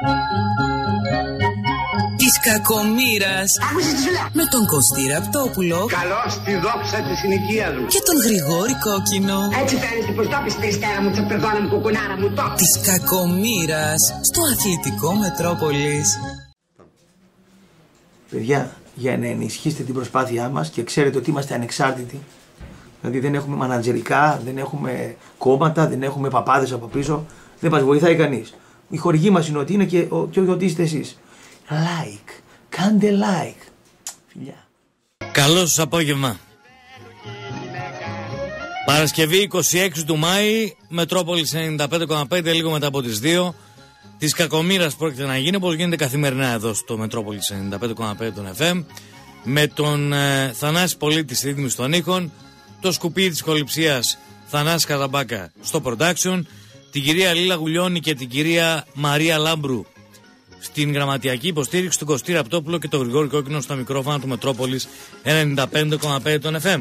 Της κακομοίρας. Άκουσες τι σου λέω. Με τον Κωστή Ραπτόπουλο. Καλώς τη δόξα της συνοικίας μου. Και τον Γρηγόρη Κόκκινο. Έτσι φαίνεται πως το πεις Περιστέρα μου, τσαπερδόνα μου, κουκουνάρα μου, το. Της κακομοίρας στο αθλητικό Μετρόπολης. Παιδιά, για να ενισχύσετε την προσπάθειά μας και ξέρετε ότι είμαστε ανεξάρτητοι, δηλαδή δεν έχουμε μανατζερικά, δεν έχουμε κόμματα, δεν έχουμε παπάδες από πίσω, δεν μας βοηθάει κανείς. Η χορηγή μας είναι ότι είναι και ότι είστε εσείς. Like, κάντε like. Φιλιά. Καλό σας απόγευμα. Παρασκευή 26 του Μάη, Μετρόπολης 95,5, λίγο μετά από τις 2. Της κακομοίρας πρόκειται να γίνει, όπως γίνεται καθημερινά εδώ στο Μετρόπολης 95,5 των FM. Με τον Θανάση Πολίτη στη ρύθμιση των ήχων, το σκουπίδι της κολυψίας Θανάση Καζαμπάκα στο production, την κυρία Λίλα Γουλιώνη και την κυρία Μαρία Λάμπρου στην γραμματιακή υποστήριξη, του Κωστή Ραπτόπουλο και τον Γρηγόρη Κόκκινο στα μικρόφωνα του Μετρόπολης 95,5 των FM.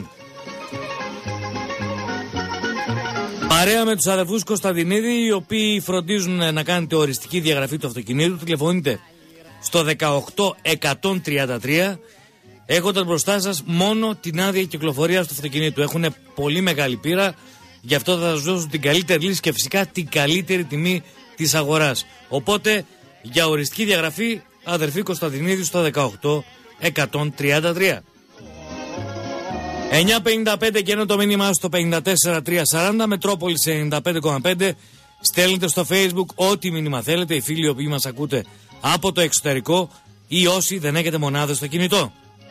Παρέα με τους αδερφούς Κωνσταντινίδη, οι οποίοι φροντίζουν να κάνετε οριστική διαγραφή του αυτοκινήτου. Τηλεφωνείτε στο 18133, έχοντας μπροστά σας μόνο την άδεια κυκλοφορίας του αυτοκινήτου. Έχουν πολύ μεγάλη πείρα, γι' αυτό θα σας δώσουν την καλύτερη λύση και φυσικά την καλύτερη τιμή της αγοράς. Οπότε, για οριστική διαγραφή, αδερφή Κωνσταντινίδη στο 18133. 9.55 και ενώ το μήνυμά στο 54340, Μετρόπολης 95,5. Στέλνετε στο Facebook ό,τι μήνυμα θέλετε, οι φίλοι οι οποίοι μας ακούτε από το εξωτερικό ή όσοι δεν έχετε μονάδες στο κινητό.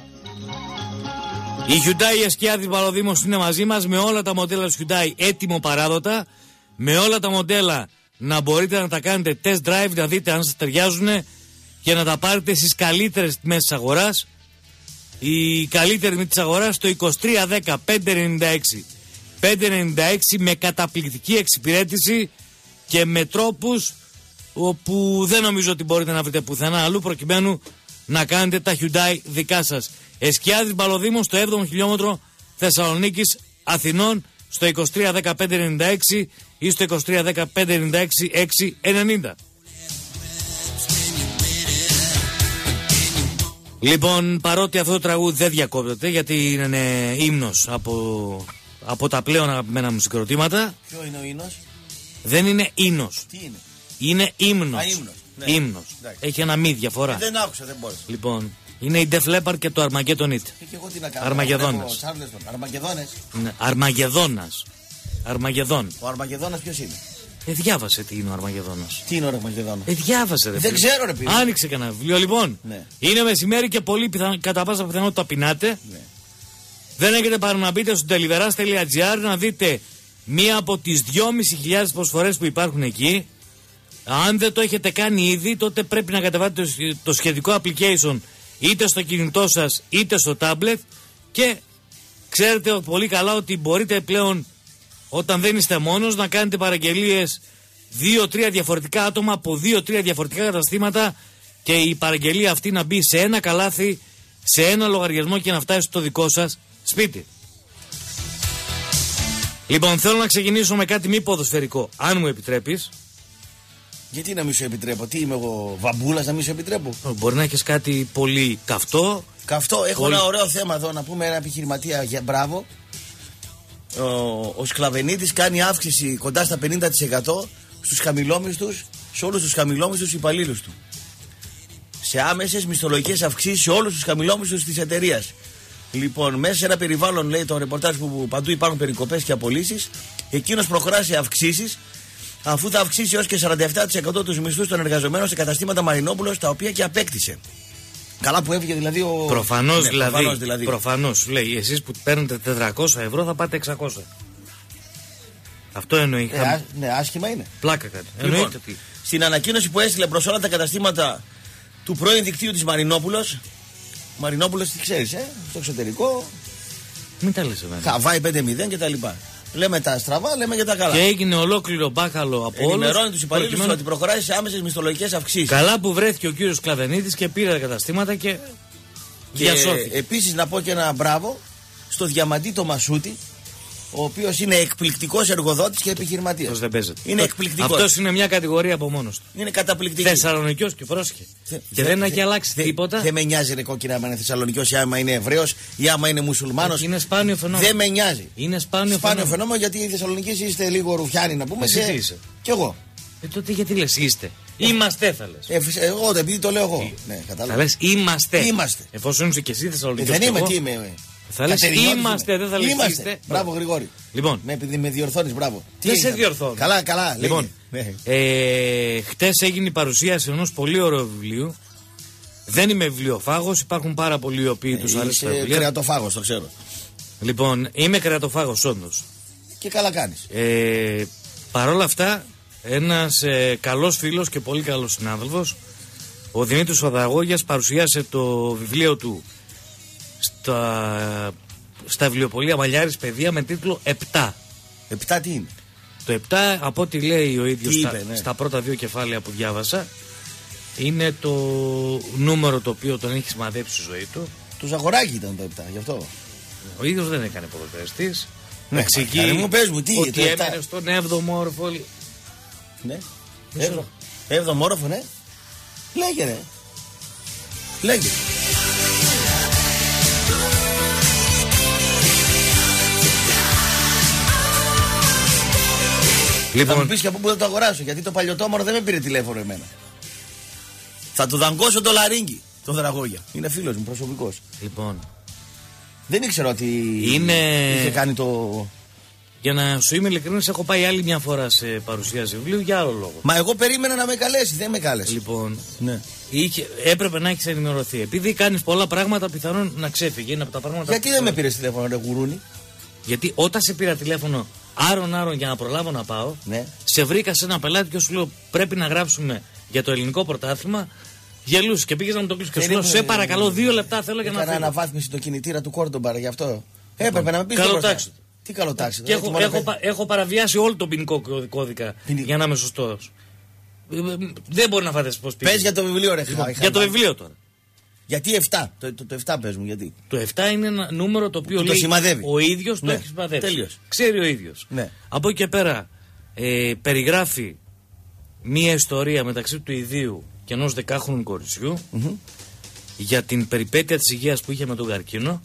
Η Hyundai Εσκιάδης Βαλοδήμος είναι μαζί μας με όλα τα μοντέλα του Hyundai έτοιμο παράδοτα, με όλα τα μοντέλα να μπορείτε να τα κάνετε test drive, να δείτε αν σας ταιριάζουν και να τα πάρετε στις καλύτερες τιμές της αγοράς. Η καλύτερη τιμή της αγοράς το 2310 596 596 με καταπληκτική εξυπηρέτηση και με τρόπους όπου δεν νομίζω ότι μπορείτε να βρείτε πουθενά αλλού προκειμένου να κάνετε τα Hyundai δικά σας. Εσκιάδης Μπαλοδήμος στο 7ο χιλιόμετρο Θεσσαλονίκης Αθηνών στο 2310 596 ή στο 2310 596 690. Λοιπόν, παρότι αυτό το τραγούδι δεν διακόπτεται, γιατί είναι ύμνος από τα πλέον αγαπημένα μου συγκροτήματα. Ποιο είναι ο ύμνος? Δεν είναι ύμνος. Τι είναι? Είναι ύμνος. Ύμνος. Ναι. Ύμνος. Έχει ένα μη διαφορά. Δεν άκουσα, δεν μπόρεσα. Λοιπόν, είναι η Def Leppard και το Armageddon It. Και εγώ τι να κάνω? Αρμαγεδόνας. Αρμαγεδόνες. Ναι, Αρμαγεδόνας. Αρμαγεδόν. Ο Αρμαγεδόνας ποιος είναι? Διάβασε τι είναι ο Αρμαγεδόνας. Τι είναι ο Αρμαγεδόνας? Διάβασε ρε. Δεν ξέρω ρε φίλε. Άνοιξε κανένα βιβλίο λοιπόν. Ναι. Είναι μεσημέρι και πολύ κατά πάσα πιθανότητα πεινάτε. Ναι. Δεν έχετε παρά να μπείτε στο deliveras.gr να δείτε μία από τις 2.500 προσφορές που υπάρχουν εκεί. Αν δεν το έχετε κάνει ήδη, τότε πρέπει να κατεβάσετε το σχετικό application είτε στο κινητό σας είτε στο tablet και ξέρετε πολύ καλά ότι μπορείτε πλέον, όταν δεν είστε μόνος, να κάνετε παραγγελίες 2-3 διαφορετικά άτομα από 2-3 διαφορετικά καταστήματα και η παραγγελία αυτή να μπει σε ένα καλάθι, σε ένα λογαριασμό και να φτάσει στο δικό σας σπίτι. Λοιπόν, θέλω να ξεκινήσω με κάτι μη ποδοσφαιρικό, αν μου επιτρέπεις. Γιατί να μην σου επιτρέπω? Τι είμαι εγώ, βαμπούλας να μην σου επιτρέπω? Μπορεί να έχεις κάτι πολύ καυτό. Καυτό, έχω ένα ωραίο θέμα εδώ να πούμε, ένα επιχειρηματία για μπράβο. Ο Σκλαβενίτης κάνει αύξηση κοντά στα 50% στους χαμηλόμισθους, σε όλους τους χαμηλόμισθους υπαλλήλους του. Σε άμεσες μισθολογικές αυξήσεις σε όλους τους χαμηλόμισθους της εταιρείας. Λοιπόν, μέσα σε ένα περιβάλλον, λέει το ρεπορτάζ, που παντού υπάρχουν περικοπές και απολύσεις, εκείνος προχωρά σε αυξήσεις, αφού θα αυξήσει έως και 47% τους μισθούς των εργαζομένων σε καταστήματα Μαρινόπουλος, τα οποία και απέκτησε. Καλά που έφυγε δηλαδή ο... Προφανώς, δηλαδή. Προφανώς, λέει, εσείς που παίρνετε 400 ευρώ θα πάτε 600. Αυτό εννοεί. Ναι, άσχημα είναι. Πλάκα κάτι. Λοιπόν, στην ανακοίνωση που έστειλε προς όλα τα καταστήματα του πρώην δικτύου της Μαρινόπουλος, Μαρινόπουλος τι ξέρεις, στο εξωτερικό. Μην τα λες εμένα. Χαβάη 5-0 και τα λοιπά. Λέμε τα στραβά, λέμε και τα καλά. Και έγινε ολόκληρο μπάχαλο από όλους. Ενημερώνει τους υπαλλήλους ότι προχωράει σε άμεσες μισθολογικές αυξήσεις. Καλά που βρέθηκε ο κύριος Σκλαβενίτης και πήρε τα καταστήματα και διασώθηκε. Επίσης να πω και ένα μπράβο στο Διαμαντή το Μασούτη, ο οποίος είναι εκπληκτικός εργοδότης και επιχειρηματίας. Αυτός δεν παίζεται. Είναι εκπληκτικός. Αυτός είναι μια κατηγορία από μόνος του. Είναι καταπληκτικός. Θεσσαλονικιός και πρόσχε. Και δεν έχει αλλάξει τίποτα. Δεν με νοιάζει, ρε κόκκινα, άμα είναι Θεσσαλονικιός ή άμα είναι Εβραίος ή άμα είναι Μουσουλμάνος. Είναι σπάνιο φαινόμενο. Δεν με νοιάζει. Είναι σπάνιο φαινόμενο γιατί οι Θεσσαλονικείς είστε λίγο ρουφιάνοι να πούμε. Εσύ τι είσαι. Κι εγώ. Τότε γιατί λες είστε. Είμαστε θα λες. Εγώ επειδή το λέω εγώ. Ναι, θα λες είμαστε. Είμαστε. Εφόσον είσαι και εσύ Θεσσαλονικιός. Δεν είμαι, τι είμαι. Θα λες είμαστε, δεν θα λες είστε. Μπράβο, Γρηγόρη. Λοιπόν. Επειδή με διορθώνεις, μπράβο. Δεν σε διορθώνω. Καλά. Λοιπόν, χτες έγινε η παρουσίαση ενός πολύ ωραίου βιβλίου. Δεν είμαι βιβλιοφάγος, υπάρχουν πάρα πολλοί οι οποίοι τους αρέσει τα βιβλία. Είσαι κρεατοφάγος, το ξέρω. Λοιπόν, είμαι κρεατοφάγος όντως. Και καλά κάνεις. Παρ' όλα αυτά, ένας καλός φίλος και πολύ καλός συνάδελφος, ο Δημήτρης Οδαγόγιας, παρουσίασε το βιβλίο του στα βιβλιοπωλεία Μαλιάρης Παιδεία με τίτλο 7. 7 τι είναι? Το 7, από ό,τι λέει ο ίδιος στα πρώτα 2 κεφάλαια που διάβασα, είναι το νούμερο το οποίο τον έχει σημαδέψει στη ζωή του. Το Ζαγοράκι ήταν το 7, γι' αυτό. Ο ίδιος δεν έκανε ποδοσφαιριστής. Ναι, εξηγεί μου πες μου, τι, ότι έμενε στον 7ο όροφο. Ναι. 7ο όροφο, ναι. Λέγε ρε. Λέγε. Λοιπόν, θα μου πεις και από πού θα το αγοράσω, γιατί το παλιωτόμορο δεν με πήρε τηλέφωνο εμένα. Θα του δαγκώσω το λαρίνγκι, τον Δραγόγια. Είναι φίλος μου, προσωπικός. Λοιπόν. Δεν ήξερα ότι είχε κάνει το... Για να σου είμαι ειλικρινής, έχω πάει άλλη μια φορά σε παρουσίαση βιβλίου για άλλο λόγο. Μα εγώ περίμενα να με καλέσει, δεν με κάλεσε. Λοιπόν, ναι. Έπρεπε να έχεις ενημερωθεί. Επειδή κάνεις πολλά πράγματα, πιθανόν να ξέφυγε. Είναι από τα πράγματα. Γιατί δεν με πήρες τηλέφωνο, ρε γουρούνι? Γιατί όταν σε πήρα τηλέφωνο άρον για να προλάβω να πάω, ναι. Σε βρήκα σε ένα πελάτη και σου λέω πρέπει να γράψουμε για το ελληνικό πρωτάθλημα. Γελούσε και πήγες να μου το κλείσει και σου λέω σε παρακαλώ 2 λεπτά θέλω για να φύγω. Έκανα αναβάθμιση το κινητήρα του Κόρντομπαρ γι' αυτό. Έπρεπε να με πεις. Καλοτάξτε. Τι καλοτάξτε? Και έχω παραβιάσει όλο τον ποινικό κώδικα για να είμαι σωστός. Δεν μπορεί να φάτε πώς πήγε. Πες για το βιβλίο, ρε. Για το βιβλίο τώρα. Γιατί 7, το 7 πες μου, γιατί. Το 7 είναι ένα νούμερο το οποίο το σημαδεύει. Ο ίδιος το έχει σημαδεύσει. Τέλειος. Ξέρει ο ίδιος. Ναι. Από εκεί και πέρα περιγράφει μία ιστορία μεταξύ του ιδίου και ενός 10χρονου κοριτσιού για την περιπέτεια της υγείας που είχε με τον καρκίνο.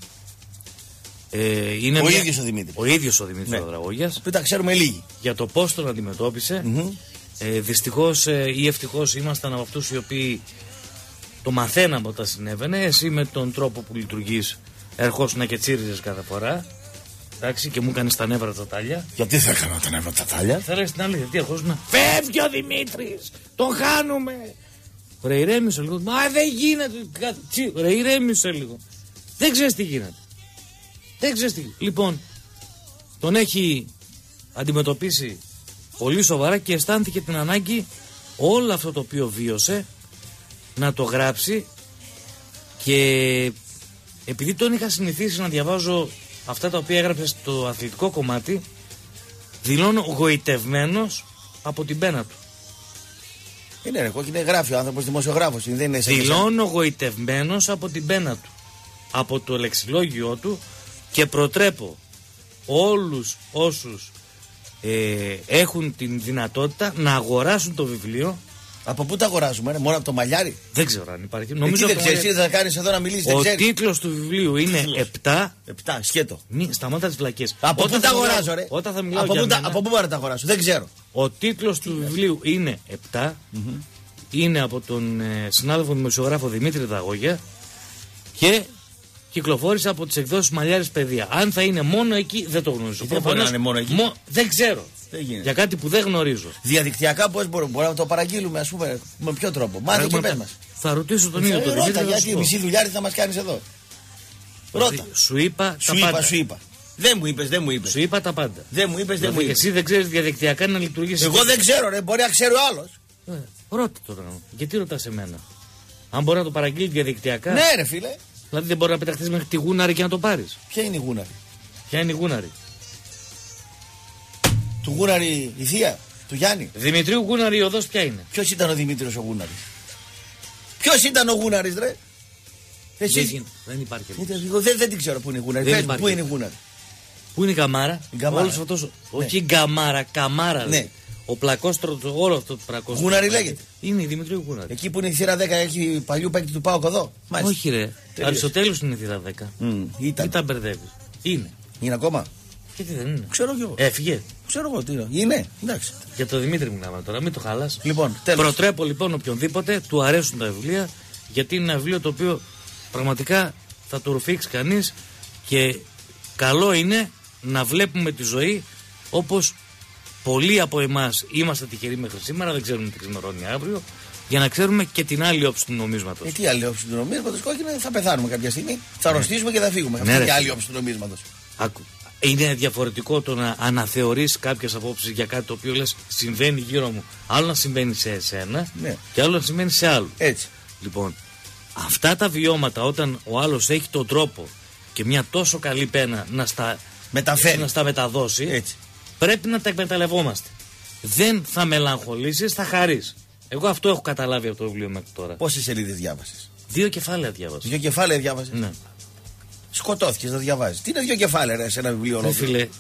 Είναι ίδιος ο Δημήτρης. Ο ίδιος ο Δημήτρης Οδραγόγιας. Που τα ξέρουμε λίγοι. Για το πώς τον αντιμετώπισε. Δυστυχώς ή ευτυχώς ήμασταν από αυτούς οι οποίοι το μαθαίναμε όταν συνέβαινε. Εσύ με τον τρόπο που λειτουργείς ερχόσουν και τσίριζες κάθε φορά. Εντάξει, και μου έκανες τα νεύρα τα τάλια. Γιατί θα έκανα τα νεύρα τα τάλια? Θα λες την άλλη, γιατί ερχόσουν. Φεύγει ο Δημήτρης! Τον χάνουμε! Ρε ηρέμησε λίγο. Μα δεν γίνεται. Ρε ηρέμησε λίγο. Δεν ξέρεις τι γίνεται. Λοιπόν, τον έχει αντιμετωπίσει πολύ σοβαρά και αισθάνθηκε την ανάγκη όλο αυτό το οποίο βίωσε να το γράψει, και επειδή τον είχα συνηθίσει να διαβάζω αυτά τα οποία έγραψε στο αθλητικό κομμάτι, δηλώνω γοητευμένος από την πένα του. Είναι ρε κόκκινε, γράφει ο άνθρωπος, δημοσιογράφος. Δηλώνω γοητευμένος από την πένα του, από το λεξιλόγιο του, και προτρέπω όλους όσους έχουν την δυνατότητα να αγοράσουν το βιβλίο. Από πού τα αγοράζουμε, μόνο από το Μαλιάρι? Δεν ξέρω αν υπάρχει. Νομίζω δεν ξέρεις, εσύ θα κάνεις εδώ να μιλήσεις. Ο τίτλος του βιβλίου είναι 7. 7, σκέτο. Σταμάτα τις βλακές. Από πού τα αγοράζω, ρε? Όταν θα μιλάω για μένα, από πού μπορώ να τα αγοράσω, δεν ξέρω. Ο τίτλος του βιβλίου είναι 7. Είναι από τον συνάδελφο δημοσιογράφο Δημήτρη Οδαγόγια και κυκλοφόρησε από τις εκδόσεις Μαλιάρης Παιδεία. Αν θα είναι μόνο εκεί, δεν το γνωρίζω. Δεν μπορεί να είναι μόνο εκεί. Δεν ξέρω. Για κάτι που δεν γνωρίζω. Διαδικτυακά πώς μπορούμε να το παραγγείλουμε, ας πούμε, με ποιο τρόπο? Μάθε και πες μας. Θα ρωτήσω τον ίδιο τον Δημήτρη. Γιατί μισή δουλειάρη θα μας κάνεις εδώ. Ρώτα. Σου είπα τα πάντα. Σου είπα. Δεν μου είπες. Σου είπα τα πάντα. Δεν μου είπες. Εσύ δεν ξέρεις διαδικτυακά να λειτουργήσει. Εγώ δεν ξέρω, ρε. Μπορεί να ξέρει ο άλλος. Ρώτα τώρα. Γιατί ρωτάς εμένα? Αν μπορεί να το παραγγείλει διαδικτυακά. Ναι, ρε φίλε. Δηλαδή δεν μπορεί να πεταχτείς μέχρι τη Γούναρη και να το πάρεις. Ποια είναι η Γούναρη? Του Γούναρη η θεία, του Γιάννη. Δημητρίου Γούναρη η οδός ποια είναι? Ποιος ήταν ο Δημήτριος ο Γούναρης? Ποιος ήταν ο Γούναρης, ρε? Δεν υπάρχει. Δεν την ξέρω πού είναι η Γούναρη. Πού είναι η Γούναρη? Πού είναι η Καμάρα? Η Καμάρα. Όλος αυτός, όχι η Καμάρα, Καμάρα. Ναι. Ο πλακόστρο, όλο αυτό το πλακόστρο. Γούναρη λέγεται. Είναι η Δημητρίου Γούναρη. Εκεί που είναι η θύρα 10 έχει παλιού παίκτη του ΠΑΟΚ εδώ. Μάλιστα. Όχι ρε. Αριστοτέλους είναι η θύρα 10. Μην τα μπερδεύεις. Είναι. Είναι ακόμα. Γιατί δεν είναι? Ξέρω κι εγώ. Έφυγε. Ξέρω εγώ τι είναι. Είναι. Εντάξει. Για το Δημήτρη μιλάμε τώρα, μην το χαλάς. Λοιπόν, τέλος. Προτρέπω λοιπόν οποιονδήποτε του αρέσουν τα βιβλία, γιατί είναι ένα βιβλίο το οποίο πραγματικά θα το ρουφήξει κανείς και καλό είναι να βλέπουμε τη ζωή όπως πολλοί από εμάς είμαστε τυχεροί μέχρι σήμερα, δεν ξέρουμε τι ξημερώνει αύριο, για να ξέρουμε και την άλλη όψη του νομίσματος. Τι άλλη όψη του νομίσματος? Κόκκινο, θα πεθάνουμε κάποια στιγμή, θα αρρωστήσουμε και θα φύγουμε. Ναι, αυτή είναι η άλλη όψη του νομίσματος. Άκου. Είναι διαφορετικό το να αναθεωρείς κάποιες απόψεις για κάτι το οποίο λες συμβαίνει γύρω μου. Άλλο να συμβαίνει σε εσένα, ναι, και άλλο να συμβαίνει σε άλλους. Έτσι. Λοιπόν, αυτά τα βιώματα όταν ο άλλος έχει τον τρόπο και μια τόσο καλή πένα να στα μεταφέρει, να στα μεταδώσει, έτσι, πρέπει να τα εκμεταλλευόμαστε. Δεν θα μελαγχολήσεις, θα χαρείς. Εγώ αυτό έχω καταλάβει από το βιβλίο μέχρι τώρα. Πόσες σελίδες διάβασες? 2 κεφάλαια διάβασα. 2 κεφάλαια διάβασες? Ναι. Σκοτώθηκες να διαβάζεις. Τι είναι 2 κεφάλαια ρε, σε ένα βιβλίο ολόκληρο? Φίλε,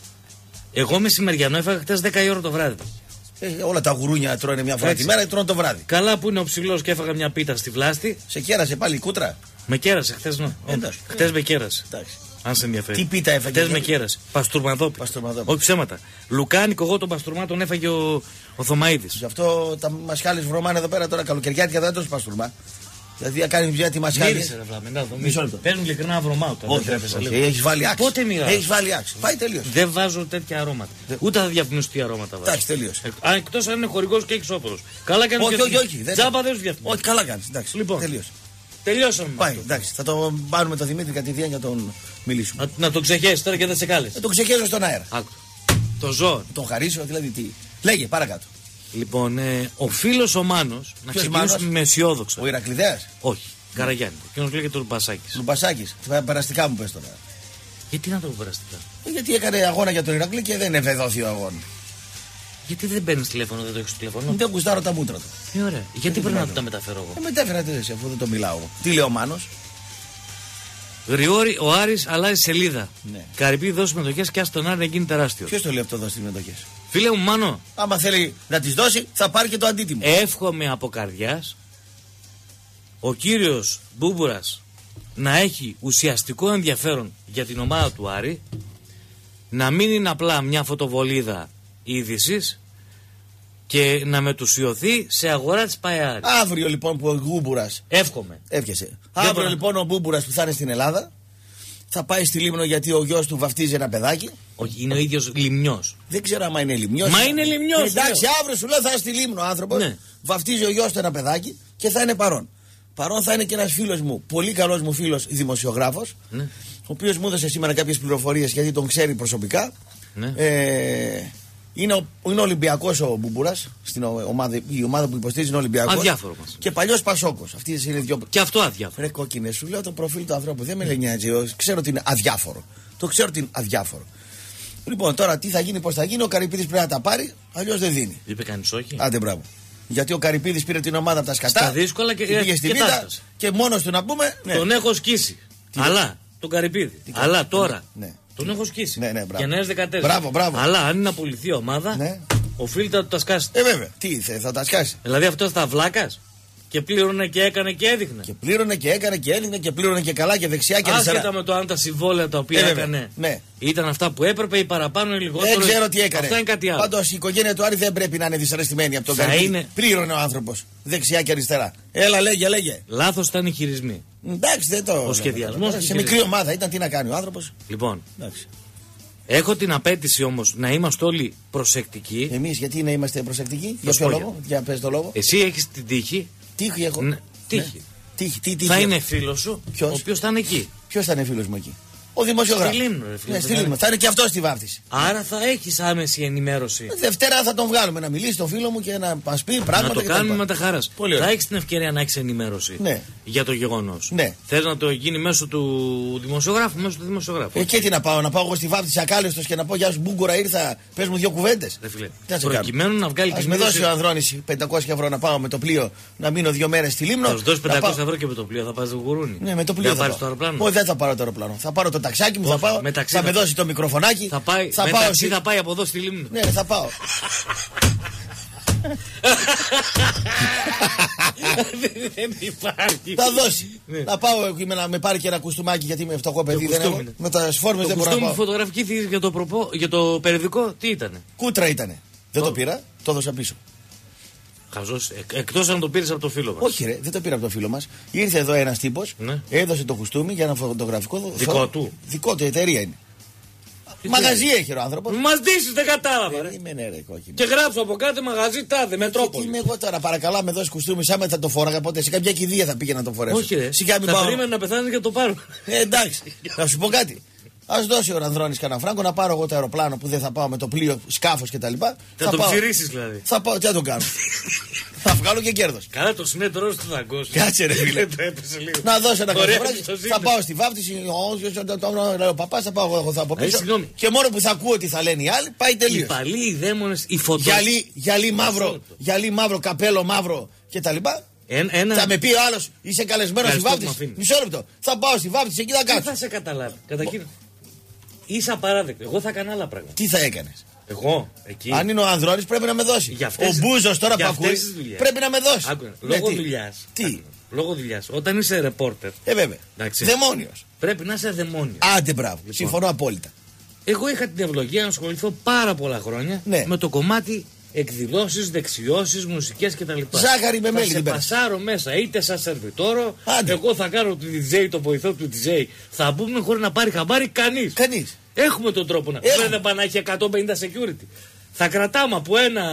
εγώ μεσημεριανό έφαγα χτες 10 η ώρα το βράδυ. Όλα τα γουρούνια τρώνε μια φορά τη μέρα και τρώνε το βράδυ. Καλά που είναι ο ψηλός και έφαγα μια πίτα στη βλάστη. Σε κέρασε πάλι η κούτρα? Με κέρασε χτες, ναι. Χτες με κέρασε. Εντάξει. Αν σε ενδιαφέρει. Τι πίτα έφαγε? Χτες με κέρασε. Παστουρμαδόπι. Όχι ψέματα. Λουκάνικο, εγώ τον παστουρμά τον έφαγε ο Θωμαΐδης. Γι' αυτό τα μασχάλες βρωμάνε εδώ πέρα τώρα καλοκαιριάτικα, δεν τρως παστουρμά. Δηλαδή να κάνει μια τη μασχάλη. Μύρισε ρε βλαμενά, παίρνουν ειλικρινά βρωμάου. Όχι, έχει βάλει άξι. Πότε μοιράζει? Έχει βάλει άξι. Πάει τελείως. Δεν βάζω τέτοια αρώματα. Ούτε θα διαφημίσω τι αρώματα βάζω. Εντάξει, τελείως. Εκτός αν είναι χορηγός και έχεις όπλος. Καλά κάνει. Όχι. Τζάμπα δεν σου διαφημίζω. Όχι, καλά κάνει. Λοιπόν, τελείωσαμε. Πάει, εντάξει, θα το πάρουμε το Δημήτρη κατηδίαν για τον μιλήσουμε. Να τον ξεχέσει τώρα και δεν σε κάλεσε. Θα τον ξεχέσω στον αέρα. Άκου. Το ζώο. Τον χαρίσω, δηλαδή τι. Λέγε, παρακάτω. Λοιπόν, ο φίλος ο Μάνος, να ξεκινήσουμε με αισιόδοξα. Ο Ηρακλειδέας? Όχι, Καραγιάννη. Εκείνος λέγεται Λουμπασάκης. Λουμπασάκης, περαστικά μου πες τώρα. Γιατί να το πω περαστικά? Γιατί έκανε αγώνα για τον Ηρακλή και δεν ευεδόθη ο αγώνα. Γιατί δεν παίρνει τηλέφωνο, δεν το έχει τηλέφωνο? Δεν γουστάρω τα μούτρα του. Ωραία. Γιατί πρέπει να το τα μεταφέρω εγώ? Μετέφερα εσύ, αφού δεν το μιλάω. Τι λέει ο Μάνος? Γρηγόρη, ο Άρης αλλάζει σελίδα. Ναι. Καρυπίδη δώσει συμμετοχές και ας τον Άρη να γίνει τεράστιο. Ποιος το λέει αυτό δώσει συμμετοχές? Φίλε μου, Μάνο. Άμα θέλει να τις δώσει, θα πάρει και το αντίτιμο. Εύχομαι από καρδιάς ο κύριος Μπούμπουρας να έχει ουσιαστικό ενδιαφέρον για την ομάδα του Άρη, να μην είναι απλά μια φωτοβολίδα είδησης και να μετουσιωθεί σε αγορά της ΠΑΕ. Αύριο λοιπόν που ο Μπούμπουρας. Εύχομαι. Έπιασε. Αύριο λοιπόν ο Μπούμπουρας που θα είναι στην Ελλάδα θα πάει στη Λίμνο γιατί ο γιος του βαφτίζει ένα παιδάκι. Όχι, είναι ο ίδιος Λιμνιός. Δεν ξέρω άμα είναι Λιμνιός. Μα είναι Λιμνιός. Εντάξει, αύριο σου λέω θα είναι στη Λίμνο ο άνθρωπος. Ναι. Βαφτίζει ο γιος του ένα παιδάκι και θα είναι παρόν. Παρόν θα είναι και ένας φίλος μου, πολύ καλός μου φίλος δημοσιογράφος, ναι, ο οποίος μου έδωσε σήμερα κάποιες πληροφορίες γιατί τον ξέρει προσωπικά. Ναι. Είναι Ολυμπιακός ο Μπούμπουρας, η ομάδα που υποστηρίζει είναι Ολυμπιακός. Αδιάφορο μας. Και παλιός Πασόκος. Αυτοί είναι δύο. Και αυτό αδιάφορο. Ρε κόκκινε, σου λέω το προφίλ του ανθρώπου. Δεν με νοιάζει. Ξέρω ότι είναι αδιάφορο. Το ξέρω ότι είναι αδιάφορο. Λοιπόν, τώρα τι θα γίνει, πώς θα γίνει. Ο Καρυπίδης πρέπει να τα πάρει, αλλιώς δεν δίνει. Είπε κανείς όχι? Άντε, μπράβο. Γιατί ο Καρυπίδης πήρε την ομάδα από τα σκατά. Στα δύσκολα και πήγε στη Β' και μόνος του να πούμε. Ναι. Τον έχω σκίσει. Αλλά τον Καρυπίδη. Αλλά τώρα. Ναι. Τον έχω σκίσει. Ναι, για νέες 14. Μπράβο. Αλλά αν είναι να πουληθεί η ομάδα, ναι, οφείλει να τα σκάσει. Βέβαια. Τι θα τα σκάσει. Δηλαδή αυτό θα βλάκας. Και πλήρωνε και έκανε και έδειχνε. Και πλήρωνε και έκανε και έδειχνε και πλήρωνε και καλά και δεξιά και αριστερά. Άσχετα με το αν τα συμβόλαια τα οποία έκανε, ναι, ήταν αυτά που έπρεπε ή παραπάνω ή λιγότερο. Δεν ξέρω τι έκανε. Αυτά είναι κάτι άλλο. Πάντως η οικογένεια του Άρη δεν πρέπει να είναι δυσαρεστημένη από τον Καρυπίδη. Είναι... Πλήρωνε ο άνθρωπος δεξιά και αριστερά. Έλα, λέγε. Λάθος ήταν οι χειρισμοί. Εντάξει, δεν το. Ο σχεδιασμός. Σε μικρή ομάδα ήταν, τι να κάνει ο άνθρωπος. Λοιπόν. Εντάξει. Έχω την απέτηση όμως να είμαστε όλοι προσεκτικοί. Εμείς γιατί να είμαστε προσεκτικοί? Για ποιο λόγο? Για πες το λόγο. Εσύ έχεις την τύχη. Τύχη έχω. Ναι, τύχη. Τι θα είναι φίλος σου. Ποιος? Ο οποίος θα είναι εκεί. Ποιος θα είναι φίλος μου εκεί? Ο δημοσιογράφος. Στη Λίμνο, ναι, στη Λίμνο. Θα είναι και αυτό στη βάφτιση. Άρα θα έχεις άμεση ενημέρωση. Δευτέρα θα τον βγάλουμε να μιλήσει τον φίλο μου και να μας πει πράγματα. Να το κάνουμε με τα χαράς. Θα έχεις την ευκαιρία να έχεις ενημέρωση, ναι, για το γεγονός. Ναι. Θες να το γίνει μέσω του δημοσιογράφου, Και τι να πάω εγώ στη βάφτιση ακάλεστος και να πω γεια σου Μπούγκουρα, ήρθα, πες μου δύο κουβέντες. Προκειμένου να βγάλει την. Ας με δώσει ο Ανδρώνης 500 ευρώ να πάω με το πλοίο να μείνω 2 μέρες στη Λίμνο. Θα σου δώσει 500 ευρώ και με το πλοίο, θα πας το γουρούνι. Ναι, με το πλοίο. Θα πάρεις το αεροπλάνο. Όχι, δεν θα πάρω το αεροπλάνο. Θα πάρω το ταξάκι μου, θα πάω. Θα με δώσει το μικροφωνάκι. Θα πάει, θα πάει από εδώ στη Λίμνο. Ναι, θα πάω. Δεν υπάρχει. Θα δώσει. Θα πάω να με πάρει και ένα κουστούμάκι γιατί είμαι φτωχό παιδί. Δεν έχω. Με τα φόρμες δεν μπορώ να πάω. Το φωτογραφική θήκη για το περιοδικό τι ήτανε? Κούτρα ήτανε. Δεν το πήρα, το έδωσα πίσω. Χαζός, εκτός αν το πήρες από το φίλο μας. Όχι, ρε, δεν το πήρα από το φίλο μας. Ήρθε εδώ ένας τύπος, έδωσε το κουστούμι για ένα φωτογραφικό. Δικό του. Δικό του, εταιρεία είναι. Μαγαζί έχει ο άνθρωπος. Μας ντύσεις, δεν κατάλαβα. Και γράψω από κάτω μαγαζί τάδε, Μετρόπολη. Είμαι εγώ τώρα, παρακαλά με δώσει κουστούμι, σαν με θα το φόραγα ποτέ. Σε κάποια κηδεία θα πήγαινα να το φορέσω. Όχι, ρε. Θα περίμενε να πεθάνει και το πάρω. Εντάξει, να σου πω κάτι. Ας δώσει ο Ρανδρώνης κανένα φράγκο να πάρω εγώ το αεροπλάνο που δεν θα πάω με το πλοίο, σκάφος κτλ. Θα το ψηρίσεις δηλαδή. Θα πάω, τι θα το κάνω. Θα βγάλω και κέρδος. Καλά, το συνέτερό σου θα αγκώσει. Κάτσε ρε φίλε. Να δώσω ένα καφράκι. Θα πάω στη βάφτιση. Ο παπάς θα πάω εγώ, θα από πίσω. Και μόνο που θα ακούω τι θα λένε οι άλλοι, πάει τελείως. Οι παλιοί, οι δαίμονες, οι φωτός. Γυαλί μαύρο, καπέλο μαύρο κτλ. Θα με πει ο άλλος, είσαι καλεσμένος στη βάφτιση. Μισό λεπτό. Θα πάω στη βάφτιση εκεί θα κάτσω. Τι θα σε καταλάβει. Είσαι απαράδεκτο. Εγώ θα έκανα άλλα πράγματα. Τι θα έκανες? Εγώ εκεί. Αν είναι ο Ανδρώνης πρέπει να με δώσει. Ο Μπούζος τώρα που ακούει πρέπει να με δώσει. Λόγω δουλειάς. Τι? Λόγω δουλειάς. Όταν είσαι ρεπόρτερ. Βέβαια. Δαιμόνιος. Πρέπει να είσαι δαιμόνιος. Άντε μπράβο. Λοιπόν. Συμφωνώ απόλυτα. Εγώ είχα την ευλογία να ασχοληθώ πάρα πολλά χρόνια με το κομμάτι εκδηλώσεις, δεξιώσεις, μουσικές κτλ. Ζάχαρη με μέλι. Θα σε πασάρω μέσα είτε σαν σερβιτόρο. Εγώ θα κάνω το DJ, το βοηθό του DJ. Θα μπούμε χωρίς να πάρει χαμπάρι κανείς. Έχουμε τον τρόπο να. Δεν πάει να έχει 150 security. Θα κρατάμε από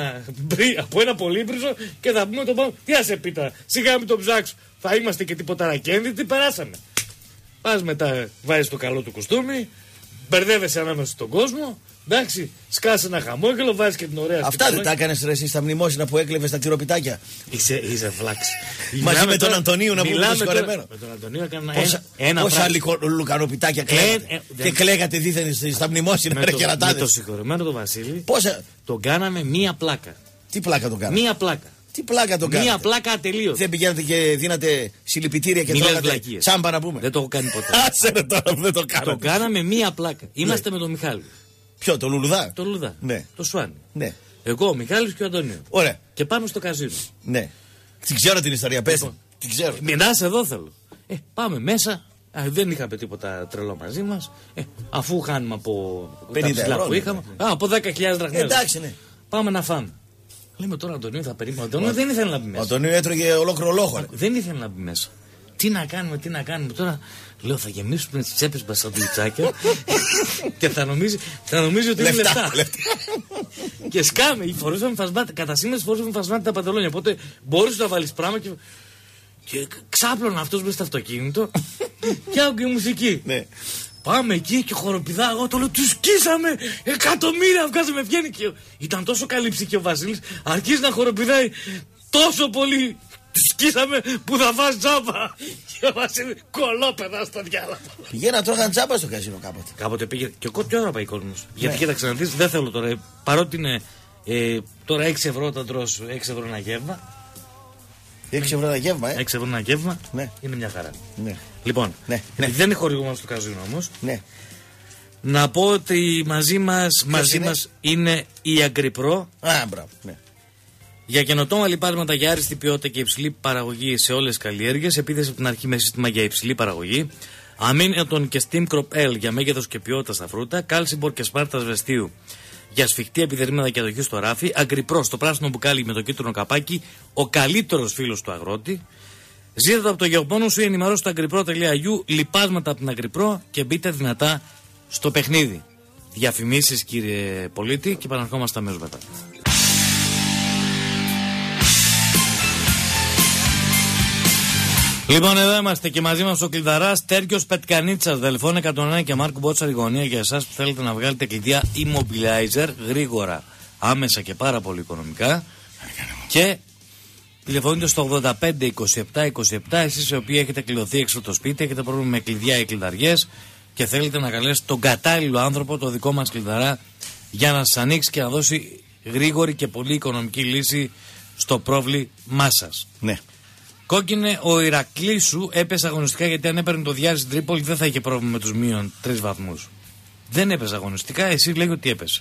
ένα πολύμπριζο και θα πούμε τον πάνω. Τι α σε πίτα, σιγά μην τον ψάξω. Θα είμαστε και τίποτα ρακένδυτοι, περάσαμε. Πας μετά, βάζεις το καλό του κουστούμι, μπερδεύεσαι ανάμεσα στον κόσμο. Εντάξει, σκάσε ένα χαμόγελο, βάζει και την ωραία. Αυτά δεν τα έκανες ρε εσύ στα μνημόσυνα που έκλεβες τα τυροπιτάκια? Είσαι φλάξη. Μαζί με τον Αντωνίου να πούμε το συγχωρεμένο. Με τον Αντωνίου έκανα πόσα λουκανοπιτάκια κλαίγατε. Και κλαίγατε δίθεν στα μνημόσυνα ρε κερατάδες. Με το συγχωρεμένο τον Βασίλη. Πόσα? Τον κάναμε μία πλάκα. Τι πλάκα τον κάναμε? Μία πλάκα. Τι πλάκα τον κάνατε? Μία πλάκα ατελείωτη. Δεν πηγαίνατε και δίνατε συλληπιτήρια και τρώγατε τσάμπα να πούμε? Δεν το έχω κάνει ποτέ. Άσε ρε τώρα που δεν το κάνατε. Το κάναμε μία πλάκα. Είμαστε με τον Μιχάλη. Ποιο, το Λουλουδά? Το Λουλουδά. Ναι. Το Σουάνι. Ναι. Εγώ, ο Μιχάλης και ο Αντωνίου. Ωραία. Και πάμε στο καζίνο. Ναι. Την ξέρω την ιστορία, πες. Την ξέρω. Μιλάς εδώ θέλω. Πάμε μέσα. Δεν είχαμε τίποτα τρελό μαζί μας. Αφού χάνουμε από 50 ευρώ που είχαμε. Από 10.000 δραχμές. Εντάξει, ναι. Πάμε να φάμε. Λέμε τώρα Αντωνίου θα περίμενε. Ο Αντωνίου δεν ήθελε να μπει μέσα. Ο Αντωνίου έτρωγε ολόκληρο λόγο. Δεν ήθελε να μπει μέσα. Τι να κάνουμε τώρα. Λέω θα γεμίσουμε τις τσέπες μας στα δουλειτσάκια και θα νομίζει ότι είναι λεφτά. Και σκάμε, φορούσαμε φασμάτα. Κατά σήμερα φορούσαμε φασμάτα τα παντελόνια. Οπότε μπορείς να βάλεις πράγμα και ξάπλωνα αυτός μέσα στο αυτοκίνητο και άκουγε μουσική. Πάμε εκεί και χοροπηδά. Εγώ το λέω, τους σκίσαμε! Εκατομμύρια βγάζαμε, βγαίνει. Και ήταν τόσο καλή ψυχή ο Βασίλης, αρχίζει να χοροπηδάει τόσο πολύ. Τους σκίσαμε που θα φας τζάμπα. Και ο Βασίλης κολόπεδα στο διάλογο. Πηγαίνα τρώγαν τζάμπα στο καζίνο κάποτε. Κάποτε πήγε. Και εγώ πιο ώρα πάει ο κόσμος. Γιατί κοίταξε να δεις, δεν θέλω τώρα. Παρότι είναι τώρα 6 ευρώ όταν τρως 6 ευρώ ένα γεύμα. 6 ευρώ ένα γεύμα, 6 ευρώ ένα γεύμα. Είναι μια χαρά. Λοιπόν, δεν είναι χορηγούμενο στο καζίνο όμως. Να πω ότι μαζί μας είναι η Αγκριπρό. Μπράβο. Για καινοτόμα λιπάσματα για άριστη ποιότητα και υψηλή παραγωγή σε όλες τις καλλιέργειες. Επίθεση από την αρχή με σύστημα για υψηλή παραγωγή. Αμίνετον και Steam Crop L για μέγεθος και ποιότητα στα φρούτα. Κάλσιμπορ και Σπάρτας Βεστίου για σφιχτή επιδερμίδα και αντοχή στο ράφι. Αγκριπρό στο πράσινο μπουκάλι με το κίτρινο καπάκι. Ο καλύτερος φίλος του αγρότη. Ζήτω από το γεωπόνο σου ή ενημερώσου στο agripro.eu λιπάσματα από την Αγκριπρό και μπείτε δυνατά στο παιχνίδι. Διαφημίσεις κύριε πολίτη και επαναρχόμαστε αμέσως μετά. Λοιπόν, εδώ είμαστε και μαζί μας ο κλειδαράς Τέρκιος Πετκανίτσας, Δελφών 101 και Μάρκου Μπότσα Ριγωνία για εσάς που θέλετε να βγάλετε κλειδιά Immobilizer γρήγορα, άμεσα και πάρα πολύ οικονομικά. Και τηλεφωνείτε στο 85 27 27, εσείς οι οποίοι έχετε κλειδωθεί έξω από το σπίτι, έχετε πρόβλημα με κλειδιά ή κλειδαριές και θέλετε να καλέσετε τον κατάλληλο άνθρωπο, το δικό μας κλειδαρά, για να σας ανοίξει και να δώσει γρήγορη και πολύ οικονομική λύση στο πρόβλημά σας. Ναι. Κόκκινε, ο Ηρακλής σου έπεσε αγωνιστικά γιατί αν έπαιρνε το Διάρη στην Τρίπολη δεν θα είχε πρόβλημα με τους μείον 3 βαθμούς. Δεν έπεσε αγωνιστικά, εσύ λέγει ότι έπεσε.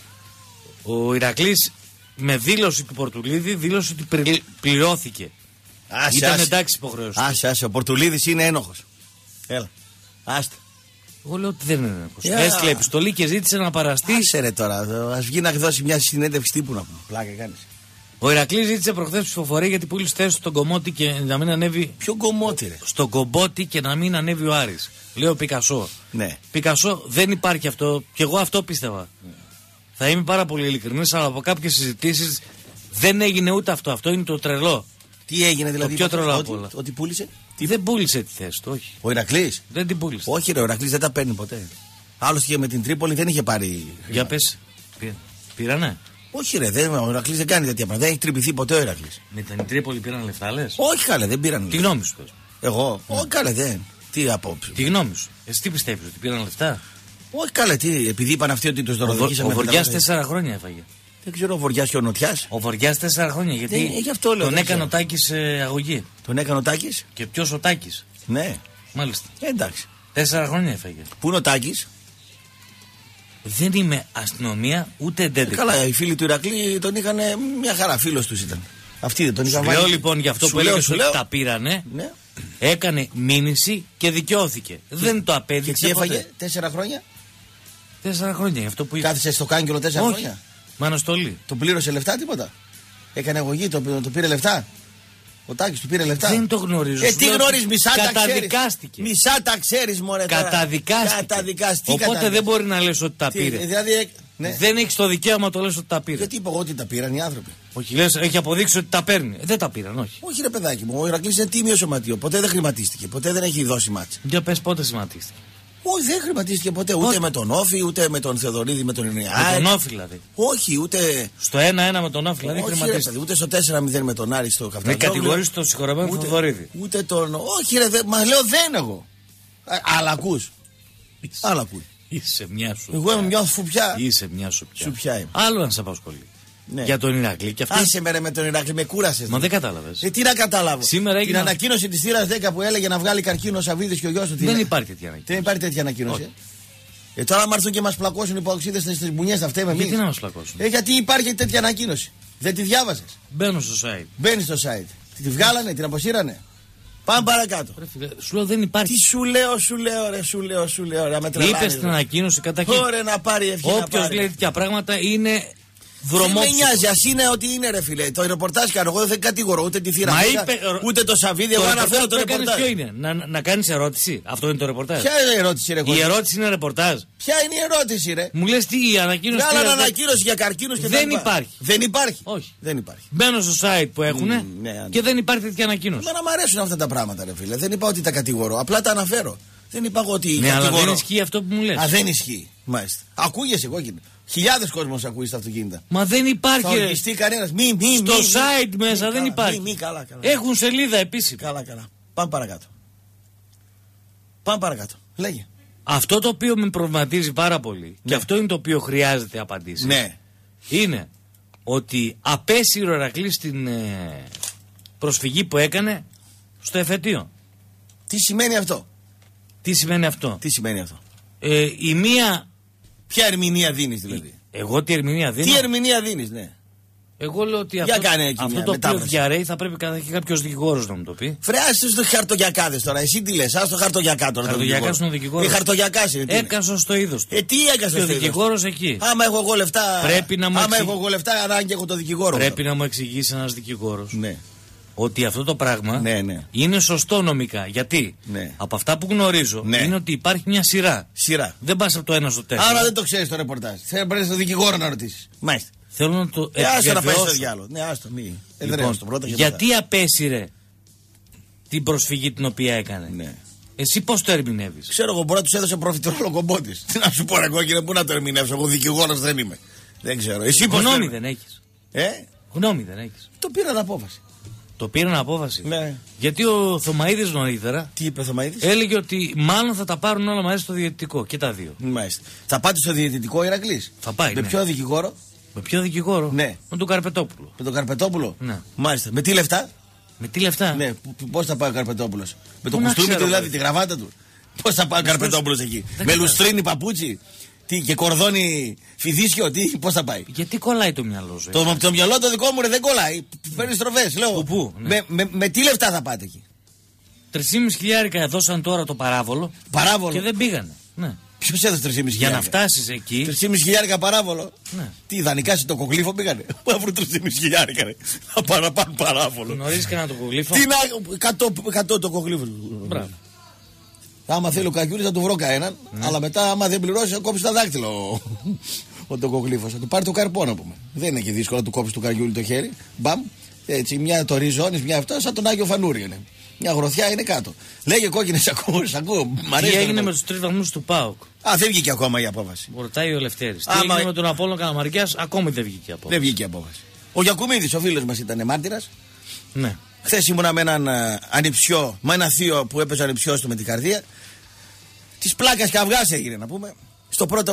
Ο Ηρακλής με δήλωση του Πορτουλίδη δήλωσε ότι πληρώθηκε. Ήταν εντάξει υποχρέωση. Άσε, ο Πορτουλίδης είναι ένοχος. Έλα, άστα. Εγώ λέω ότι δεν είναι ένοχος. Έστειλε επιστολή και ζήτησε να παραστεί. Άσε ρε τώρα, ας βγει να δώσει μια συνέντευξη τύπου να πούμε. Πλάκα κάνεις. Ο Ηρακλής ζήτησε προχθές ψηφοφορία γιατί πούλησε θέση στον Κομμότη και να μην ανέβει. Ποιο Κομμότη, ρε? Στον Κομπότη και να μην ανέβει ο Άρης. Λέει ο Πικασό. Ναι. Πικασό, δεν υπάρχει αυτό. Και εγώ αυτό πίστευα. Θα είμαι πάρα πολύ ειλικρινής, αλλά από κάποιες συζητήσεις δεν έγινε ούτε αυτό. Αυτό είναι το τρελό. Τι έγινε δηλαδή? Το πιο τρελό από όλα. Ότι πούλησε. Δεν πούλησε τη θέση του, όχι. Ο Ηρακλής. Δεν την πούλησε. Όχι, ρε, ο Ηρακλής δεν τα παίρνει ποτέ. Άλλωστε και με την Τρίπολη δεν είχε πάρει. Για πες. Πήρανε. Όχι, ρε, ο Ηρακλής δεν κάνει τέτοια πράγματα. Δεν έχει τρυπηθεί ποτέ ο Ηρακλής. Με την Τρίπολη πήραν λεφτά, λες? Όχι, καλέ, δεν πήραν. Τι γνώμη σου, πες? Εγώ. Όχι, καλέ, δεν. Τι απόψε. Τι γνώμη σου? Εσύ τι πιστεύεις, ότι πήραν λεφτά? Όχι, καλέ, τι, επειδή είπαν αυτοί ότι τους δωροδοκίσαμε. Ο Βοριάς 4 χρόνια έφαγε. Δεν ξέρω, ο Βοριάς και ο Νοτιάς. Ο Βοριάς 4 χρόνια, γιατί γι' αυτό λέω, τον δεν έκανε ο ξέρω. Τάκης αγωγή. Τον έκανε ο Τάκης. Και ποιος ο Τάκης? Ναι. Μάλιστα. Εντάξει. 4 χρόνια έφαγε. Πού είναι ο Τάκης? Δεν είμαι αστυνομία ούτε εντέντεκτη. Καλά, οι φίλοι του Ηρακλή τον είχαν μια χαρά, φίλος τους ήταν. Αυτοί δεν τον είχαν Σου λέω λοιπόν για αυτό που έλεγες ότι τα πήρανε. Ναι. Έκανε μήνυση και δικαιώθηκε. Δεν το απέδειξε. Και τι έφαγε, 4 χρόνια. 4 χρόνια, αυτό που είπε. Κάθισε στο κάγκελο 4 χρόνια. Με αναστολή. Τον πλήρωσε λεφτά, τίποτα? Έκανε αγωγή, το πήρε λεφτά? Ο Τάκης του πήρε λεφτά? Δεν το γνωρίζω. Τι γνωρίζεις, μισά τα ξέρεις. Καταδικάστηκε. Μισά τα ξέρεις, μωρέ. Καταδικάστηκε. Οπότε δεν μπορεί να λες ότι τα πήρε. Δηλαδή, ναι. Δεν έχεις το δικαίωμα να το λες ότι τα πήρε. Γιατί είπα εγώ ότι τα πήραν οι άνθρωποι? Όχι, λες, έχει αποδείξει ότι τα παίρνει. Δεν τα πήραν, όχι. Όχι, ρε παιδάκι μου, ο Ηρακλής είναι τίμιο σωματείο. Ποτέ δεν χρηματίστηκε. Ποτέ δεν έχει δώσει μάτσα. Για πες πότε σχηματίστηκε. Όχι, δεν χρηματίστηκε ποτέ. Ούτε με τον Όφη, ούτε με τον Θεοδωρίδη, με τον Ινιάκη. Με τον Όφη δηλαδή. Όχι, ούτε. Στο 1-1 με τον Όφη δηλαδή Όχι, χρηματίστηκε. Ούτε στο 4-0 με τον Άρη στο Καφτατζόγλου. Με κατηγορείς τον συγχωρεμένο Θεοδωρίδη. Ούτε τον. Όχι, ρε, μα λέω δεν εγώ. Αλλά ακούς. Άλλα ακούει. Είσαι μια σου. Εγώ είμαι μια σουπιά. Είσαι μια σουπιά. Σουπιά είμαι. Άλλο να σε απασχολεί. Ναι. Για τον Ηρακλή και αυτό. Άσε με τον Ηρακλή, με κούρασες. Μα δεν κατάλαβες. Τι να καταλάβω. Σήμερα την έγινε... ανακοίνωση της θύρας 10 που έλεγε να βγάλει καρκίνο ο Σαββίδης και ο γιος του. Δεν υπάρχει τέτοια ανακοίνωση. Δεν υπάρχει τέτοια ανακοίνωση. Τώρα, άμα έρθουν και μας πλακώσουν οι υποαξίδες στις μπουνιές, θα φταίμε εμείς. Γιατί να μας πλακώσουν? Γιατί υπάρχει τέτοια ανακοίνωση. Δεν τη διάβασες? Μπαίνω στο site. Μπαίνεις στο site. Τη βγάλανε, την αποσύρανε. Πάμε παρακάτω. Σου λέω δεν υπάρχει. Τι σου λέω, σου λέω, ρε. Είπες στην ανακοίνωση καταρχήν. Ωραία, να πάρει ευχή. Όποιος λέει τέτοια πράγματα είναι βρωμόψυχο. Δεν με νοιάζει, ας είναι ότι είναι, ρε φίλε. Το ρεπορτάζ κάνω. Εγώ δεν κατηγορώ ούτε τη θύρα. Ούτε το Σαββίδι. Εγώ αναφέρω το ρεπορτάζ. Ποιο είναι, να κάνεις ερώτηση? Αυτό είναι το ρεπορτάζ. Ποια είναι η ερώτηση, ρε? Η ερώτηση είναι ρεπορτάζ. Ποια είναι η ερώτηση, ρε? Μου λες τι, η ανακοίνωση. Βγάλανε ανακοίνωση για καρκίνους και δεν υπάρχει. Δεν υπάρχει. Όχι. Δεν υπάρχει. Μπαίνω στο site που έχουν και δεν υπάρχει τέτοια ανακοίνωση. Εμένα μου αρέσουν αυτά τα πράγματα, ρε φίλε. Δεν είπα ότι τα κατηγορώ. Απλά τα αναφέρω. Δεν είπα ότι. Ναι, αλλά δεν ισχύει αυτό που μου λες. Α, δεν ισχύει. Μάλιστα. Ακούγεσαι κόκκινο. Χιλιάδες κόσμος ακούει στα αυτοκίνητα. Μα δεν υπάρχει. Θα ορκιστεί κανένας. Στο site μέσα δεν υπάρχει. Καλά. Έχουν σελίδα επίσημη. Καλά. Πάμε παρακάτω. Λέγε. Αυτό το οποίο με προβληματίζει πάρα πολύ και αυτό είναι το οποίο χρειάζεται απαντήσει. Ναι. Είναι ότι απέσυρε ο Ηρακλής την προσφυγή που έκανε στο εφετείο. Τι σημαίνει αυτό? Η μία. Ποια ερμηνεία δίνεις δηλαδή? Εγώ τι ερμηνεία δίνω? Τι ερμηνεία δίνεις, ναι. Εγώ λέω ότι αυτό το οποίο διαρρέει θα πρέπει καταρχήν κάποιος δικηγόρος να μου το πει. Φρεάστε στους χαρτογιακάδες τώρα. Εσύ τι λες? Ας το χαρτογιακά τώρα. Χαρτογιακάς είναι ο δικηγόρος. Χαρτογιακάς είναι. Έκαnsο στο είδος του. Τι έκαnsο στο είδος? Ο δικηγόρος εκεί. Άμα έχω εγώ λεφτά. Πρέπει να μου έχω εγώ λεφτά, ανάγκη έχω το δικηγόρο. Πρέπει να μου εξηγήσει ένας δικηγόρος. Ναι. Ότι αυτό το πράγμα ναι. είναι σωστό νομικά. Γιατί από αυτά που γνωρίζω είναι ότι υπάρχει μια σειρά. Δεν πας από το 1 στο 4. Άρα δεν το ξέρεις το ρεπορτάζ. Θέλω να τον δικηγόρο να ρωτήσεις. Μάλιστα. Θέλω να το άστο να πάει στο διάλογο. Ναι, άστο, μη. Λοιπόν, γιατί απέσυρε την προσφυγή την οποία έκανε? Ναι. Εσύ πώς το ερμηνεύεις? Ξέρω εγώ, μπορεί να τους έδωσε προφητρόλο Κομπότης. Τι να σου πω, ρε κόκκινε, πού να το ερμηνεύσω? Εγώ δικηγόρος δεν είμαι. Δεν ξέρω. Εσύ γνώμη δεν έχεις? Γνώμη δεν έχεις? Το πήραν απόφαση. Το πήραν απόφαση. Ναι. Γιατί ο Θωμαΐδης νωρίτερα. Τι είπε ο Θωμαΐδης? Έλεγε ότι μάλλον θα τα πάρουν όλα μαζί στο διαιτητικό. Και τα δύο. Μάλιστα. Θα πάτε στο διαιτητικό Ηρακλής? Θα πάει. Με ποιο δικηγόρο? Με ποιο δικηγόρο? Ναι. Με τον Καρπετόπουλο. Με τον Καρπετόπουλο? Ναι. Μάλιστα. Με τι λεφτά? Με τι λεφτά? Ναι, πώς θα πάει ο Καρπετόπουλος? Με το Πού να κουστούμι του, ξέρω, δηλαδή, ρε. τη γραβάτα του. Πώς θα πάει ο Καρπετόπουλος εκεί? Με λουστρίνι παπούτσι και κορδόνι φιδίσιο, πώς θα πάει? Γιατί κολλάει το μυαλό σου? Το μυαλό το δικό μου δεν κολλάει. Παίρνει στροφές, λέω. Πού, ναι. Με τι λεφτά θα πάτε εκεί? 3.500 δώσαν τώρα το παράβολο. Παράβολο. Και δεν πήγανε. Ναι. Ποιος έδωσε 3.500? Για να φτάσεις εκεί. 3.500 παράβολο. Ναι. Τι, δανεικά στο κοκλήφο πήγανε? Πού βρουν 3.500 ρε? Θα πάνε παράβολο. Γνωρίζεις κανένα το κοκλήφο? Τι να, 100 το κοκλήφο. Μπράβο. Άμα θέλει ο Κακιούρης θα του βρω κανέναν, αλλά μετά άμα δεν πληρώσει θα κόψει τα δάκτυλα ο τοκοκλήφος. Θα του πάρει το καρπό να πούμε. Δεν είναι και δύσκολο να του κόψει του Κακιούρη το χέρι. Μπαμ. Έτσι, μια το ριζώνεις, μια αυτό, σαν τον Άγιο Φανούρι είναι. Μια γροθιά είναι κάτω. Λέγε κόκκινες, ακούω. Τι έγινε με τους 3 βαθμούς του ΠΑΟΚ? Δεν βγήκε ακόμα η απόφαση. Ρωτάει ο Λευτέρης. Τι έγινε με τον Απόλλωνα Καλαμαρκιάς? Ακόμη δεν βγήκε η απόφαση. Δεν βγήκε η απόφαση. Ο Γιακουμίδης, ο φίλος μας, ήταν μάρτυρας. Ναι. Χθες ήμουνα με έναν ανιψιό, με ένα θείο που έπαιζε ανιψιός του με την καρδία. Της πλάκας και αυγάς έγινε να πούμε. Στο πρώτο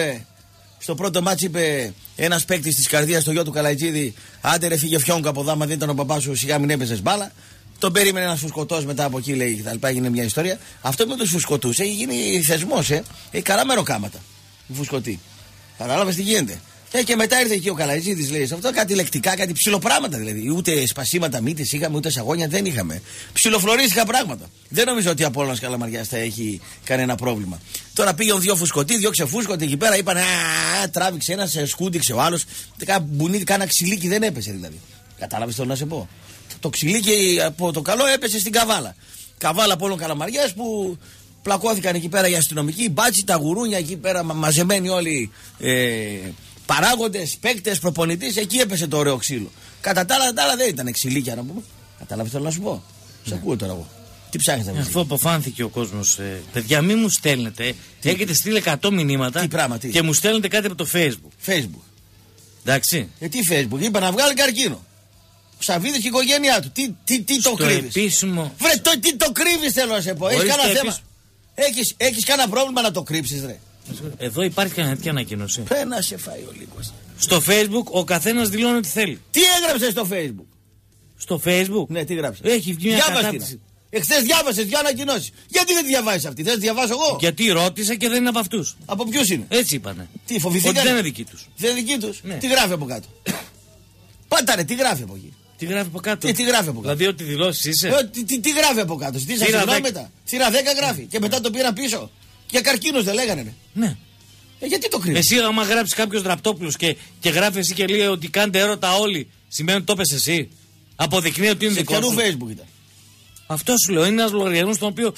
μάτς είπε ένας παίκτης της καρδίας στο γιο του Καλαϊτζίδη: άντε ρε φύγε φιόνκα από εδώ, άμα δεν ήταν ο παπάς σου σιγά μην έπαιζες μπάλα. Τον περίμενε ένας φουσκωτός μετά από εκεί, λέει, κτλ. Έγινε μια ιστορία. Αυτό με τους φουσκωτούς έχει γίνει θεσμός, έχει καλά μεροκάματα. Οι φουσκωτοί. Κατάλαβες τι γίνεται? Και μετά ήρθε εκεί ο Καλαϊτζίδης, λέει, σε αυτό κάτι λεκτικά, κάτι ψιλοπράγματα δηλαδή. Ούτε σπασίματα μύτης είχαμε, ούτε σαγόνια δεν είχαμε. Ψιλοφλωρίστηκα πράγματα. Δεν νομίζω ότι η Απόλλωνας Καλαμαριάς θα έχει κανένα πρόβλημα. Τώρα πήγαν δύο φουσκωτοί, δύο ξεφούσκωτοι εκεί πέρα, είπαν τράβηξε ένας, σκούντιξε ο άλλος. Κάνα ξυλίκι δεν έπεσε δηλαδή. Κατάλαβες τι θέλω να σε πω? Το ξυλίκι από το καλό έπεσε στην καβάλα. Καβάλα Απόλλων Καλαμαριάς που πλακώθηκαν εκεί πέρα οι αστυνομικοί, οι μπάτσι, τα γουρούνια εκεί πέρα μαζεμένοι όλοι. Παράγοντες, παίκτες, προπονητής, εκεί έπεσε το ωραίο ξύλο. Κατά τα άλλα δεν ήταν ξυλίκια να πούμε. Κατάλαβες θέλω να σου πω? Σε ακούω τώρα εγώ. Τι ψάχνεις να βρεις? Αφού αποφάνθηκε ο κόσμος, παιδιά, μην μου στέλνετε. Έχετε στείλει 100 μηνύματα και μου στέλνετε κάτι από το Facebook. Εντάξει. Τι Facebook? Είπα να βγάλει καρκίνο. Ο Σαββίδης και η οικογένειά του. Τι το κρύβεις? Επίσημο... Βρε, τι το κρύβεις θέλω να σε πω? Έχεις κανένα θέμα? Έχεις κανένα πρόβλημα να το κρύψεις, ρε? Εδώ υπάρχει κανένα τέτοια ανακοίνωση? Πρέπει να σε φάει ο λίγος. Στο Facebook ο καθένας δηλώνει ό,τι θέλει. Τι έγραψε στο Facebook? Στο Facebook? Ναι, τι γράψε? Έχει βγει μια κατάπτυξη. Εχθές διάβασες δύο ανακοινώσεις. Γιατί δεν τη διαβάζεις αυτή? Θες να τη διαβάσω εγώ? Γιατί ρώτησα και δεν είναι από αυτούς. Από ποιους είναι? Έτσι είπανε. Τι φοβηθήκανε? Ότι δεν είναι δική τους. Δεν είναι δική τους? Ναι. Τι γράφει από κάτω? Πάτα ρε, τι γράφει από εκεί? Τι γράφει από κάτω? Τι γράφει από κάτω? Δηλαδή ότι δηλώσεις είσαι? Τι γράφει από κάτω? Στήσα συγγνώμη μετά. Θύρα 10 γράφει. Και μετά το πήρα πίσω. Για καρκίνους δεν λέγανε ρε? Ναι. Γιατί το κρύβεις? Εσύ άμα γράψει κάποιος Ραπτόπουλος και γράφει εσύ και λέει ότι κάντε έρωτα όλοι, σημαίνει ότι το πες εσύ? Αποδεικνύει ότι είναι δικό σου? Σε Facebook ήταν? Αυτό σου λέω, είναι ένας λογαριασμός τον οποίο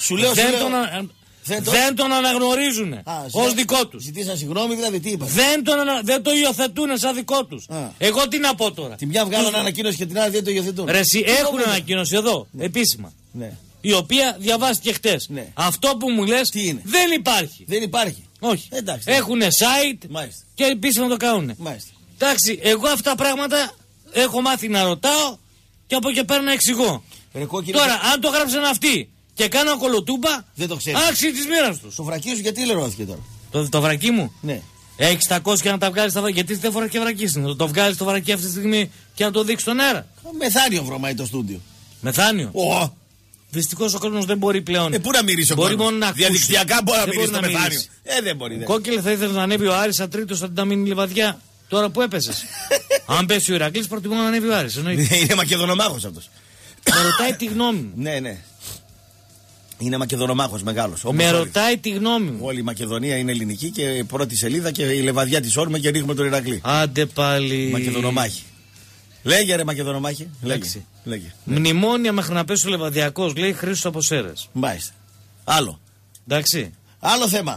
δεν τον αναγνωρίζουν ως δικό τους. Ζητήσαν συγγνώμη δηλαδή, τι είπα? Δεν το υιοθετούν σαν δικό τους. Εγώ τι να πω τώρα? Τη μια βγάλουν ανακοίνωση και την άλλη δεν το υιοθετούν. Ρε εσύ, έχουν ανακοίνωση εδώ, επίσημα. Ναι. Η οποία διαβάστηκε χτες. Ναι. Αυτό που μου λες δεν υπάρχει. Δεν υπάρχει. Όχι. Εντάξει. Έχουν site. Μάλιστα. Και επίσημα το κάνουν. Μάλιστα. Εντάξει, εγώ αυτά τα πράγματα έχω μάθει να ρωτάω και από εκεί πέρα να εξηγώ. Τώρα, αν το γράψαν αυτοί και κάναν κολοτούμπα, δεν το ξέρεις. Άξιοι της μοίρας τους. Το βρακί σου γιατί λερώθηκε τώρα? Το βρακί μου? Ναι. Έχεις τα κόσια να τα βγάλεις στα βρακιά. Γιατί δεν φοράς και βρακί είναι? Το βγάλεις το βρακί αυτή τη στιγμή και να το δείξεις στον αέρα. Μεθάνιο βρωμάει το στούντιο. Μεθάνιο? Δυστυχώς ο κόσμος δεν μπορεί πλέον. Πού να μυρίσει ο κόσμος? Μόνο να διαδικτυακά μπορεί να μυρίσει το μεθάνιο. Δεν μπορεί. Κόκκιλε, θα ήθελε να ανέβει ο Άρης τρίτος αντί να μείνει Λιβαδιά. Τώρα που έπεσες. Αν πέσει ο Ηρακλής, προτιμώ να ανέβει ο Άρης. Είναι Μακεδονομάχος αυτός. Με ρωτάει τη γνώμη μου. Ναι. Είναι Μακεδονομάχος μεγάλος. Με ρωτάει τη γνώμη μου. Όλη η Μακεδονία είναι ελληνική και πρώτη σελίδα και η Λεβαδιά της όρμα και ρίχνουμε τον Ηρακλή. Άντε πάλι. Μακεδονομάχη. Λέγε ρε Μακεδονομάχη. Λέγε. Μνημόνια μέχρι να πέσει ο Λεβαδιακός, λέει Χρήστος από Σέρρες. Μάλιστα. Άλλο. Εντάξει. Άλλο θέμα.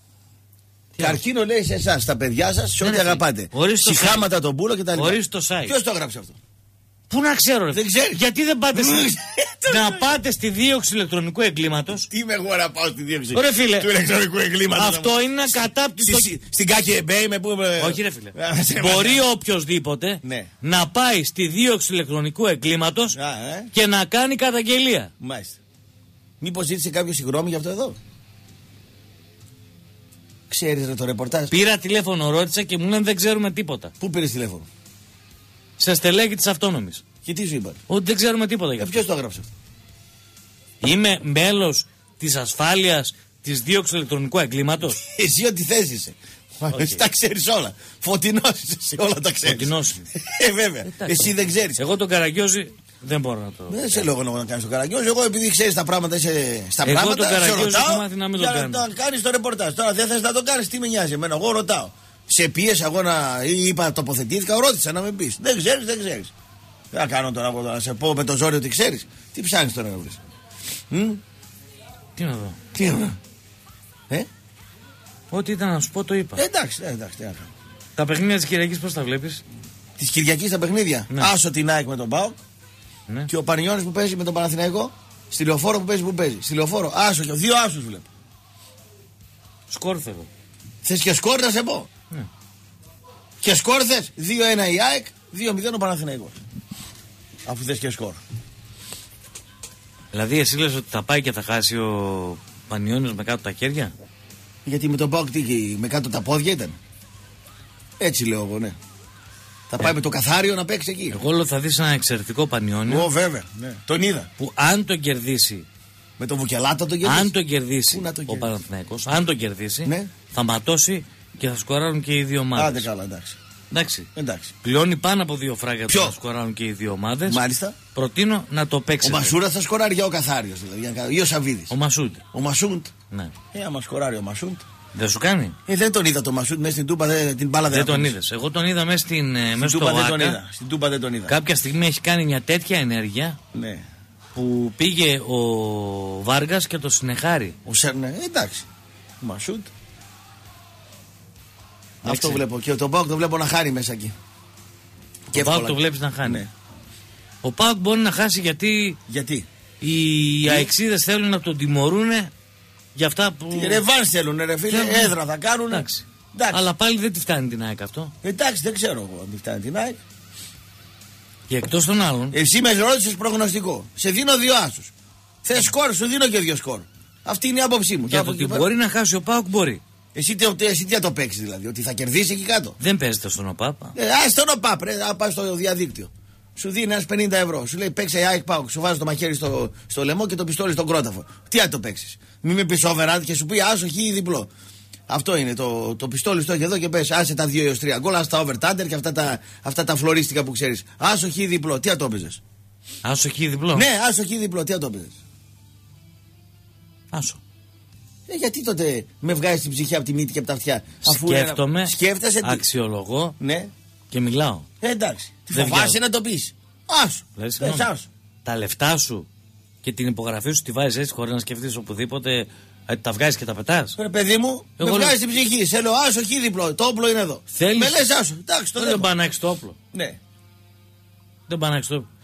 Καρκίνο λέει σε εσάς, στα παιδιά σας, σε ό,τι αγαπάτε. Συχάματα τον πούλο και τα λοιπά. Ποιος το έγραψε αυτό? Πού να ξέρω, ρε. Δεν ξέρεις. Γιατί δεν πάτε να πάτε στη δίωξη ηλεκτρονικού εγκλήματος? Τι είμαι εγώ να πάω στη δίωξη φίλε, του ηλεκτρονικού εγκλήματος? Αυτό είναι ένα κατάπτυστο. Στην Κάκη Εμπέη με πούμε. Όχι, ρε φίλε. Μπορεί οποιοδήποτε να πάει στη δίωξη ηλεκτρονικού εγκλήματος και να κάνει καταγγελία. Μάλιστα. Μήπως ζήτησε κάποιο συγγνώμη για αυτό εδώ? Ξέρεις ρε το ρεπορτάζ? Πήρα τηλέφωνο, ρώτησα και μου λένε δεν ξέρουμε τίποτα. Πού πήρες τηλέφωνο? Σε στελέχη της Αυτόνομης. Και τι σου είπαν? Ότι δεν ξέρουμε τίποτα γι' αυτό. Ποιος το έγραψε? Είμαι μέλος της ασφάλειας της δίωξης ηλεκτρονικού εγκλήματος. Εσύ ό,τι θες είσαι. Εσύ τα ξέρεις όλα. Φωτεινός είσαι, εσύ όλα τα ξέρεις. Φωτεινός. Βέβαια. Εσύ δεν ξέρεις. Εγώ τον Καραγκιόζη δεν μπορώ να το. Δεν σε λόγο να κάνεις τον Καραγκιόζη. Εγώ επειδή ξέρεις τα πράγματα, είσαι στα Εγώ πράγματα. τον Καραγκιόζη ρωτάω έχω μάθει να μην το για κάνω. να κάνεις το ρεπορτάζ. Τώρα δεν θες να το κάνεις, τι με νοιάζει εμένα. Εγώ ρωτάω. Σε πίεσα εγώ ή είπα, τοποθετήθηκα, ρώτησα να με πεις. Δεν ξέρεις, δεν ξέρεις. Δεν θα κάνω τώρα να σε πω με το ζόρι ότι ξέρεις. Τι ψάχνεις τώρα να βρεις? Τι να δω. Τι να δω. Ό,τι ήταν να σου πω το είπα. Εντάξει, τι να κάνω. Τα παιχνίδια της Κυριακής πώς τα βλέπεις? Της Κυριακής τα παιχνίδια. Ναι. Άσο την ΑΕΚ με τον ΠΑΟΚ. Ναι. Και ο Πανιώνης που παίζει με τον Παναθηναϊκό. Στη Λεωφόρο που παίζει. Στη Λεωφόρο. Άσο και δύο άσους βλέπω. Σκορ θέλω. Θες και σκορ να σε πω? Ναι. Και σκορ θες? 2-1 η ΑΕΚ, 2-0 ο Παναθηναϊκός. Αφού θες και σκορ. Δηλαδή εσύ λες ότι θα πάει και θα χάσει ο Πανιώνιος με κάτω τα χέρια? Γιατί με τον ΠΑΟΚ με κάτω τα πόδια ήταν. Έτσι λέω εγώ, ναι. Θα πάει με το καθάριο να παίξει εκεί. Εγώ λέω θα δεις ένα εξαιρετικό Πανιώνιο. Βέβαια. Ναι. Τον είδα. Που αν τον κερδίσει. Με τον Βουκελάτα τον κερδίσει. Αν τον κερδίσει ο Παναθηναϊκός, αν τον κερδίσει, ναι, θα ματώσει και θα σκοράρουν και οι δύο ομάδες. Άντε καλά, εντάξει. Εντάξει. Πληρώνει πάνω από 2 φράγκα που θα σκοράρουν και οι δύο ομάδες. Μάλιστα. Προτείνω να το παίξετε. Ο Μασούρα θα σκοράρει για ο Καθάριος δηλαδή. Ή ο Σαββίδης. Ο Μασούντ. Ο Μασούντ. Ναι. Άμα σκοράρει ο Μασούντ. Δεν σου κάνει? Δεν τον είδα το Μασούντ μέσα στην Τούπα, την μπάλα δεν τον είδες. Εγώ τον είδα μέσα στο Βάκα. Στην Τούπα δεν τον είδα. Κάποια στιγμή έχει κάνει μια τέτοια ενέργεια. Ναι. Που πήγε ο Βάργας και το συνεχάρει. Ναι, εντάξει. Ο Μασούντ. Αυτό βλέπω. Και τον ΠΑΟΚ το βλέπω να χάνει μέσα εκεί. Ο ΠΑΟΚ το βλέπεις να χάνει. Ναι. Ο ΠΑΟΚ μπορεί να χάσει γιατί οι αεξίδες θέλουν να τον τιμωρούν για αυτά που. Τι ρεβάνς θέλουν, ρε φίλε. Έδρα θα κάνουν. Εντάξει. Αλλά πάλι δεν τη φτάνει την ΑΕΚ αυτό. Εντάξει, δεν ξέρω εγώ αν τη φτάνει την ΑΕΚ. Και εκτός των άλλων. Εσύ με ρώτησες προγνωστικό. Σε δίνω 2 άσους. Θες σκορ, σου δίνω και 2 σκορ. Αυτή είναι η άποψή μου. Για το ότι μπορεί να χάσει ο ΠΑΟΚ μπορεί. Εσύ τι θα το παίξει δηλαδή, ότι θα κερδίσει εκεί κάτω? Δεν παίζεται στον ΟΠΑΠ. Στον ΟΠΑΠ, πας στο διαδίκτυο. Σου δίνει ένας 50 ευρώ. Σου λέει παίξε η ΑΕΚ ΠΑΟΚ. Σου βάζει το μαχαίρι στο λαιμό και το πιστόλι στον κρόταφο. Τι θα το παίξει? Μην με πει overrun και σου πει άσο χ ή διπλό. Αυτό είναι το πιστόλι στο έχει εδώ και πες άσε τα 2 έως 3 γκολ, άσε τα overtender και αυτά τα φλωρίστικα που ξέρεις. Άσο χ διπλό, τι θα το παίζες? Άσο χ διπλό. Ναι, άσο χ διπλό, τι θα το παίζες? Άσο. Γιατί τότε με βγάζεις την ψυχή από τη μύτη και από τα αυτιά? Σκέφτομαι, σκέφτεσαι, αξιολογώ, ναι, και μιλάω. Εντάξει. Τι φοβάσαι να το πεις? Άσο. Τα λεφτά σου και την υπογραφή σου τη βάζεις έτσι χωρίς να σκεφτείς οπουδήποτε? Τα βγάζεις και τα πετάς? Ρε παιδί μου, με βγάζεις την ψυχή. Σε λέω άσο χ διπλό. Το όπλο είναι εδώ. Θέλεις... Με λες άσο. Εντάξει, δεν πάει να έχεις το όπλο. Ναι. Δεν πάει να έχεις το όπλο.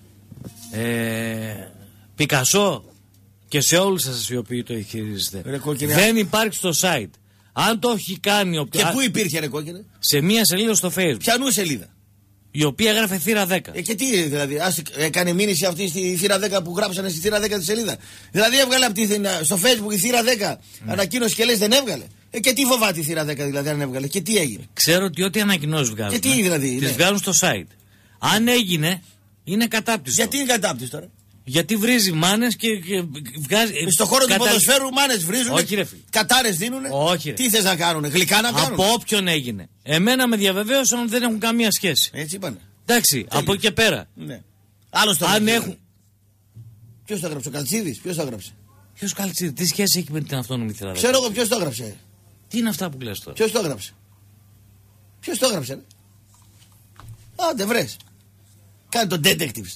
Πικασό και σε όλους σας οι οποίοι το χειρίζεστε. Δεν υπάρχει στο site. Αν το έχει κάνει. Και πού υπήρχε ρε κόκκινε? Σε μία σελίδα στο Facebook. Ποιανού σελίδα? Η οποία γράφε θύρα 10. Και τι δηλαδή, έκανε μήνυση αυτή στη θύρα 10 που γράψανε στη θύρα 10 τη σελίδα? Δηλαδή έβγαλε στο Facebook η θύρα 10 ανακοίνωση και λες δεν έβγαλε. Και τι φοβάται η θύρα 10 δηλαδή αν έβγαλε? Και τι έγινε? Ξέρω ότι ό,τι ανακοινώσεις βγάζουν. Και τι δηλαδή? Τις βγάζουν στο site. Αν έγινε, είναι κατάπτυστο. Γιατί είναι κατάπτυστο τώρα? Γιατί βρίζει μάνες και βγάζει. Στον χώρο του ποδοσφαίρου μάνες βρίζουν. Όχι, ρε φίλε. Κατάρες δίνουνε. Όχι, ρε. Τι θες να κάνουνε? Γλυκά να κάνουν? Από όποιον έγινε. Εμένα με διαβεβαίωσαν ότι δεν έχουν καμία σχέση. Έτσι είπανε. Εντάξει, από εκεί και πέρα. Ναι. Άλλος το αν έχουν. Ποιος το έγραψε? Ο Καλτσίδης? Ποιος το έγραψε? Ποιος Καλτσίδης? Τι σχέση έχει με την αυτόνομη θύρα 10? Ξέρω εγώ ποιος το έγραψε. Τι είναι αυτά που λες τώρα? Ποιος το έγραψε? Ποιος το έγραψε? Άντε βρες. Κάνε τον detectives.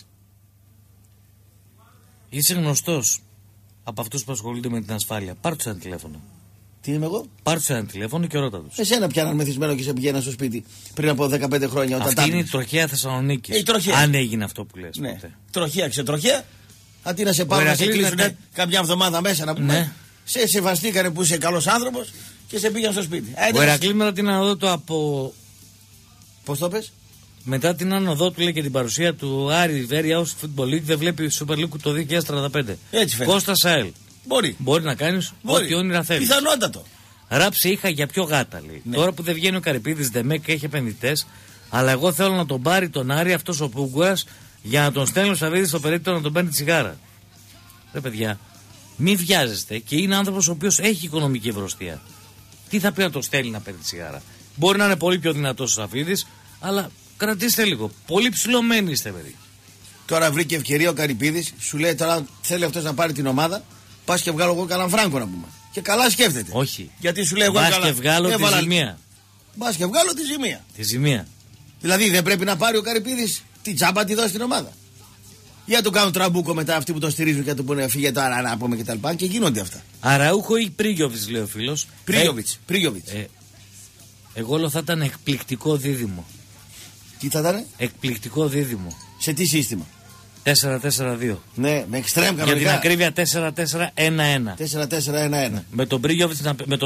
Είσαι γνωστός από αυτούς που ασχολούνται με την ασφάλεια. Πάρ' τους ένα τηλέφωνο. Τι είμαι εγώ? Πάρ' τους ένα τηλέφωνο και ρώτα τους. Εσένα πιάναν μεθυσμένο και σε πηγαίναν στο σπίτι πριν από 15 χρόνια. Όταν αυτή είναι η τροχαία Θεσσαλονίκης. Αν έγινε αυτό που λες. Ναι. Τροχαία, ξετροχαία. Αντί να σε πάρουν να σε κλείσουν καμιά εβδομάδα μέσα να πούμε. Ναι. Σε σεβαστήκανε που είσαι καλός άνθρωπος και σε πήγαν στο σπίτι. Ο Ηρακλής μετά την άνοδο του από. Πώς το πες? Μετά την άνοδο του λέει και την παρουσία του Άρη Very House Football League δεν βλέπει Super League το 2045. Έτσι φαίνεται. Κώστα Σαέλ. Μπορεί να κάνεις ό,τι όνειρα θέλεις. Πιθανότατο. Ράψε είχα για πιο γάτα λέει. Ναι. Τώρα που δεν βγαίνει ο Καρυπίδης ΔΕΜΕ και έχει επενδυτές, αλλά εγώ θέλω να τον πάρει τον Άρη αυτός ο Πούγκουρας για να τον στέλνει ο Σαββίδης στο περίπτωμα να τον παίρνει τσιγάρα. Ρε παιδιά, μη βιάζεστε και είναι άνθρωπος ο οποίος έχει οικονομική ευρωστία. Τι θα πει να τον στέλνει να παίρνει τσιγάρα? Μπορεί να είναι πολύ πιο δυνατός ο Σαββίδης, αλλά κρατήστε λίγο. Πολύ ψηλωμένοι είστε, παιδί. Τώρα βρήκε ευκαιρία ο Καρυπίδης, σου λέει τώρα θέλει αυτός να πάρει την ομάδα. Πας και βγάλω εγώ κανέναν φράγκο να πούμε. Και καλά σκέφτεται. Όχι. Γιατί σου λέει εγώ Πας καλά. και βγάλω τη ζημία. Πας και βγάλω τη ζημία. Τη ζημία. Δηλαδή δεν πρέπει να πάρει ο Καρυπίδης την τσάμπα τη δώσει στην ομάδα. Για να του κάνουν τραμπούκο μετά αυτοί που τον στηρίζουν και να του πούνε φύγε τώρα να πούμε κτλ. Και γίνονται αυτά. Αραούχο ή Πρίγιοβιτς, λέει ο φίλος. Πρίγιοβιτς. Εγώ λέω θα ήταν εκπληκτικό δίδυμο. Τι θα ήταν? Εκπληκτικό δίδυμο. Σε τι σύστημα? 4-4-2. Ναι, με εξτρέμ κανονικά. Για την ακρίβεια 4-4-1-1. 4-4-1-1. Με τον Πρίγιοβιτς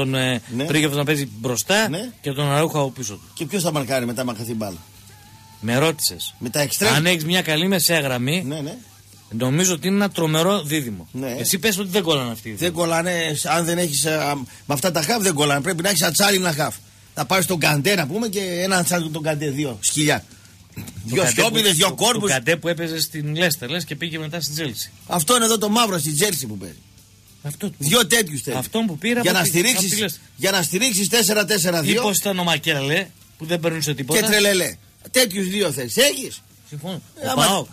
να παίζει μπροστά, ναι, και τον Αραούχο από πίσω του. Και ποιος θα μαρκάρει μετά με χαθεί μπάλα? Με ρώτησες. Με τα εξτρέμ. Αν έχεις μια καλή μεσαία γραμμή, ναι. Νομίζω ότι είναι ένα τρομερό δίδυμο. Ναι. Εσύ πες ότι δεν κολλάνε αυτοί. Δεν κολλάνε, αν δεν έχεις. Με αυτά τα χαφ δεν κολλάνε. Πρέπει να έχεις ατσάλινα χαφ. Θα πάρεις τον Καντέ να πούμε και έναν τσάλι τον Καντέ, δύο σκυλιά. Δυο σιώπηδες, δυο κόρπους. Το Καντέ που έπαιζε στην Λέστερ, λες, και πήγε μετά στην Τζέλσι. Αυτό είναι εδώ το μαύρο στην Τζέλσι που παίζει. Δυο τέτοιους θέλει. Αυτόν που πήρα για να στηρίξεις 4-4-2. Ή πώς ήταν ο Μακέλε που δεν περνούσε τίποτα. Και Τρελελέ. Τέτοιους δύο θέλεις. Έχεις. Συμφωνώ. Ο ΠΑΟΚ.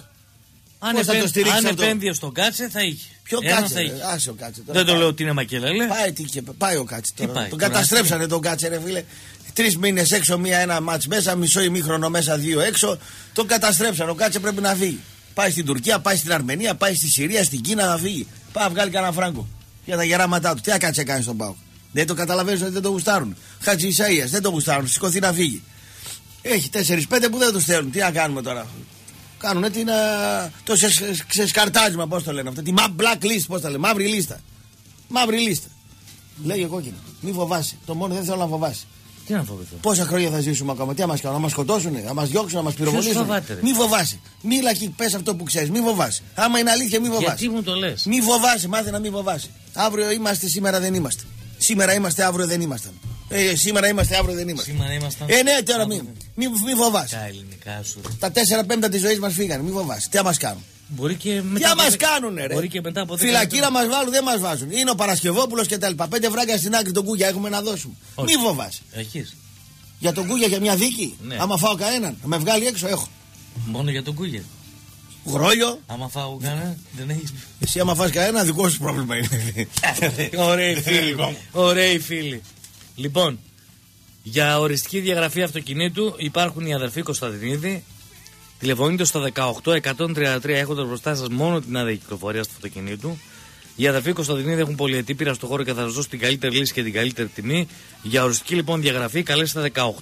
Αν επένδυε στον Κάτσε θα είχε. Ποιο Κάτσε? Άσε ο Κάτσε τώρα. Δεν το λέω ότι είναι Μακέλε. Πάει ο Κάτσε τώρα. Τον καταστρέψανε τον Κάτσε, ρε φίλε. 3 μήνες έξω, ένα μάτς μέσα, μισό ημίχρονο μέσα, 2 έξω. Τον καταστρέψανε. Ο Κάτσε πρέπει να φύγει. Πάει στην Τουρκία, πάει στην Αρμενία, πάει στη Συρία, στην Κίνα να φύγει. Πάει να βγάλει κανένα φράγκο για τα γεράματά του. Τι θα Κάτσε κάνει στον ΠΑΟΚ? Δεν το καταλαβαίνεις ότι δεν το γουστάρουν. Χατζη Ισαΐας δεν το γουστάρουν. Σηκωθεί να φύγει. Έχει 4-5 που δεν του στέλνουν. Τι να κάνουμε τώρα? Κάνουν το ξεσκαρτάρισμα, πώς το λένε αυτό. Τη blacklist, πώς το λένε. Μαύρη λίστα. Μαύρη λίστα. Λέγε κόκκινο. Μη φοβάσαι. Το μόνο δεν θέλω να φοβάσαι. Τι να φοβηθώ? Πόσα χρόνια θα ζήσουμε ακόμα? Τι να μας κάνουν? Να μας σκοτώσουνε? Να μας διώξουν? Να μας πυροβολήσουν? Μη φοβάσαι. Μίλα και πες αυτό που ξέρεις. Μη φοβάσαι. Άμα είναι αλήθεια, μη φοβάσαι. Γιατί μου το λες? Μη φοβάσαι. Μάθε να μη φοβάσαι. Αύριο είμαστε, σήμερα δεν είμαστε. Σήμερα είμαστε, αύριο δεν ήμασταν. Σήμερα είμαστε, αύριο δεν είμαστε. Σήμερα ήμασταν. Ναι, τώρα μη φοβάσαι. Τα ελληνικά σου. Τα 4/5 της ζωής μας φύγανε. Μη φοβάσαι. Τι θα μας κάνουν? Μπορεί και μετά. Τι μας κάνουνε, ρε? Μπορεί και μετά από 10 φυλακή να μας βάλουν, δεν μας βάζουν. Είναι ο Παρασκευόπουλος και τα λοιπά. 5 φράγκα στην άκρη τον Κούγια έχουμε να δώσουμε. Όχι. Μη φοβάσαι. Έχεις? Για τον Κούγια, για μια δίκη. Ναι. Άμα φάω κανέναν, να με βγάλει έξω, έχω. Μόνο για τον Κούγια. Γρόλιο. Άμα φάω κανέναν, δεν έχεις. Εσύ, άμα φας κανένα, δικό σου πρόβλημα είναι. Ωραίοι φίλοι. Ωραίοι φίλοι. Λοιπόν, για οριστική διαγραφή αυτοκινήτου υπάρχουν οι αδερφοί Κωνσταντινίδη. Τηλεφωνείτε στο 18133 έχοντας μπροστά σας μόνο την άδεια κυκλοφορία του αυτοκινήτου. Οι αδερφοί Κωνσταντινίδη έχουν πολυετή πείρα στο χώρο και θα σας δώσουν την καλύτερη λύση και την καλύτερη τιμή. Για οριστική λοιπόν διαγραφή καλέστε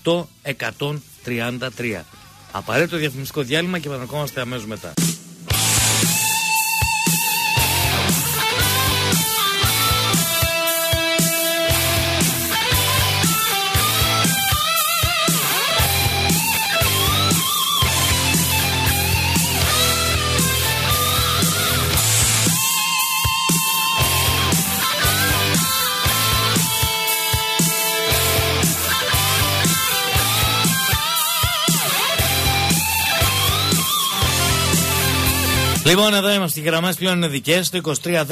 18133. Απαραίτητο διαφημιστικό διάλειμμα και επαναρχόμαστε αμέσως μετά. Λοιπόν, εδώ είμαστε. Οι γραμμές πλέον είναι δικές. Το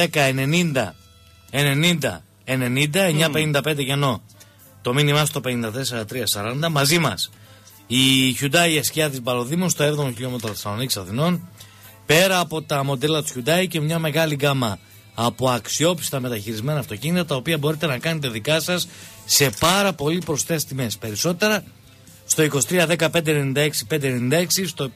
2310-90-90-90-955 γεννό. Το μήνυμά στο 54340. Μαζί μας η Hyundai Εσκιά της Μπαλοδήμων στο 7ο χιλιόμετρο Θεσσαλονίκης Αθηνών. Πέρα από τα μοντέλα της Hyundai και μια μεγάλη γκάμα από αξιόπιστα μεταχειρισμένα αυτοκίνητα, τα οποία μπορείτε να κάνετε δικά σας σε πάρα πολύ προσιτές τιμές. Περισσότερα στο 2310-596-596, στο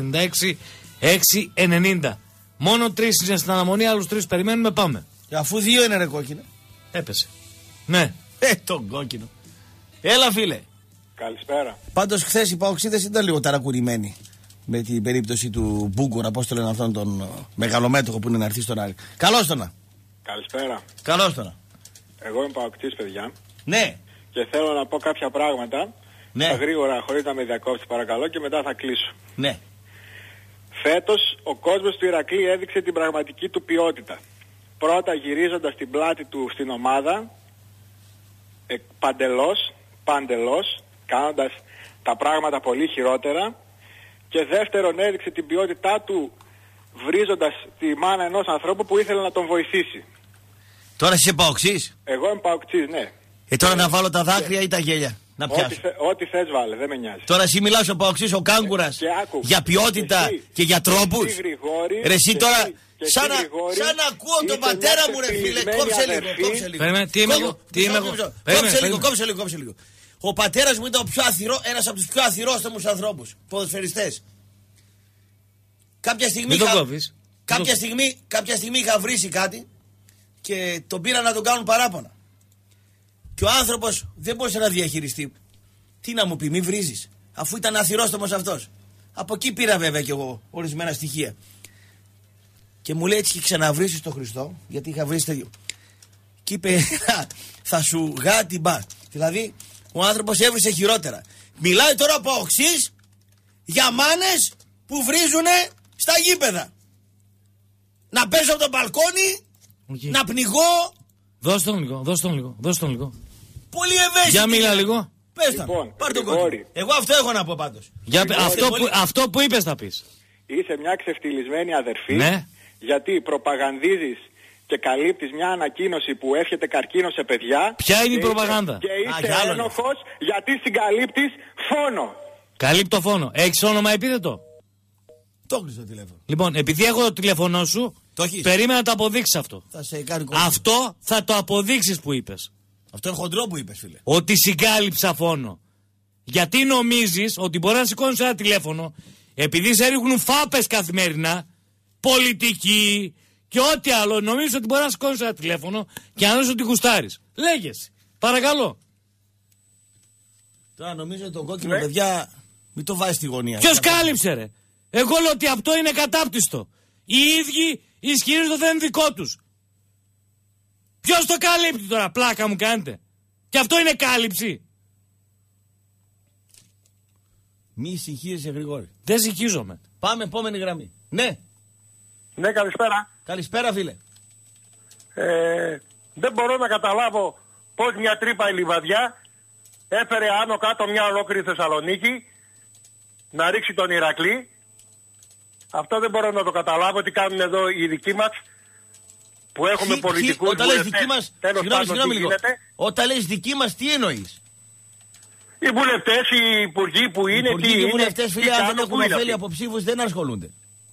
596-690. Μόνο 3 είναι στην αναμονή, άλλους 3 περιμένουμε, πάμε. Αφού 2 είναι ρε κόκκινο. Έπεσε. Ναι. Τον κόκκινο. Έλα φίλε. Καλησπέρα. Πάντως χθες οι παοξίδες ήταν λίγο ταρακουρημένοι με την περίπτωση του Μπούγκορα, πώς το λένε αυτόν τον μεγαλομέτωχο που είναι να έρθει στον Άρη. Καλώς τον. Καλησπέρα. Καλώς τον. Εγώ είμαι παοκτής, παιδιά. Ναι. Και θέλω να πω κάποια πράγματα. Ναι. Γρήγορα, χωρίς να με διακόψει παρακαλώ, και μετά θα κλείσω. Ναι. Φέτος ο κόσμος του Ηρακλή έδειξε την πραγματική του ποιότητα. Πρώτα γυρίζοντας την πλάτη του στην ομάδα, παντελώς, κάνοντας τα πράγματα πολύ χειρότερα. Και δεύτερον έδειξε την ποιότητά του βρίζοντας τη μάνα ενός ανθρώπου που ήθελε να τον βοηθήσει. Τώρα είσαι παοξής. Εγώ είμαι παοξής, ναι. Τώρα να βάλω τα δάκρυα ή τα γέλια. Να πιάσω. Ό,τι θες βάλε, δεν με νοιάζει. Τώρα εσύ μιλάς ο παοξής, ο κάγκουρας, για ποιότητα και για τρόπους. Ρε εσύ τώρα, σαν να ακούω τον πατέρα μου ρε φίλε, κόψε λίγο. Τι είμαι εγώ, Κόψε λίγο. Ο πατέρας μου ήταν ένας από τους πιο αθυρόστομους ανθρώπους, ποδοσφαιριστές. Κάποια στιγμή είχα βρήσει κάτι και τον πήρα να τον κάνουν παράπονα. Και ο άνθρωπος δεν μπορούσε να διαχειριστεί. Τι να μου πει, μη βρίζεις, αφού ήταν αθυρόστομος αυτός. Από εκεί πήρα βέβαια και εγώ ορισμένα στοιχεία. Και μου λέει έτσι και ξαναβρήσεις τον Χριστό, γιατί είχα βρει τέτοιο. Και είπε, θα σου γάτι μπα. Δηλαδή, ο άνθρωπος έβρισε χειρότερα. Μιλάει τώρα από οξύς για μάνες που βρίζουνε στα γήπεδα. Να πέσω από το μπαλκόνι, να πνιγώ. Δώσ' τον λίγο. Πολύ ευαίσθητη. Για μίλα λίγο. Πες τα. Πάρ' τον κόσμο. Εγώ αυτό έχω να πω πάντως. Αυτό που είπες θα πεις. Είσαι μια ξεφτυλισμένη αδερφή, ναι. Γιατί προπαγανδίζεις και καλύπτεις μια ανακοίνωση που εύχεται καρκίνο σε παιδιά. Ποια είναι η προπαγάνδα? Και είσαι ένοχος γιατί συγκαλύπτεις φόνο. Καλύπτω φόνο. Έχεις όνομα επίθετο? Το έκλεισα το τηλέφωνο. Λοιπόν, επειδή έχω το τηλέφωνό σου, περίμενα να το αποδείξεις αυτό. Αυτό θα το αποδείξεις που είπες. Αυτό είναι χοντρό που είπες, φίλε. Ότι συγκάλυψα φόνο. Γιατί νομίζεις ότι μπορεί να σηκώνεις ένα τηλέφωνο, επειδή σε ρίχνουν φάπες καθημερινά, πολιτικοί και ό,τι άλλο, νομίζεις ότι μπορεί να σηκώνεις ένα τηλέφωνο και να δεις ότι γουστάρεις. Λέγεσαι. Παρακαλώ. Τώρα νομίζω ότι τον κόκκινο, παιδιά, μην το βάζει στη γωνία. Ποιος κάλυψε, ρε? Εγώ λέω ότι αυτό είναι κατάπτυστο. Οι ίδιοι ισχυρίζονται ότι δεν είναι δικό τους. Ποιος το καλύπτει τώρα, πλάκα μου κάνετε? Και αυτό είναι κάλυψη? Μη συγχύεσαι, Γρηγόρη. Δεν συγχύζομαι. Πάμε επόμενη γραμμή. Ναι. Ναι, καλησπέρα. Καλησπέρα, φίλε. Δεν μπορώ να καταλάβω πώς μια τρύπα η Λιβαδιά έφερε άνω κάτω μια ολόκληρη Θεσσαλονίκη να ρίξει τον Ηρακλή. Αυτό δεν μπορώ να το καταλάβω τι κάνουν εδώ οι δικοί μας που έχουμε πολιτικούς όταν λες δικοί μας, συγγνώμη λίγο. Όταν λες δικοί μας, τι εννοείς? Οι βουλευτές, οι υπουργοί που είναι, οι βουλευτές, φίλε, αν δεν έχουν ωφέλη από ψήφους δεν ασχολούνται.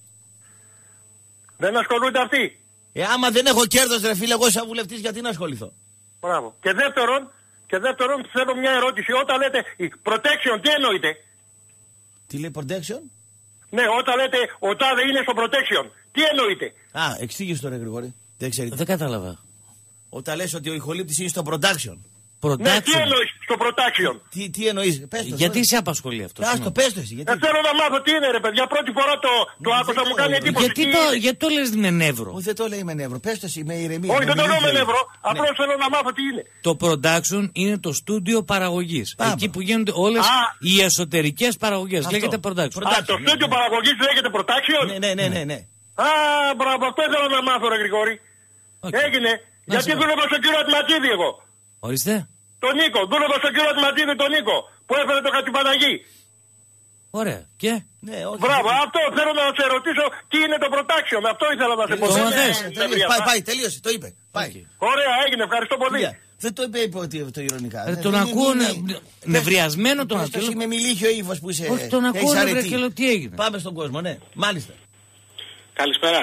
Δεν ασχολούνται αυτοί. Άμα δεν έχω κέρδος, ρε φίλε, εγώ σαν βουλευτής γιατί να ασχοληθώ? Μπράβο. Και δεύτερον θέλω μια ερώτηση. Όταν λέτε protection, τι εννοείτε? Τι λέει protection? Ναι, όταν λέτε ο τάδε είναι στο protection, τι εννοείτε? Εξήγησε το, ρε Γρηγόρη. Δεν κατάλαβα. Όταν λες ότι ο ηχολήπτης είναι στο production. Ναι, τι εννοείς στο protection? Τι εννοείς? Πες το. Γιατί σε απασχολεί αυτό? Πες το εσύ. Θέλω να μάθω τι είναι, ρε παιδιά. Πρώτη φορά το άκουσα, μου κάνει εντύπωση. Γιατί το λες με νεύρο? Όχι, δεν το λέει με νεύρο. Πες το εσύ με ηρεμία. Όχι, δεν το λέω με νεύρο. Απλώς θέλω να μάθω τι είναι. Το production είναι το στούντιο παραγωγής. Εκεί που γίνονται όλες οι εσωτερικές παραγωγές. Λέγεται production. Το στούντιο παραγωγής λέγεται production. Ναι. Μπράβο, αυτό ήθελα να μάθω, ρε Γρηγόρη. Έγινε. Γιατί δούλευα στον κύριο Ατματίδη εγώ. Ορίστε. Τον Νίκο, δούλευα στον κύριο Ατματίδη, τον Νίκο, που έφερε το Κατυπαναγί. Ωραία. Και? Ναι, μπράβο, αυτό θέλω να σε ρωτήσω τι είναι το protection. Αυτό ήθελα να σε πω. Πάει, τελείωσε, το είπε. Πάει. Ωραία, έγινε, ευχαριστώ πολύ. Δεν το είπε το ειρωνικά. Τον ακούω νευριασμένο τον ακούω. Εσύ με μιλήχιο ύφος που είσαι. Όχι, τον ακούω νευριασμένο, τι έγινε? Πάμε στον κόσμο, ναι, μάλιστα. Καλησπέρα.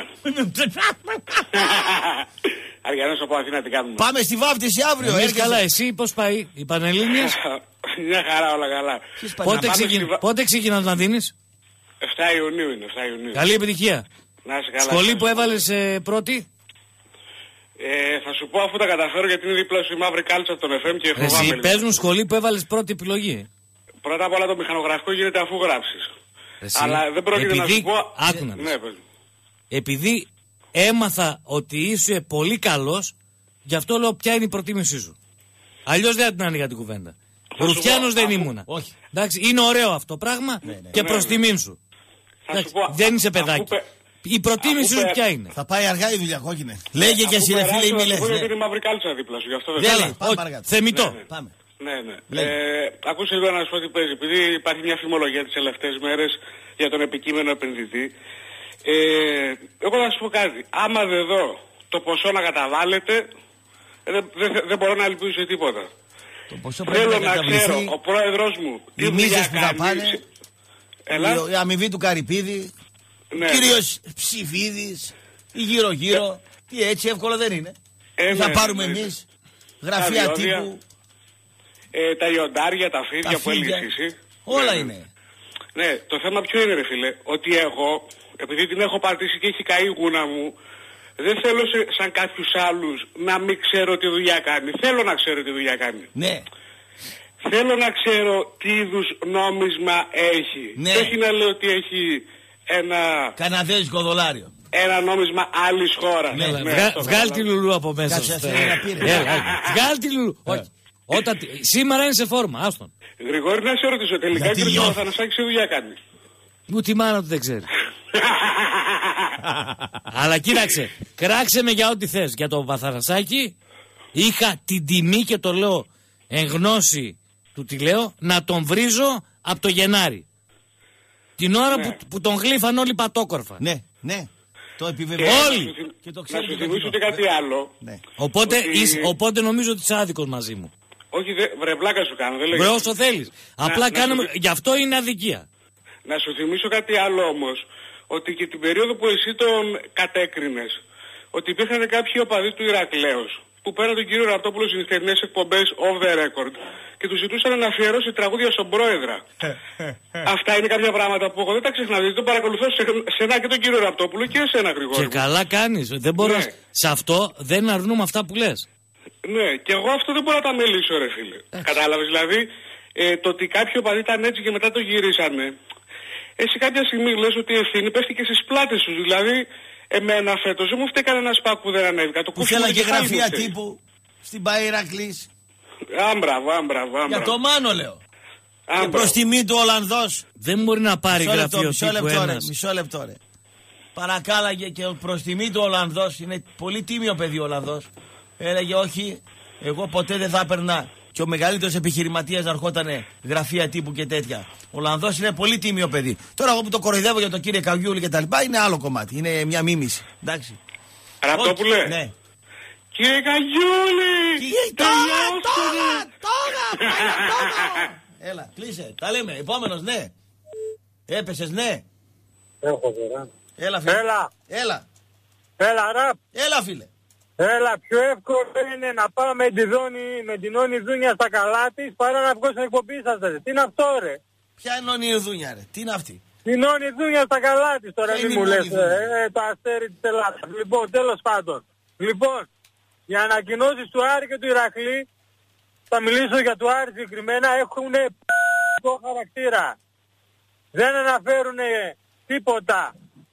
Αργιανός από Αθήνα, τι κάνουμε? Πάμε στη βάφτιση αύριο. Εμείς καλά, εσύ πώς πάει, οι Πανελλήνιες? Μια χαρά, όλα καλά. Πότε ξεκινάς να δίνεις? 7 Ιουνίου είναι, 7 Ιουνίου. Καλή επιτυχία. Να είσαι καλά. Σχολή που έβαλες πρώτη? Θα σου πω αφού τα καταφέρω, γιατί είναι δίπλα σου η μαύρη κάλτσα από τον FM και φοβάμαι. Εσύ παίζουν σχολή που έβαλες πρώτη επιλογή. Πρώτα απ' όλα το μηχανογραφικό γίνεται αφού γράψεις. Αλλά δεν πρόκειται να σου πω. Άκουνα. Επειδή έμαθα ότι είσαι πολύ καλός, γι' αυτό λέω ποια είναι η προτίμησή σου. Αλλιώς δεν την άνοιγα την κουβέντα. Ρουφιάνος δεν ήμουνα. Όχι. Εντάξει, είναι ωραίο αυτό πράγμα και προς τιμήν σου. Δεν είσαι παιδάκι. Η προτίμησή σου ποια είναι? Θα πάει αργά η δουλειά, κόκκινε. Λέγε και εσύ, ρε φίλε, ή μη λες. Είναι η μαύρη κάλτσα δίπλα σου, γι' αυτό δεν λέει. Πάμε παρακάτω. Θεμιτό. Πάμε. Ναι. Ακούσε εδώ να σου πω τι παίζει. Επειδή υπάρχει μια φημολογία τις τελευταίες μέρες για τον επικείμενο επενδυτή. Εγώ θα σου πω κάτι. Άμα δεν δω το ποσό να καταβάλλεται, δεν μπορώ να ελπίζω τίποτα. Θέλω να ξέρω ο πρόεδρος μου τι δουλειά κάνει. Η αμοιβή του Καρυπίδη, κύριος Ψηφίδης, η γύρω-γύρω. Τι έτσι εύκολο δεν είναι. Θα πάρουμε εμείς γραφεία τύπου. Τα λιοντάρια, τα φίδια που έλεγες εσύ. Όλα είναι. Ναι, το θέμα ποιο είναι ρε φίλε, ότι εγώ, επειδή την έχω πατήσει και έχει καεί η γούνα μου, δεν θέλω σαν κάποιους άλλους να μην ξέρω τι δουλειά κάνει. Θέλω να ξέρω τι δουλειά κάνει. Ναι. Θέλω να ξέρω τι είδους νόμισμα έχει. Ναι. Όχι να λέω ότι έχει ένα... καναδέζικο δολάριο. Ένα νόμισμα άλλης χώρας. Ναι, Βγάλει τη Λουλού από μέσα. Βγάλει τη Λουλού. Σήμερα είναι σε φόρμα, άστον. Γρηγόρη, να σε ρωτήσω τελικά, κύριε Παπαθανασάκη, τι δουλειά κάνει. Ούτε η μάνα του δεν ξέρει. Αλλά κοίταξε, κράξε με για ό,τι θες. Για το Παπαθανασάκη είχα την τιμή και το λέω εν γνώση του τι λέω, να τον βρίζω από το Γενάρη. Την ώρα που τον γλύφαν όλοι πατόκορφα. Ναι, ναι. Το επιβεβαιώνω. Όλοι. Να σου θυμίσω και κάτι άλλο. Ναι. Οπότε νομίζω ότι είσαι άδικος μαζί μου. Όχι, βρε βλάκα σου κάνω. Βρε όσο θέλεις. Απλά κάνουμε, γι' αυτό είναι αδικία. Να σου θυμίσω κάτι άλλο όμως. Ότι και την περίοδο που εσύ τον κατέκρινες, ότι υπήρχαν κάποιοι οπαδοί του Ηρακλέως που πέραν τον κύριο Ραπτόπουλο στις νυχτερινές εκπομπές off the record και του ζητούσαν να αφιερώσει τραγούδια στον πρόεδρα. Αυτά είναι κάποια πράγματα που εγώ δεν τα ξεχνάω. Δηλαδή τον παρακολουθώ σε ένα και τον κύριο Ραπτόπουλο και εσένα, Γρηγόρη. Και καλά κάνεις. Δεν μπορώ. Ναι. Σε αυτό δεν αρνούμε αυτά που λες. Ναι, και εγώ αυτό δεν μπορώ να τα μελήσω, ρε φίλε. Κατάλαβες, δηλαδή το ότι κάποιοι οπαδοί ήταν έτσι και μετά το γυρίσανε. Εσύ κάποια στιγμή λες ότι η ευθύνη πέφτει και στις πλάτες σου. Δηλαδή, εμένα φέτος δεν μου φταίει κανένα σπάκ που δεν ανέβηκα. Το που θέλανε και γραφεία τύπου στην Παϊρακλής. Άμπραβο. Για το Μάνο λέω. Και προς τιμή του Ολλανδός. Δεν μπορεί να πάρει γραφείο τύπου ένας. Μισό λεπτό ρε. Παρακάλαγε και προς τιμή του Ολλανδός. Είναι πολύ τίμιο παιδί ο Ολλανδός. Έλεγε όχι, εγώ ποτέ δεν θα έπαιρνα. Και ο μεγαλύτερος επιχειρηματίας να ερχότανε γραφεία τύπου και τέτοια. Ο Ολλανδός είναι πολύ τίμιο παιδί. Τώρα εγώ που το κοροϊδεύω για τον κύριο Καγιούλη και τα λοιπά είναι άλλο κομμάτι. Είναι μια μίμηση. Εντάξει. Ραπτόπουλε. Ναι. Κύριε Καγιούλη! Τώρα! Έλα, κλείσε. Τα λέμε. Επόμενος, ναι. Έπεσες, ναι. Έχω τώρα. Έλα, φίλε. Έλα, Ραπ. Έλα, φίλε. Έλα, πιο εύκολο είναι να πάμε με την Όνη Δούνια στα καλά της παρά να βγω στην εκπομπή σας. Τι είναι αυτό, ρε? Ποια είναι Όνη Δούνια, ρε? Τι είναι αυτή? Την Όνη Δούνια στα καλά της τώρα, μη μου λες. Το αστέρι της Ελλάδας. Λοιπόν, τέλος πάντων. Λοιπόν, οι ανακοινώσεις του Άρη και του Ηρακλή, θα μιλήσω για του Άρη συγκεκριμένα, έχουν χαρακτήρα. Δεν αναφέρουν τίποτα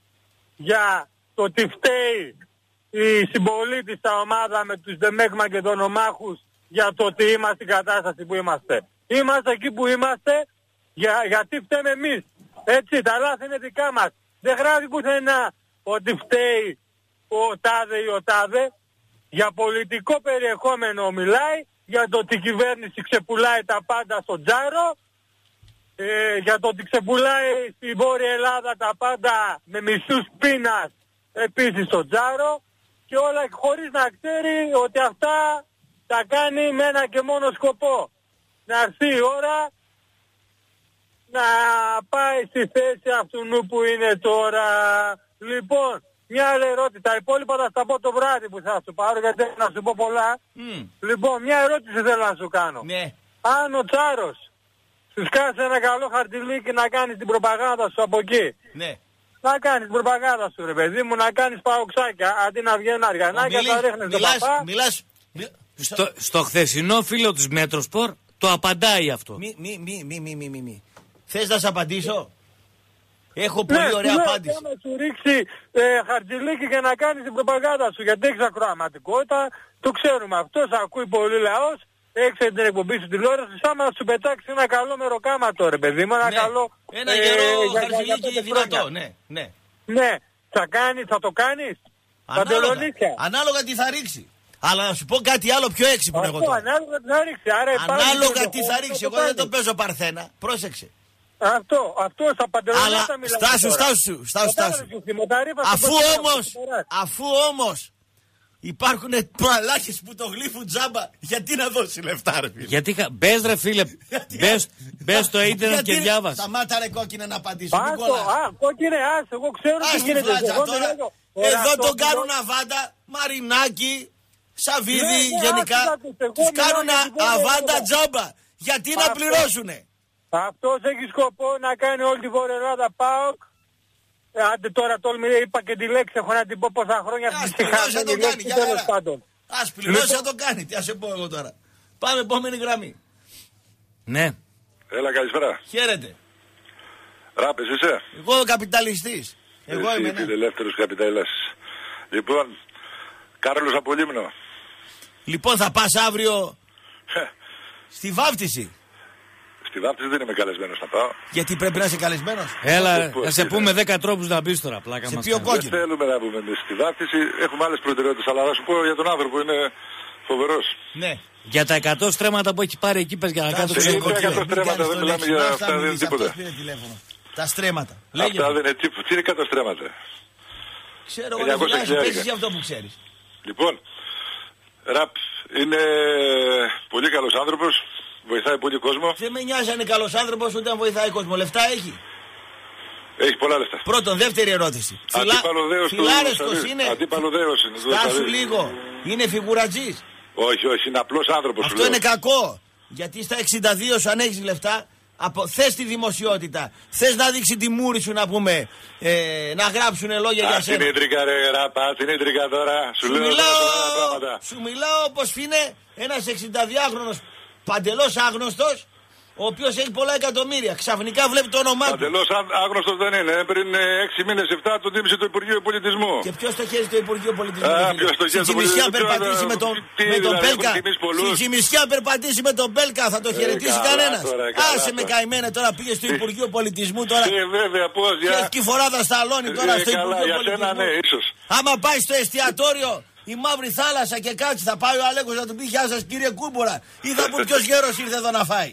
για το τι φταίει η συμπολίτισσα ομάδα με τους ΔΕΜΕΚ Μακεδονομάχους για το ότι είμαστε στην κατάσταση που είμαστε. Είμαστε εκεί που είμαστε γιατί φταίμε εμείς. Έτσι, τα λάθη είναι δικά μας. Δεν γράφει πουθενά ότι φταίει ο τάδε ή ο τάδε. Για πολιτικό περιεχόμενο μιλάει, για το ότι η κυβέρνηση ξεπουλάει τα πάντα στο τζάρο, για το ότι ξεπουλάει στη Βόρεια Ελλάδα τα πάντα με μισούς πείνας επίσης στο τζάρο. Και όλα χωρίς να ξέρει ότι αυτά τα κάνει με ένα και μόνο σκοπό. Να έρθει η ώρα να πάει στη θέση αυτού που είναι τώρα. Λοιπόν, μια άλλη ερώτηση. Τα υπόλοιπα θα στα πω το βράδυ που θα σου πάρω γιατί θέλω να σου πω πολλά. Λοιπόν, μια ερώτηση θέλω να σου κάνω. Ναι. Αν ο Τσάρος σου σκάσει ένα καλό χαρτιλίκι να κάνεις την προπαγάνδα σου από εκεί. Ναι. Να κάνεις την προπαγάνδα σου ρε παιδί μου, να κάνεις παοξάκια, αντί να βγαίνουν αργανάκια, θα ρίχνεις τον παπά. Στο χθεσινό φίλο της Μέτροσπορ το απαντάει αυτό. Μη. Θες να σε απαντήσω? Έχω πολύ ωραία απάντηση. Ναι, να σου ρίξει χαρτζηλίκι και να κάνεις την προπαγάνδα σου, γιατί έχεις ακροαματικότητα, το ξέρουμε αυτό, σε ακούει πολύ λαός, έχεις την εκπομπή σου τηλεόραση, σαν να σου πετάξει ένα καλό μεροκάματο ρε παιδί μου, ένα καλό... Ένα γερό χαρτζηλίκι δυνατό, ναι. Ναι, θα το κάνεις, ανάλογα τι θα ρίξει. Αλλά να σου πω κάτι άλλο πιο έξυπνο εγώ τώρα. Ανάλογα τι θα ρίξει, άρα ανάλογα τι θα ρίξει, εγώ δεν το παίζω παρθένα, πρόσεξε. Αυτό στα παντελόνια Αλλά θα μιλάμε. στάσου. Αφού όμως υπάρχουν μαλάκες που το γλύφουν τζάμπα, γιατί να δώσει λεφτά, ρε φίλε? Γιατί μπες ρε φίλε, μπες στο ίντερνετ και διάβασε. Σταμάτα ρε κόκκινε να απαντήσω. Κόκκινε, εγώ ξέρω τι γίνεται. Εδώ τον κάνουν αβάντα, Μαρινάκι, Σαββίδη, γενικά. Τους κάνουν αβάντα τζάμπα. Γιατί να πληρώσουνε? Αυτός έχει σκοπό να κάνει όλη τη Βόρεια Ελλάδα ΠΑΟΚ. Άντε τώρα είπα και τη λέξη, έχω να την πω πόσα χρόνια. Ας πληρώσει να τον κάνει, για χαρά. Ας πληρώσει να τον κάνει, τι ας σε πω εγώ τώρα. Πάμε επόμενη γραμμή. Ναι. Έλα, καλησπέρα. Χαίρετε. Ράπες είσαι? Εγώ καπιταλιστής. Εγώ είμαι, ναι. Ελεύθερος καπιταλιστής. Λοιπόν, Κάρολος από Λίμνο. Λοιπόν, θα πας αύριο στη βάφτιση? Στη βάφτιση δεν είμαι καλεσμένος να πάω. Γιατί πρέπει να είσαι καλεσμένος? Έλα, θα σε πούμε 10 τρόπους να μπεις τώρα. Πλάκα μας. Δεν θέλουμε να πούμε εμείς στη βάφτιση. Έχουμε άλλες προτεραιότητες. Αλλά να σου πω για τον άνθρωπο, είναι φοβερός. Ναι. Για τα 100 στρέμματα που έχει πάρει εκεί, πες για να κάτω το ξενοκοκείο. 100 στρέμματα, δεν μιλάμε για αυτά, δεν είναι τίποτα. Τα στρέμματα. Αυτά δεν είναι τίποτα. Τι είναι 100 στρέμματα? Ξέρω, εγώ δεν παίζεις για αυτό που ξέρεις. Λοιπόν, Ραπ είναι πολύ καλός άνθρωπος. Βοηθάει πολύ κόσμο. Δεν με νοιάζει αν είναι καλός άνθρωπος ούτε αν βοηθάει κόσμο. Λεφτά έχει? Έχει πολλά λεφτά. Πρώτον, δεύτερη ερώτηση. Φιλάρεσκος είναι? Αντίπαλο-δέος είναι. Στάσου λίγο. Είναι φιγουρατζής? Όχι, είναι απλός άνθρωπος. Αυτό είναι κακό. Γιατί στα 62 σου αν έχεις λεφτά, θες τη δημοσιότητα. Θες να δείξει τη μούρη σου να πούμε, να γράψουν λόγια για σένα. Συνήτρικα ρε Ραπά, συνήτρικα τώρα. Σου μιλάω όπως είναι ένας 62χρονος παντελώς άγνωστος, ο οποίος έχει πολλά εκατομμύρια. Ξαφνικά βλέπει το όνομά του. Παντελώς άγνωστος δεν είναι. Πριν 6 μήνες, 7 τον τίμησε το Υπουργείο Πολιτισμού. Και ποιος το χέζει το Υπουργείο Πολιτισμού? Στην Τσιμισιά περπατήσει με τον Μπέλκα. Στην Τσιμισιά περπατήσει με τον Μπέλκα. Θα το χαιρετήσει κανένας? Άσε με καημένε τώρα, πήγε στο Υπουργείο Πολιτισμού τώρα. Βέβαια, πώς για. Και φοράδα σταλώνει τώρα στο Υπουργείο Πολιτισμού. Ναι, ίσως. Άμα πάει στο εστιατόριο η Μαύρη Θάλασσα και κάτσει, θα πάει ο Αλέκος να του πει γεια σας κύριε Κούμπορα, ή θα πει ποιος γέρος ήρθε εδώ να φάει?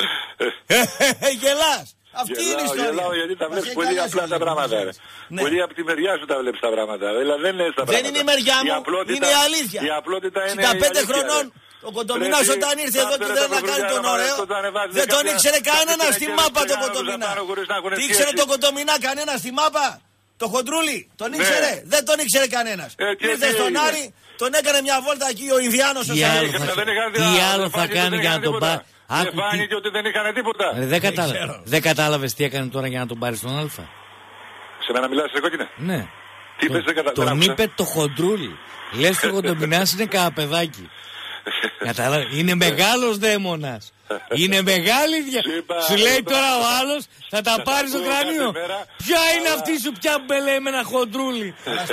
Γελάς. Αυτή είναι η ιστορία. Γελάω γιατί τα βλέπεις πολύ απλά τα πράγματα. Ναι. Πολύ από τη μεριά σου τα βλέπεις τα πράγματα. Δηλαδή δεν είναι στα πράγματα. Δεν είναι η μεριά μου, είναι η αλήθεια. Η απλότητα είναι. 65 χρονών ο Κοντομινάς όταν ήρθε εδώ και δεν να κάνει τον ωραίο, δεν τον ήξερε κανένα στη μάπα τον Κοντομινά. Τι ήξερε τον Κοντομινά κανένα στη μάπα? Το χοντρούλι, τον ήξερε? Δεν τον ήξερε κανένας. Ήρθε στον Άρη, τον έκανε μια βόλτα εκεί ο Ινδιάνος. Τι άλλο θα κάνει για να τον πάρει? Δεν φάνηκε ότι δεν είχαν τίποτα. Δεν κατάλαβες τι έκανε τώρα για να τον πάρει στον Αλφα? Σε μένα μιλάς ρε κόκκινε? Ναι. Τι είπες, δεν κατάλαβα. Τον είπε το χοντρούλι. Λες και ο Κοντομινάς είναι κανένα παιδάκι. Κατάλαβε. Είναι μεγάλος δαίμονας. Είναι μεγάλη σου λέει τώρα ο άλλος, θα τα πάρει στο κρανίο. Ποια είναι αυτή σου πια μπελέ με ένα χοντρούλι?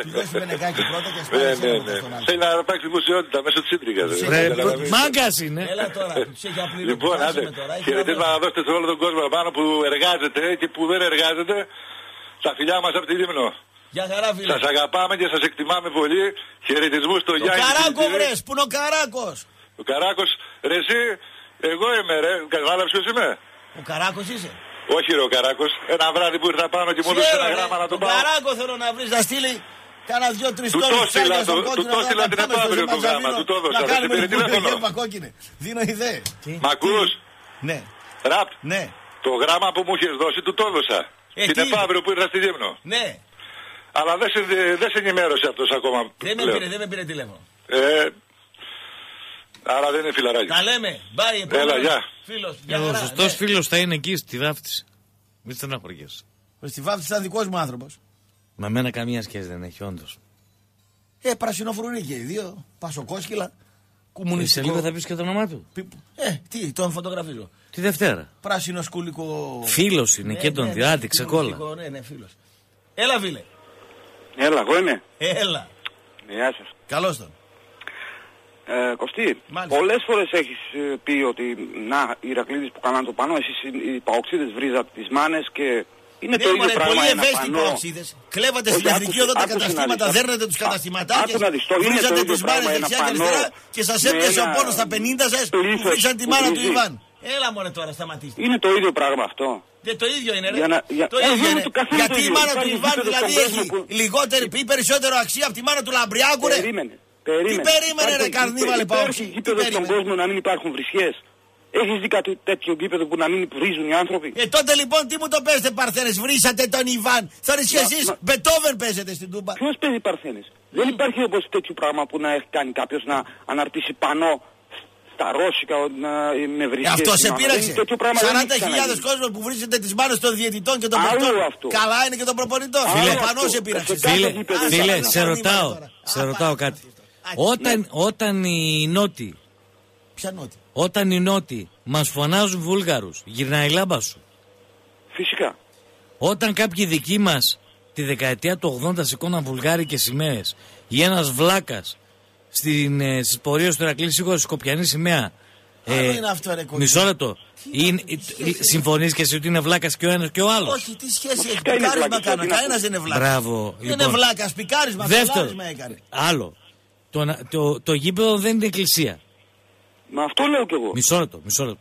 Θέλει να αρπάξει δημοσιότητα μέσω της ίντρικας. Μάγκας είναι. Λοιπόν, άντε, χαιρετίσμα να δώσετε σε όλο τον κόσμο πάνω που εργάζεται και που δεν εργάζεται. Τα φιλιά μας από τη Λίμνο. Σας αγαπάμε και σας εκτιμάμε πολύ. Χαιρετισμούς στο Γιάννη. Ο Καράκο βρες, που είναι ο Καράκος? Ο Καράκος, ρε εσύ, εγώ είμαι ρε, κατάλαβες ποιος είμαι? Ο Καράκος είσαι? Όχι ρε ο Καράκος, ένα βράδυ που ήρθα πάνω και μου έδωσε ένα γράμμα να το πάω. Τον Καράκο θέλω να βρεις, να στείλει κάνα 2-3 τόνους. Του το στείλα την επαύριο το γράμμα, του το έδωσα, δεν σε πήρε τηλέφωνο. Δίνω ιδέες. Μ' ακούς? Ναι. Ραπ, ναι. Το γράμμα που μου είχες δώσει του το έδωσα. Την επαύριο που ήρθα στη Λίμνο. Ναι. Αλλά δεν σε ενημέρωσε αυτός ακόμα. Δεν με πήρε τηλέφωνο. Άρα δεν είναι φιλαράκι. Τα λέμε. Bye, έλα, γεια. Φίλος. Ο σωστός φίλος θα είναι εκεί στη βάφτιση. Μην στεναχωριέσαι. Στη βάφτιση ήταν δικός μου άνθρωπος. Με μένα καμία σχέση δεν έχει, όντως. Πρασινοφρουρίκι, δύο πασοκόσκυλα. Σε λίγο θα πεις και το όνομά του. Τι, τον φωτογραφίζω. Τη Δευτέρα. Πράσινο σκουλικό. Φίλος είναι και τον διάτη, ξεκόλα. Ναι, φίλος. Έλα, φίλε. Έλα, εγώ είμαι. Έλα. Γεια σας. Καλώς τον. Κωστή, πολλές φορές έχεις πει ότι να, οι Ηρακλήδες που κάναν το πανό, εσείς οι παοξίδες βρίζατε τις μάνες και είναι το ίδιο πράγμα. Πολύ ευαίσθητοι παοξίδες. Κλέβατε στην εθνική οδό τα καταστήματα, δέρνετε τους καταστηματάκες, βρίζατε τις μάνες δεξιά και αριστερά και σας έπιασε ο πόνος στα 50 σας που βρίζαν τη μάνα του Ιβάν. Έλα μωρέ τώρα, σταματήστε. Είναι το ίδιο πράγμα αυτό. Το ίδιο είναι, ρε. Το ίδιο είναι. Γιατί η μάνα του Ιβάν δηλαδή έχει λιγότερη ή περισσότερο αξία από τη μάνα του Λαμπριάκου, ρε. Τι περίμενε, ρε καρνίβαλε Παόξη. Τι περίμενε. Στον κόσμο να μην υπάρχουν βρισιές. Έχεις δει κάτι τέτοιο γήπεδο που να μην βρίζουν οι άνθρωποι? Τότε λοιπόν τι μου το παίζετε Παρθένες, βρίσατε τον Ιβάν. Θα ρίξει εσείς Μπετόβεν παίζετε στην Τούμπα. Ποιος παίζει Παρθένες? Δεν υπάρχει όπως τέτοιο πράγμα που να έχει κάνει κάποιος να αναρτήσει πανό στα ρώσικα με βρισιές. Αυτό σε πείραξε. 40.000 κόσμος που βρίζετε τις μάνες των διαιτητών και των παιχτών. Καλά είναι και των προπονητών. Πανό σε πείραξε. Φίλε, σε ρωτάω κάτι. Όταν οι Νότιοι. Ποια Νότιοι? Όταν οι Νότιοι μας φωνάζουν Βούλγαρους, γυρνάει η λάμπα σου? Φυσικά. Όταν κάποιοι δικοί μας τη δεκαετία του 80 σηκώναν βουλγάρικες σημαίες ή ένας βλάκας στις πορείες του Ηρακλή σήκωσε σκοπιανή σημαία. Είναι αυτό, ρε, μισό λεπτό. Συμφωνείς και εσύ ότι είναι βλάκας και ο ένας και ο άλλος? Όχι, τι σχέση έχει? Πικάρισμα κάνω. Κανένας δεν είναι βλάκας. Μπράβο. Δεν είναι βλάκας, πικάρισμα. Δεύτερο. Άλλο. Το γήπεδο δεν είναι εκκλησία. Μα αυτό λέω κι εγώ. Μισό λεπτό.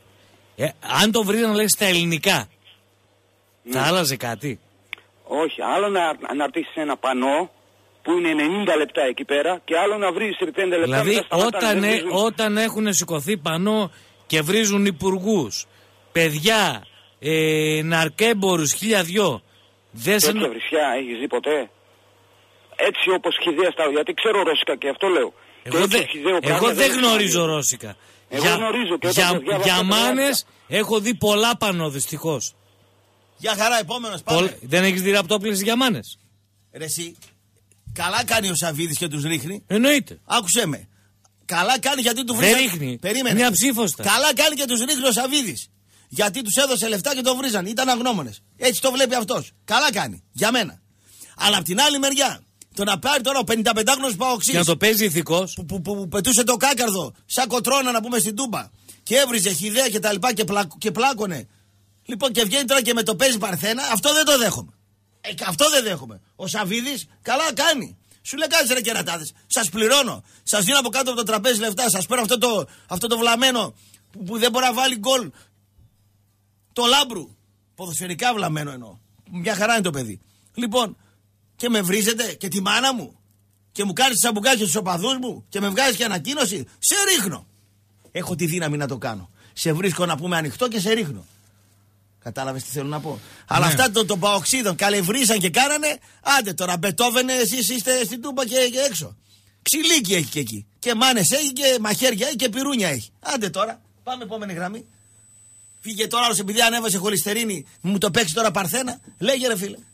Αν το βρει να λέει στα ελληνικά, θα άλλαζε κάτι? Όχι, άλλο να αναρτήσεις ένα πανό που είναι 90 λεπτά εκεί πέρα και άλλο να βρεις σε 5 λεπτά. Δηλαδή όταν έχουν σηκωθεί πανό και βρίζουν υπουργούς, παιδιά, ναρκέμπορους, 1002. Τέτοια βρισιά έχεις δει ποτέ? Έτσι όπως σχεδιαστά, γιατί ξέρω ρώσικα και αυτό λέω. Εγώ δεν γνωρίζω ρώσικα. Για μάνες έχω δει πολλά πανό δυστυχώς. Για χαρά, επόμενος πάμε. Δεν έχεις δει ραπτόπλες για μάνες? Ρε εσύ, καλά κάνει ο Σαββίδης και τους ρίχνει. Εννοείται. Άκουσέ με. Καλά κάνει γιατί του βρίζαν. Δεν ρίχνει. Περίμενε. Μια ψήφωστα. Καλά κάνει και τους ρίχνει ο Σαββίδης. Γιατί τους έδωσε λεφτά και τον βρίζαν. Ήταν αγνώμονες. Έτσι το βλέπει αυτός. Καλά κάνει. Για μένα. Αλλά απ' την άλλη μεριά, το να πάρει τώρα ο 55χρονος Παοξής. Και να το παίζει ηθικός. Που πετούσε το κάκαρδο, σαν κοτρώνα να πούμε στην Τούμπα. Και έβριζε χιδέα και τα λοιπά και πλάκωνε. Λοιπόν και βγαίνει τώρα και με το παίζει Παρθένα. Αυτό δεν το δέχομαι. Αυτό δεν δέχομαι. Ο Σαββίδης καλά κάνει. Σου λέει κάτσε ρε κερατάδες. Σας πληρώνω. Σας δίνω από κάτω από το τραπέζι λεφτά. Σας παίρνω αυτό το βλαμμένο που δεν μπορεί να βάλει γκολ. Το Λάμπρου. Ποδοσφαιρικά βλαμμένο εννοώ. Μια χαρά είναι το παιδί. Λοιπόν, και με βρίζετε και τη μάνα μου. Και μου κάνεις τσαμπουκάκια στους οπαδούς μου. Και με βγάζεις και ανακοίνωση. Σε ρίχνω. Έχω τη δύναμη να το κάνω. Σε βρίσκω να πούμε ανοιχτό και σε ρίχνω. Κατάλαβες τι θέλω να πω. Ναι. Αλλά αυτά των Παοξίδων καλευρίσαν και κάνανε. Άντε τώρα, Μπετόβεν, εσείς είστε στην Τούμπα και έξω. Ξυλίκι έχει και εκεί. Και μάνες έχει και μαχαίρια έχει και πυρούνια έχει. Άντε τώρα, πάμε επόμενη γραμμή. Φύγε τώρα άλλος επειδή ανέβασε χολυστερίνη, μου το παίξει τώρα Παρθένα. Λέγε ρε φίλε.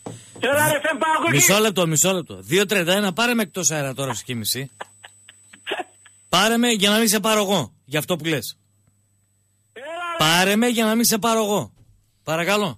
Μισό λεπτό. 2.31, πάρε με εκτός αέρα τώρα στις κοίμηση. Πάρε με για να μην σε πάρω εγώ. Για αυτό που λες. Πάρε με για να μην σε πάρω εγώ. Παρακαλώ.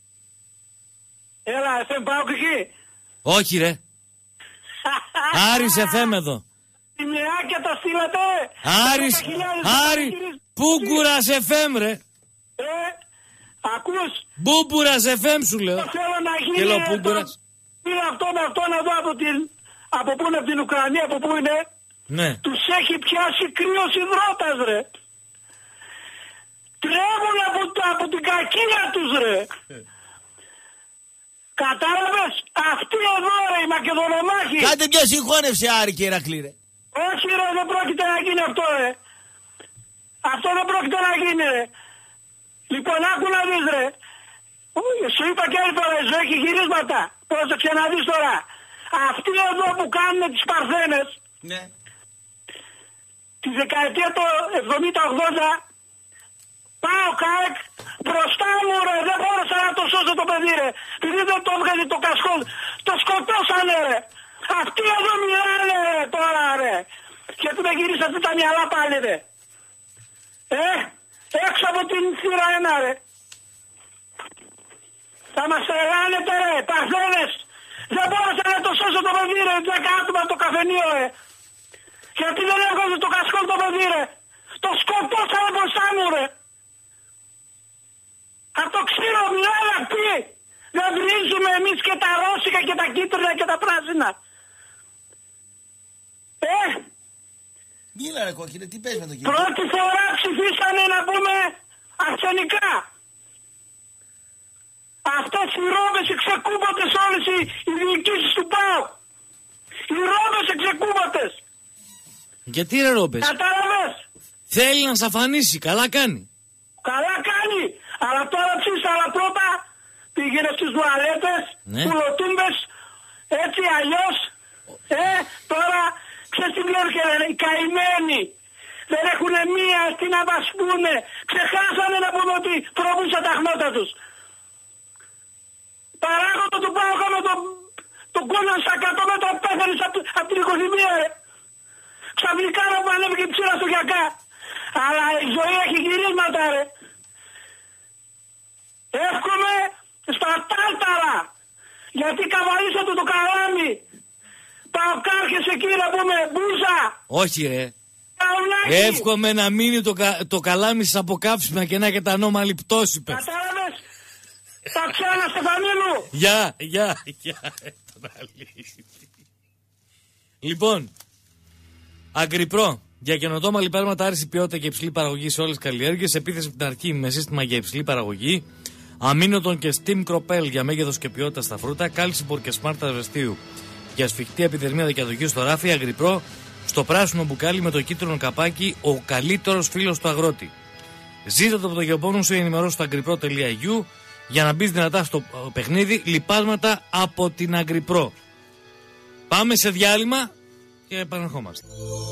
Έλα, FM πάω εκεί. Όχι ρε. Άρης FM εδώ. Τη μοιράκια τα στείλατε. Άρη, Μπούμπουρας FM ρε. Ακούς. Μπούμπουρας FM σου λέω. Θέλω να γίνει. Και λέω Μπούμπουρας. Πήρα αυτόν να δω από πού είναι, από την Ουκρανία, από πού είναι. Ναι. Τους έχει πιάσει κρύος υδρότας ρε. Τρέμουν από την κακία τους ρε. Κατάλαβες, αυτοί εδώ ρε οι Μακεδονομάχοι. Κάντε μια συγχώνευση Άρη και Ηρακλή ρε. Όχι ρε, δεν πρόκειται να γίνει αυτό ρε. Αυτό δεν πρόκειται να γίνει ρε. Λοιπόν άκου να δεις ρε. Σου είπα και άλλη φορά, ζωή έχει γυρίσματα. Πρόσεξε να δεις τώρα. Αυτοί εδώ που κάνουν τις Παρθένες. Ναι. Τη δεκαετία του 70-80. Πάω ΚΑΕΚ μπροστά μου ρε, δεν μπόρεσα να το σώσω το παιδί ρε. Επειδή δεν το έβγαλε το κασκόλ, το σκοτώσανε ρε. Αυτοί εδώ μιλάνε ρε τώρα ρε. Γιατί με γυρίσατε τα μυαλά πάλι ρε. Έξω από την θύρα 1 ρε. Θα μας τρελάνετε ρε, Παρθένες. Δεν μπόρεσα να το σώσω το παιδί ρε, 10 άτομα από το καφενείο ρε. Γιατί δεν έβγαλε το κασκόλ το παιδί ρε. Το σκοτώσανε μπροστά μου ρε. Από το ξύλο μιλάει αυτοί. Δεν βρίζουμε εμείς και τα ρώσικα και τα κίτρινα και τα πράσινα. Μίλα ρε κόκκινε, τι παίζει με το κίτρινο. Πρώτη φορά ψηφίσανε να πούμε αρσενικά. αυτές οι ρόδες εξεκούμπατες όλες οι διοικήσεις του ΠΑΟΚ. Οι ρόδες εξεκούμπατες. Γιατί ρε ρόμπες? Κατάλαβες. Θέλει να σαφανίσει, καλά κάνει. Καλά κάνει. Αλλά τώρα ψήσταρα πρώτα πήγαινε στις τουαλέτες, πουλοτούμπες, έτσι αλλιώς. Τώρα ξέρεις τι λένε, οι καημένοι. Δεν έχουν μία τι να μας πούνε. Ξεχάσανε να πούμε ότι προβούσαν τα χνότα τους. Παράγοντα του πάω με τον κόλλον στα 100 μέτρα πέθανες από την 21. Ξαφνικά να πανέβηκε ψήρα στο γιακά. Αλλά η ζωή έχει γυρίσματα ρε. Εύχομαι στα τάρταρα. Γιατί καβαλήσατε το καλάμι. Παοκάρχες εκεί να πούμε μπούζα. Όχι ρε. Εύχομαι να μείνει το καλάμι σας από κάψιμα και να έχετε ανώμαλη πτώση πες. Κατάλαβες. Τα ξένα Στεφανίλου. Γεια. Λοιπόν, Αγκριπρό. Για καινοτόμα λιπάσματα, άριστη ποιότητα και υψηλή παραγωγή σε όλες τις καλλιέργειες. Επίθεση από την αρχή με σύστημα για υψηλή παραγωγή. Αμίνοτον και steam κροπέλ για μέγεθος και ποιότητα στα φρούτα. Κάλυψη μπορ και smart ασβεστίου για σφιχτή επιδερμία δικαιοδοχή στο ράφι. Αγκριπρό στο πράσινο μπουκάλι με το κίτρινο καπάκι. Ο καλύτερος φίλος του αγρότη. Ζήτα το από το γεωπόνο σου, ενημερώσει στο agripro.eu για να μπει δυνατά στο παιχνίδι. Λιπάσματα από την Αγκριπρό. Πάμε σε διάλειμμα και επανερχόμαστε.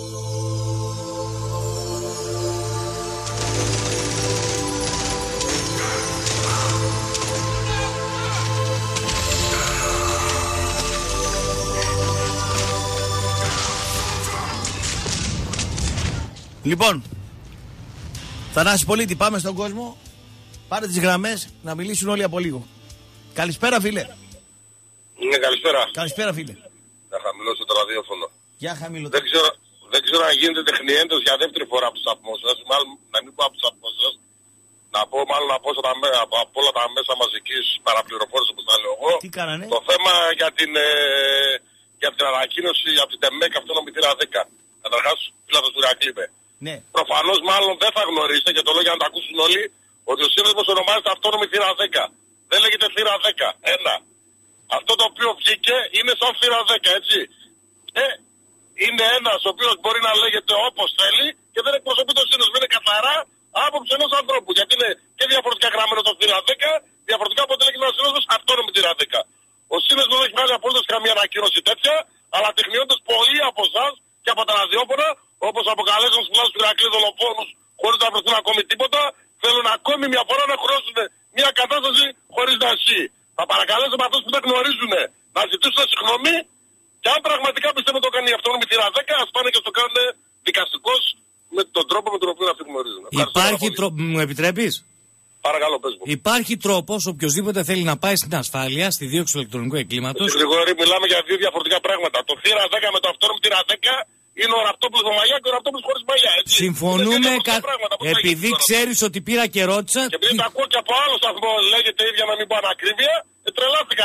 Λοιπόν, Θανάση Πολίτη, πάμε στον κόσμο. Πάρε τις γραμμές να μιλήσουν όλοι από λίγο. Καλησπέρα φίλε. Ναι, καλησπέρα. Καλησπέρα φίλε. Να χαμηλώσω το ραδιόφωνο. Για χαμηλώ. Δεν ξέρω αν γίνεται τεχνιέντος για δεύτερη φορά από το σταθμό σας. Μάλλον να μην πω από το σταθμό σας. Να πω μάλλον από όλα τα μέσα μαζικής παραπληροφόρησης όπως τα λέω εγώ. Τι κάνανε? Το θέμα για την ανακοίνωση από την ΤΕΜΕΚ αυτόνομη θύρα 10. Καταρχάς, φίλατος του Ηρακλή είπε. Ναι. Προφανώς μάλλον δεν θα γνωρίσετε και το λέω για να το ακούσουν όλοι ότι ο σύνδεσμος ονομάζεται αυτόνομη θύρα 10. Δεν λέγεται θύρα 10. Ένα. Αυτό το οποίο βγήκε είναι σαν θύρα 10, έτσι. Είναι ένας ο οποίος μπορεί να λέγεται όπως θέλει και δεν εκπροσωπεί το σύνδεσμο. Είναι καθαρά άποψη ενός ανθρώπου. Γιατί είναι και διαφορετικά γραμμένο το θύρα 10, διαφορετικά από ό,τι λέγεται ένα σύνδεσμος αυτόνομη θύρα 10. Ο σύνδεσμος δεν έχει βγάλει απολύτως καμία ανακοίνωση τέτοια, αλλά τεχνιώντας πολλοί από εσάς και από τα ραδιόφωνα, όπως αποκαλέσαν στους πλάσους του Ηρακλή δολοφόνους χωρίς να βρεθούν ακόμη τίποτα, θέλουν ακόμη μια φορά να χρώσουν μια κατάσταση χωρίς να ισχύει. Θα παρακαλέσω με αυτούς που δεν γνωρίζουν να ζητήσουν συγγνώμη και αν πραγματικά πιστεύουν το κάνει η αυτόνομη θύρα 10, ας πάνε και το κάνουν δικαστικώς με τον τρόπο με τον οποίο αυτοί γνωρίζουν. Υπάρχει τρόπο, μου επιτρέπεις? Παρακαλώ, πες μου. Υπάρχει τρόπος οποιοσδήποτε θέλει να πάει στην ασφάλεια, στη δίωξη του ηλεκτρονικού εγκλήματος. Γρηγόρη, μιλάμε για δύο διαφορετικά πράγματα. Το θύρα 10 με το αυτόνομη θύρα 10 είναι ο Ραπτόπουλος με μαλλιά και ο Ραπτόπουλος χωρίς μαλλιά. Έτσι. Συμφωνούμε. Επειδή ξέρεις ότι πήρα και ρώτησα. Και επειδή τα ακούω και από άλλο σταθμό λέγεται ίδια να μην πω ανακρίβεια, τρελάθηκα.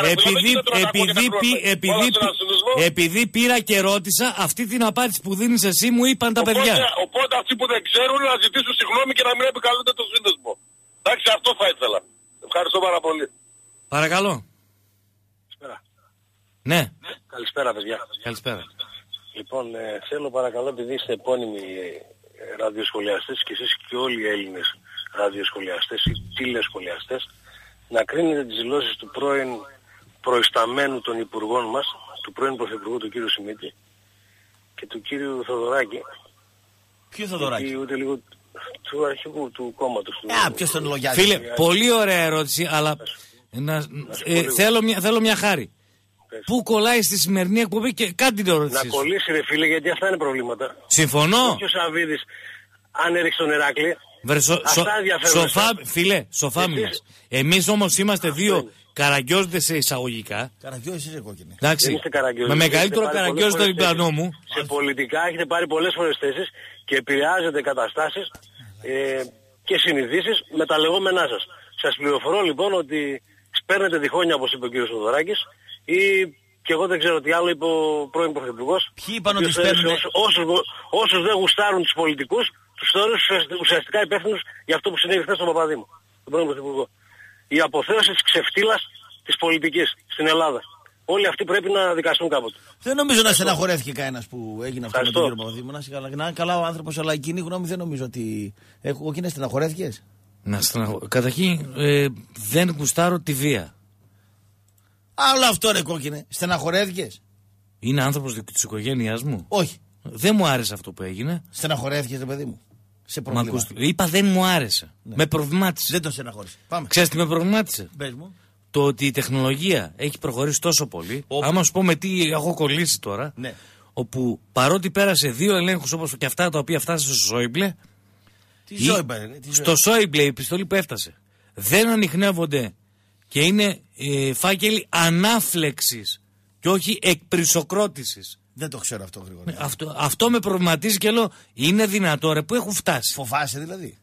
Επειδή πήρα και ρώτησα, αυτή την απάντηση που δίνεις εσύ μου είπαν τα παιδιά. Οπότε αυτοί που δεν ξέρουν να ζητήσουν συγγνώμη και να μην επικαλούνται το σύνδεσμο. Εντάξει, αυτό θα ήθελα. Ευχαριστώ πάρα πολύ. Παρακαλώ. Καλησπέρα. Ναι. Καλησπέρα, παιδιά. Καλησπέρα. Λοιπόν, θέλω παρακαλώ, επειδή είστε επώνυμοι ραδιοσχολιαστές και εσείς και όλοι οι Έλληνες ραδιοσχολιαστές ή τηλεσχολιαστές, να κρίνετε τις δηλώσεις του πρώην προϊσταμένου των υπουργών μας, του πρώην Πρωθυπουργού του κύριου Σιμίτη και του κύριου Θοδωράκη. Ποιο Θοδωράκη? Ούτε λίγο του αρχηγού του κόμματος. Ποιος τον λογιάζει? Φίλε, πολύ ωραία ερώτηση, αλλά θέλω μια χάρη. Πού κολλάει στη σημερινή εκπομπή και κάτι την ερώτηση. Να κολλήσει ρε φίλε, γιατί αυτά είναι προβλήματα. Συμφωνώ. Όποιος Σαββίδης αν έριξε τον Ηράκλη, αυτά ενδιαφέρουν. Φίλε, σοφά μιλάς. Εμείς όμως είμαστε δύο καραγκιόζδες εισαγωγικά. Καραγκιόζδες είσαι κόκκινη. Εντάξει, με μεγαλύτερο καραγκιόζδο το διπλανό μου. Σε πολιτικά έχετε πάρει πολλές φορές θέσεις και επηρεάζετε καταστάσεις και συνειδήσεις με τα λεγόμενά σας. Σας πληροφορώ λοιπόν ότι σπέρνετε διχόνια, όπως είπε ο κύριος Θοδωράκης, ή και εγώ δεν ξέρω τι άλλο είπε ο πρώην Πρωθυπουργός. Ποιοι είπαν ότι σπέρνουν? Όσους δεν γουστάρουν τους πολιτικούς, τους θεωρούν ουσιαστικά υπεύθυνους για αυτό που συνέβη χθες στον Παπαδήμο, τον πρώην Πρωθυπουργό. Η αποθέωση της ξεφτύλας της πολιτικής στην Ελλάδα. Όλοι αυτοί πρέπει να δικαστούν κάποτε. Δεν νομίζω να στεναχωρέθηκε κανένας που έγινε αυτό με τον κύριο Παπαδήμου. Να είναι καλά ο άνθρωπος, αλλά η κοινή γνώμη δεν νομίζω ότι. Όχι, να στεναχωρέθηκες. Καταρχήν δεν γουστάρω τη βία. Άλλο αυτό ρε κόκκινε. Στεναχωρέθηκες. Είναι άνθρωπος της οικογένειάς μου. Όχι. Δεν μου άρεσε αυτό που έγινε. Στεναχωρέθηκες ρε παιδί μου. Σε πρόβλημα. Είπα δεν μου άρεσε. Ναι. Με προβλημάτισε. Δεν τον στεναχώρησε. Πάμε. Ξέρεις τι με προβλημάτισε? Πες μου. Το ότι η τεχνολογία έχει προχωρήσει τόσο πολύ. Άμα σου πω με τι έχω κολλήσει τώρα. Ναι. Όπου παρότι πέρασε 2 ελέγχους όπως και αυτά τα οποία φτάσανε στο Σόιμπλε. Στο Σόιμπλε η επιστολή που έφτασε. Δεν ανιχνεύονται και είναι φάκελοι ανάφλεξης και όχι εκπρισοκρότησης. Δεν το ξέρω αυτό γρήγορα. Αυτό με προβληματίζει και λέω είναι δυνατό ρε που έχουν φτάσει. Φοβάσαι δηλαδή.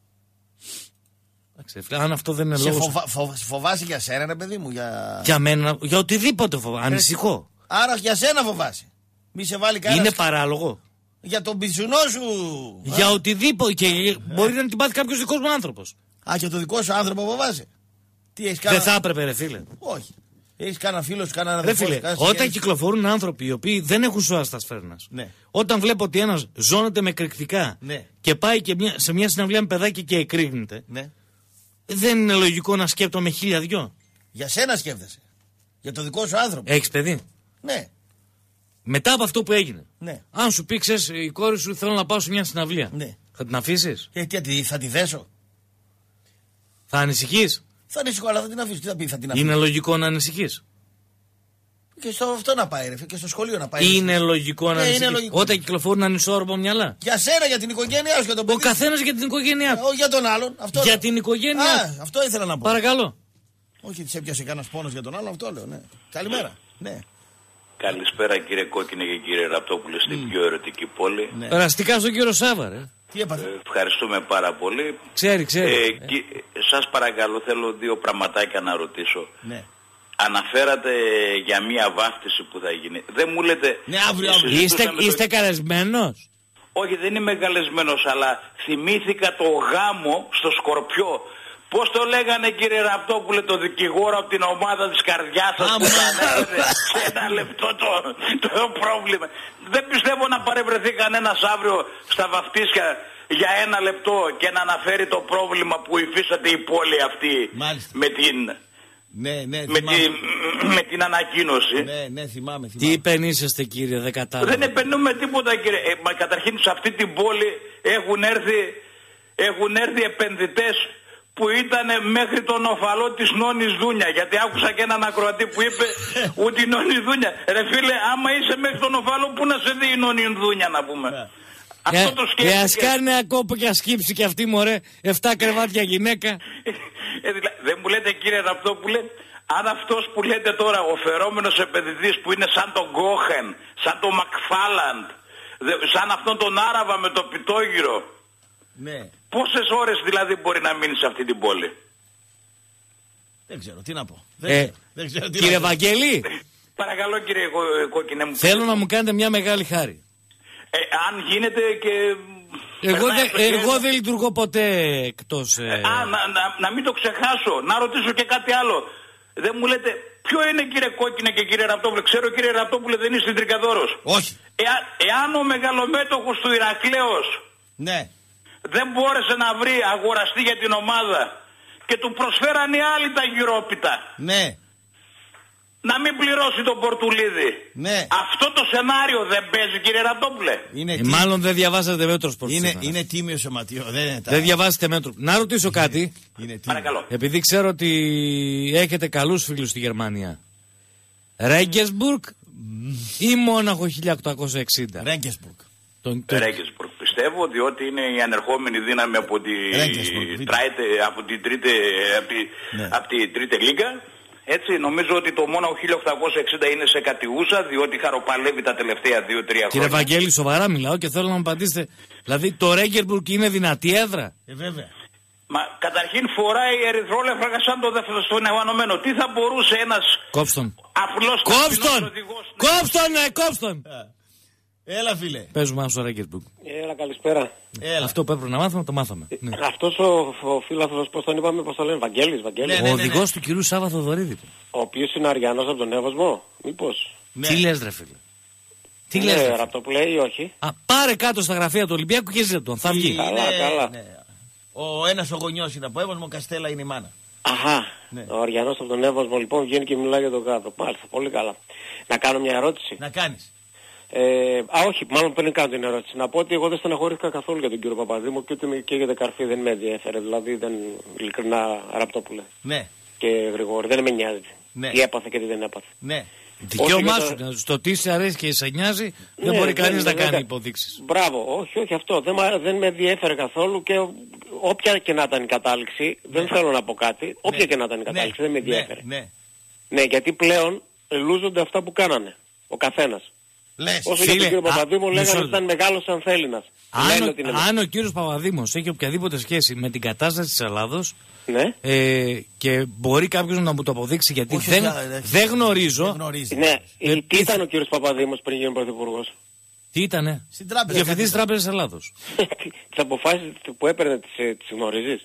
Αν αυτό δεν είναι λόγος. Φοβάσαι για σένα ρε παιδί μου. Για μένα, για οτιδήποτε φοβάσαι. Ανησυχώ. Άρα για σένα φοβάσαι. Μη σε βάλει κανένας. Είναι παράλογο. Για τον πισουνό σου. Για οτιδήποτε. Και μπορεί να την πάθει κάποιος δικός μου άνθρωπος. Α, και το δικό σου άνθρωπο φοβάσαι. Τι έχεις κάνει. Δεν θα έπρεπε ρε φίλε. Όχι. Έχεις κανένα φίλο σου, κανένα αδερφό σου. Όταν κυκλοφορούν άνθρωποι οι οποίοι δεν έχουν σώα στα σφαίρνας. Ναι. Όταν βλέπω ότι ένας ζώνεται με εκρηκτικά. Ναι. Και πάει και σε μια συναυλία με παιδάκι και εκρήγνεται. Ναι. Δεν είναι λογικό να σκέπτομαι 1002. Για σένα σκέφτεσαι. Για το δικό σου άνθρωπο. Έχεις παιδί. Ναι. Μετά από αυτό που έγινε. Ναι. Αν σου πει, ξέρεις, η κόρη σου θέλω να πάω σε μια συναυλία. Ναι. Θα την αφήσεις? Τι, θα τη δέσω. Θα ανησυχείς? Θα ανησυχώ, αλλά θα την αφήσω. Τι θα πει, θα την αφήσω. Είναι λογικό να ανησυχείς? Και στο αυτό να πάει, ρε, και στο σχολείο να πάει. Είναι λογικό να ανησυχείς? Όταν κυκλοφορούν ανισόρροπα μυαλά. Για σένα, για την οικογένειά σου, για τον παιδί. Ο καθένας για την οικογένειά του. Όχι για τον άλλον. Αυτό για την οικογένειά. Αυτό ήθελα να πω. Παρακαλώ. Όχι, τη έπιασε κανένα πόνο για τον άλλον, αυτό λέω. Ναι. Καλημέρα. Ναι. Καλησπέρα κύριε Κόκκινε και κύριε Ραπτόπουλε στην πιο ερωτική πόλη. Ναι. Περαστικά στον κύριο Σάβα, ρε. Τι έπαθε? Ευχαριστούμε πάρα πολύ. Ξέρει. Σας παρακαλώ, θέλω 2 πραγματάκια να ρωτήσω. Ναι. Αναφέρατε για μία βάφτιση που θα γίνει. Δεν μου λέτε... Ναι, αύριο. Είστε καλεσμένος? Όχι, δεν είμαι καλεσμένος, αλλά θυμήθηκα το γάμο στο Σκορπιό. Πώς το λέγανε κύριε Ραπτόπουλε το δικηγόρο από την ομάδα της καρδιάς σας που θα ανέβαινε σε 1 λεπτό το πρόβλημα. Δεν πιστεύω να παρευρεθεί κανένας αύριο στα βαφτίσια για 1 λεπτό και να αναφέρει το πρόβλημα που υφίσταται η πόλη αυτή. Μάλιστα. με την ανακοίνωση. Ναι, θυμάμαι. Τι υπενήσεστε κύριε, δεν κατάλαβα. Δεν επενούμε τίποτα κύριε. Καταρχήν σε αυτή την πόλη έχουν έρθει επενδυτές που ήταν μέχρι τον οφαλό της Νόνης Δούνια. Γιατί άκουσα και έναν ακροατή που είπε ούτε η Νόνη Δούνια. Ρε φίλε, άμα είσαι μέχρι τον οφαλό, πού να σε δει η Νόνη Δούνια να πούμε. Αυτό το σκέφτηκε. Ας κάνει ένα κόπο και ας σκύψει και αυτή μωρέ 7 κρεβάτια γυναίκα. Δεν μου λέτε κύριε Ραπτόπουλε, αν αυτός που λέτε τώρα ο φερόμενος επενδυτής που είναι σαν τον Γκόχεν, σαν τον Μακφάλαντ, σαν αυτόν τον Άραβα με το πιτόγυρο. Ναι. Πόσες ώρες δηλαδή μπορεί να μείνει σε αυτή την πόλη? Δεν ξέρω τι να πω. Δεν ξέρω τι κύριε Βαγγέλη. Παρακαλώ κύριε Κόκκινε μου. Θέλω να μου κάνετε μια μεγάλη χάρη. Αν γίνεται και... Εγώ δεν λειτουργώ ποτέ εκτός... Να μην το ξεχάσω. Να ρωτήσω και κάτι άλλο. Δεν μου λέτε ποιο είναι κύριε Κόκκινε και κύριε Ραπτόπουλε? Ξέρω κύριε Ραπτόπουλε δεν είστε Τρικαδόρος. Όχι. Εάν ο μεγαλομέτωχος του Ηρακλέως δεν μπόρεσε να βρει αγοραστή για την ομάδα και του προσφέραν οι άλλοι τα γυρόπιτα. Ναι. Να μην πληρώσει τον Πορτουλίδη. Ναι. Αυτό το σενάριο δεν παίζει κύριε Ραπτόπουλε? Μάλλον δεν διαβάσατε μέτρο σπορτ. Είναι τίμιο σωματείο. Δεν διαβάσετε μέτρο. Να ρωτήσω κάτι. Παρακαλώ. Επειδή ξέρω ότι έχετε καλούς φίλους στη Γερμανία. Ρέγκεσμπουργκ ή Μόναχο 1860? Ρέγκεσμπουργκ. Ρέγκεσμπουργκ πιστεύω, διότι είναι η ανερχόμενη δύναμη από την τρίτη λίγα. Έτσι, νομίζω ότι το Μόναχο 1860 είναι σε κατιούσα, διότι χαροπαλεύει τα τελευταία 2-3 χρόνια. Κύριε Βαγγέλη, σοβαρά μιλάω και θέλω να μου απαντήσετε. Δηλαδή το Ρέγκεσμπουργκ είναι δυνατή έδρα? Βέβαια. Μα καταρχήν φοράει ερυθρόλευκα σαν το δεύτερο στον ευανωμένο. Τι θα μπορούσε ένας απλός οδηγός... Κόψτον! Έλα, φίλε. Παίζουμε στο Ρέγκερμπουργκ. Έλα, καλησπέρα. Αυτό που έπρεπε να μάθουμε, το μάθαμε. Ναι. Αυτός ο φίλαθλος, πώς τον είπαμε, πώς το λένε, Βαγγέλης. Ναι. Ο οδηγός του κυρίου Σάβα Θοδωρίδη. Ο οποίος είναι Αριανός από τον Εύωσμο, μήπως. Ναι. Τι λες, ρε φίλε. Τι ναι, λες. Από το που λέει ή όχι. Πάρε κάτω στα γραφεία του Ολυμπιακού και ζήτω τον. Θα βγει. Καλά. Ναι. Ένας ο γονιός είναι από Εύωσμο, Καστέλα είναι η μάνα. Αχα. Ναι. Ο Αριανός από τον Εύωσμο λοιπόν βγαίνει και μιλάει για τον κάτω. Μάλιστα, πολύ καλά. Να κάνω μια ερώτηση. Να κάνεις. Όχι, μάλλον πριν κάνω την ερώτηση. Να πω ότι εγώ δεν στεναχωρήθηκα καθόλου για τον κύριο Παπαδήμο και ούτε και για την καρφή δεν με ενδιαφέρε. Δηλαδή δεν ειλικρινά Ραπτόπουλε. Ναι. Και Γρηγόρη, δεν με νοιάζει. Ναι. Τι έπαθε και τι δεν έπαθε. Ναι. Δικαίωμά σου. Στο τι σε αρέσει και σε νοιάζει δεν μπορεί κανείς να κάνει υποδείξεις. Μπράβο, όχι αυτό. Δεν με ενδιαφέρε καθόλου και όποια και να ήταν η κατάληξη, δεν θέλω να πω κάτι. Όποια και να ήταν η κατάληξη, δεν με ενδιαφέρε. Ναι, γιατί πλέον λούζονται αυτά που κάνανε. Ο καθένας. Όσο για τον κύριο Παπαδήμο λέγανε ότι ήταν μεγάλος ανθέληνας. Αν ο κύριος Παπαδήμος έχει οποιαδήποτε σχέση με την κατάσταση της Ελλάδος, ναι. Και μπορεί κάποιος να μου το αποδείξει γιατί δεν γνωρίζω. Ναι, τι ήταν ο κύριος Παπαδήμος πριν γίνει πρωθυπουργός. Τι ήτανε. Διευθυντής της Τράπεζας Ελλάδος. Τις αποφάσεις που έπαιρνε τις γνωρίζεις.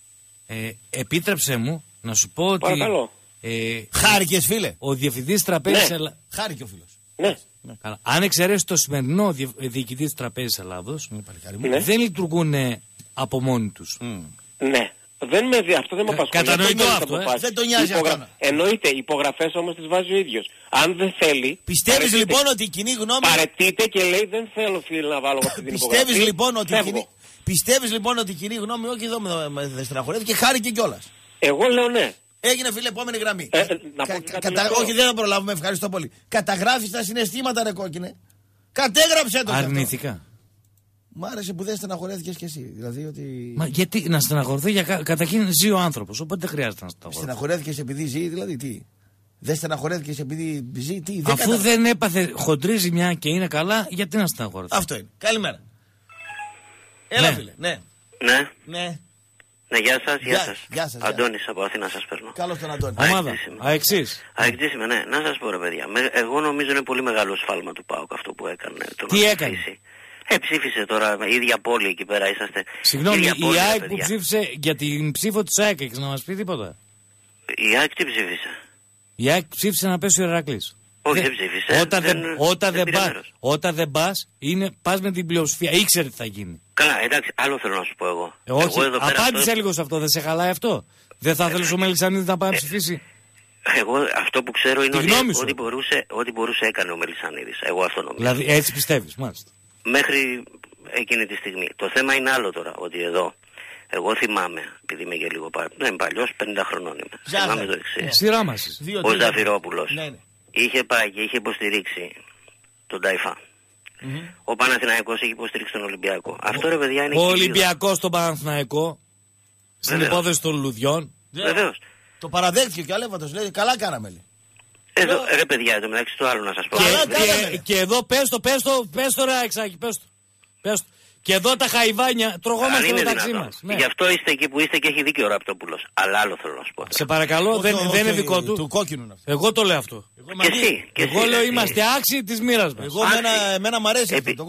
Επίτρεψέ μου να σου πω ότι. Παρακαλώ. Χάρηκες, φίλε. Ο διευθυντής Τραπέζας Ελλάδος. Χάρηκε ο φίλος. Ναι. Αν εξαιρέσει το σημερινό διοικητή της Τραπέζας Ελλάδος, δεν λειτουργούν από μόνοι τους. Ναι. Αυτό δεν με απασχολεί. Κατανοητό αυτό. Δεν τον νοιάζει αυτό. Εννοείται, οι υπογραφές όμως τις βάζει ο ίδιος. Αν δεν θέλει. Πιστεύεις λοιπόν ότι η κοινή γνώμη. Παρετείται και λέει δεν θέλω φίλοι να βάλω αυτή την υπογραφή. Πιστεύεις λοιπόν ότι η κοινή γνώμη, όχι εδώ με στεναχωρέθηκε και χάρηκε κιόλας. Εγώ λέω ναι. Έγινε, φίλε, επόμενη γραμμή. Όχι, δεν θα προλάβουμε, ευχαριστώ πολύ. Καταγράφεις τα συναισθήματα, ρε κόκκινε. Κατέγραψε το. Αρνητικά. Μ' άρεσε που δεν στεναχωρέθηκες κι εσύ. Δηλαδή ότι. Μα γιατί να στεναχωρηθεί, καταρχήν ζει ο άνθρωπος, οπότε δεν χρειάζεται να στεναχωρηθεί. Στεναχωρέθηκες επειδή ζει, δηλαδή τι. Δεν στεναχωρέθηκες επειδή ζει, τι. Αφού δεν έπαθε χοντρή ζημιά και είναι καλά, γιατί να στεναχωρηθεί. Αυτό είναι. Καλημέρα. Έλα, φίλε. Ναι. Ναι, γεια σας. Αντώνης από Αθήνα σας παίρνω. Καλώς τον Αντώνη. Αεξής είμαι, ναι. Να σας πω, ρε παιδιά. Εγώ νομίζω είναι πολύ μεγάλο σφάλμα του ΠΑΟΚ αυτό που έκανε. Τι έκανε? Ψήφισε τώρα, η ίδια πόλη εκεί πέρα είσαστε. Συγγνώμη, η ΑΕΚ που ψήφισε για την ψήφο της ΑΕΚ, έχεις να μας πει τίποτα? Η ΑΕΚ τι ψήφισε? Η ΑΕΚ ψήφισε να πέσει ο Ηρακλής. Όχι, δεν ψήφισε. Όταν δεν πας, πας με την πλειοψηφία. Ήξερε τι θα γίνει. Καλά, εντάξει, άλλο θέλω να σου πω εγώ. Όχι, απάντησε λίγο σε αυτό, δεν σε χαλάει αυτό? Δεν θα θέλεις ο Μελισσανίδης να πάει να ψηφίσει? Εγώ αυτό που ξέρω είναι ότι μπορούσε έκανε ο Μελισσανίδης. Εγώ αυτό νομίζω. Δηλαδή έτσι πιστεύεις, μάλιστα. Μέχρι εκείνη τη στιγμή. Το θέμα είναι άλλο τώρα, ότι εδώ, εγώ θυμάμαι, επειδή είμαι και λίγο παλιός, 50 χρονών είμαι. Θυμάμαι το εξής. Ο Ζαφυρόπουλος είχε πάει και είχε υποστηρίξει τον Ταϊφά. Ο Παναθηναϊκός έχει υποστηρίξει τον Ολυμπιακό. Αυτό, ρε παιδιά, είναι. Ο Ολυμπιακός στον Παναθηναϊκό, στην υπόθεση των λουδιών. Βεβαίως. Το παραδέχτηκε και ο Αλέφαντος, λέει, καλά κάναμε. Εδώ, ρε παιδιά, το μεταξύ του άλλου να σας πω. Και εδώ πες το ρε Αξάκη, πες το. Και εδώ τα χαϊβάνια τρογόμαστε μεταξύ μας. Ναι. Γι' αυτό είστε εκεί που είστε και έχει δίκιο ο Ραπτόπουλος. Αλλά άλλο θέλω να σου πω. Σε παρακαλώ, δεν είναι δικό του. Του κόκκινου. Εγώ το λέω αυτό. Και εσύ. Εγώ λέω είμαστε άξιοι της μοίρας μας. Εγώ εμένα μ' αρέσει αυτό.